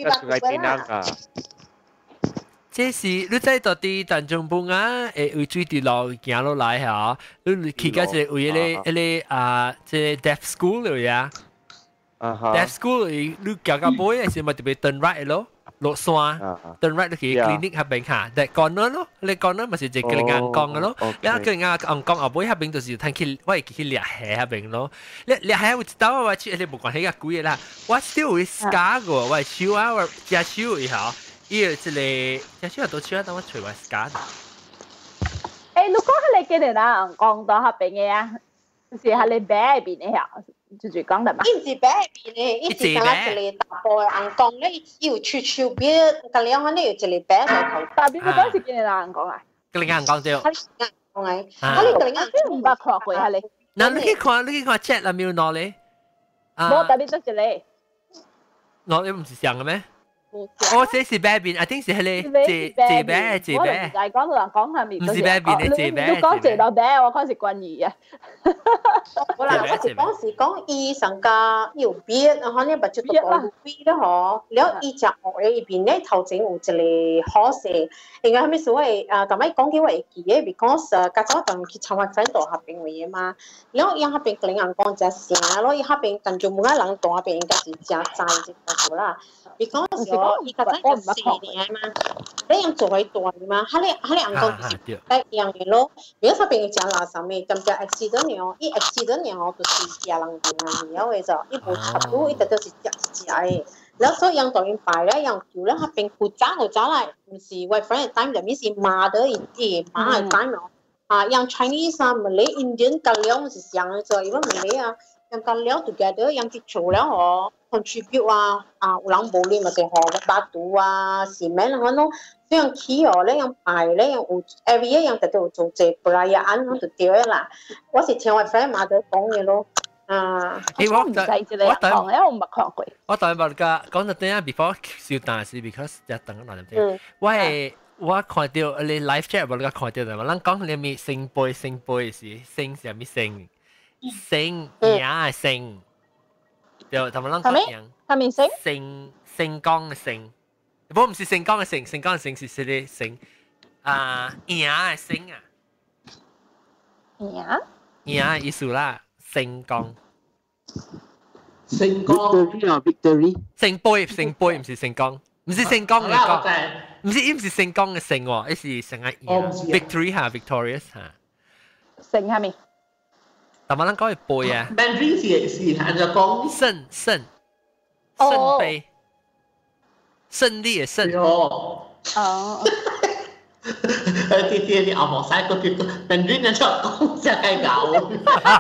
這是你在到啲鄧仲本啊，誒為水啲路行落來嚇，你去個即係為咧咧啊，即係 deaf school 嚟啊。deaf school 你行到尾係咪特別 turn right 咯？ 落山，turn right 去 clinic 下邊嚇，但 corner 咯，你 corner 咪是只吉林硬鋼嘅咯，你吉林硬鋼後尾下邊就是睇去，我係去掠蝦下邊咯，掠掠蝦我知道我去，你冇關係個貴啦，我 still 會 scar 個，我係手啊，我隻手以後，依個即係隻手到手啊，等我除我 scar。 誒，如果係你吉林硬鋼到下邊嘅啊，是係你白邊嘅呀？就就講得嘛。 伊是白邊嘅，伊是講一個大波嘅硬鋼咧，伊有超超邊，咁樣可能有一個白嘅頭。 但係邊個當時見你硬鋼啊？ 吉林硬鋼啫。 係硬鋼嘅，啊你吉林硬鋼唔捌看過係你。 嗱，你去看，你去看 chat 啦，沒有攞咧。 冇特別多一個。 攞你唔是上嘅咩？我這是白邊，I think 是係你謝謝白謝白。 就係講到人講係咪？ 唔是白邊，你謝白。 你講謝到白，我講是關於啊。 我嗱，我是講是講伊上加有邊，可能不就到講邊咯嗬。แล้ว伊隻學嘅邊咧頭前有一個好勢，因為係咪所謂啊？但係講起話會記嘅 ，because 家早當去參加翻到下邊嘅嘛。然後伊下邊可能人講只聲咯，伊下邊跟住每個人到下邊應該是只齋只個啦。because 伊家陣就四年嘛，你樣做喺度嘛，哈你哈你人講是一樣嘅咯。如果下邊嘅只垃圾咩，咁就 accident 了，伊 accident 了就是只人掂啊，然後嘅就伊無插到，伊就都是只只嘅。然後所以樣當然擺咧，樣叫咧下邊負責就走來，唔是 wife time 就咪是媽的伊啲媽嘅 time 咯。啊，樣 Chinese 啊、Malay、Indian 隔了是像嘅就，因為 Malay 啊，樣隔了 together 樣啲做了嗬。contribute 啊，啊有人無哩咪就學個巴肚啊，是咩啦？我諗這樣起哦，咧樣排咧樣有 every 一樣就都做隻布拉呀，安咁就掉啦。我是聽我 friend 媽仔講嘅咯，啊， 我唔使之類講，因為我唔看過。 我當然冇個講到點啊 ，before 小單是 because 一等我諗住，我係我看到你 live chat 冇個看到嘅嘛，人講你咪聖杯聖杯是聖是咪聖聖呀聖。就同埋啷講樣？ 係咪星？ 星星光嘅星，不過唔是星光嘅星，星光嘅星是是啲星啊，影嘅星啊， 影影嘅意思啦，星光。 星光。 Victory 啊 ，Victory。 星杯，星杯唔是星光，唔是星光嘅光，唔是唔是星光嘅星喎，呢是成個影 Victory 嚇 ，Victorious 嚇。 星係咪？ 但係啷講係杯啊 ？Mandarin 是是係就講勝勝勝杯，勝利嘅勝。 哦。哦。誒，啲啲啲阿婆曬個啲 Mandarin 就出講只係牛。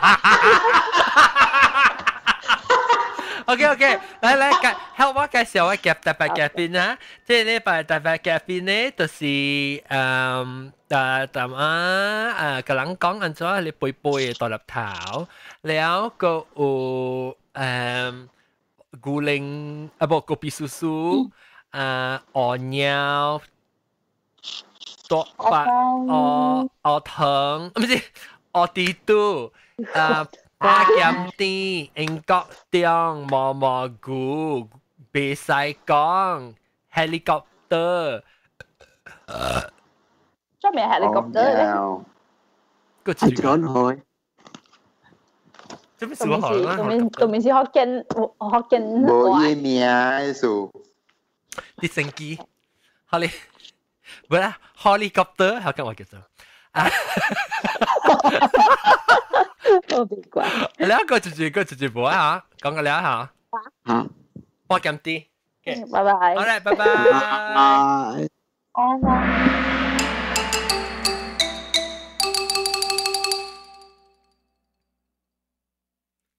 OK OK，嚟嚟介，help 我介紹我夾特別夾邊啊！即係呢排特別夾邊咧，就是誒誒咁啊誒，個人講緊咗你背背嘅獨立頭，แล้วก็有誒古靈啊不個別叔叔誒鵝鳥多白鵝鵝藤，唔係鵝地肚誒。花劍啲英國tiếng mò mò gù bị Sài Gòn helicopter 做咩 helicopter 咧？ 個字講開， 做咩事？做咩做咩事？學見學見冇嘢名嘅數， 直升機，好咧，唔係 helicopter，好跟我叫做啊。 我別怪。 你一個住住個住住播啊嚇，講個兩下。 好。 播咁啲。 拜拜。 好啦，拜拜。 拜拜。 拜拜。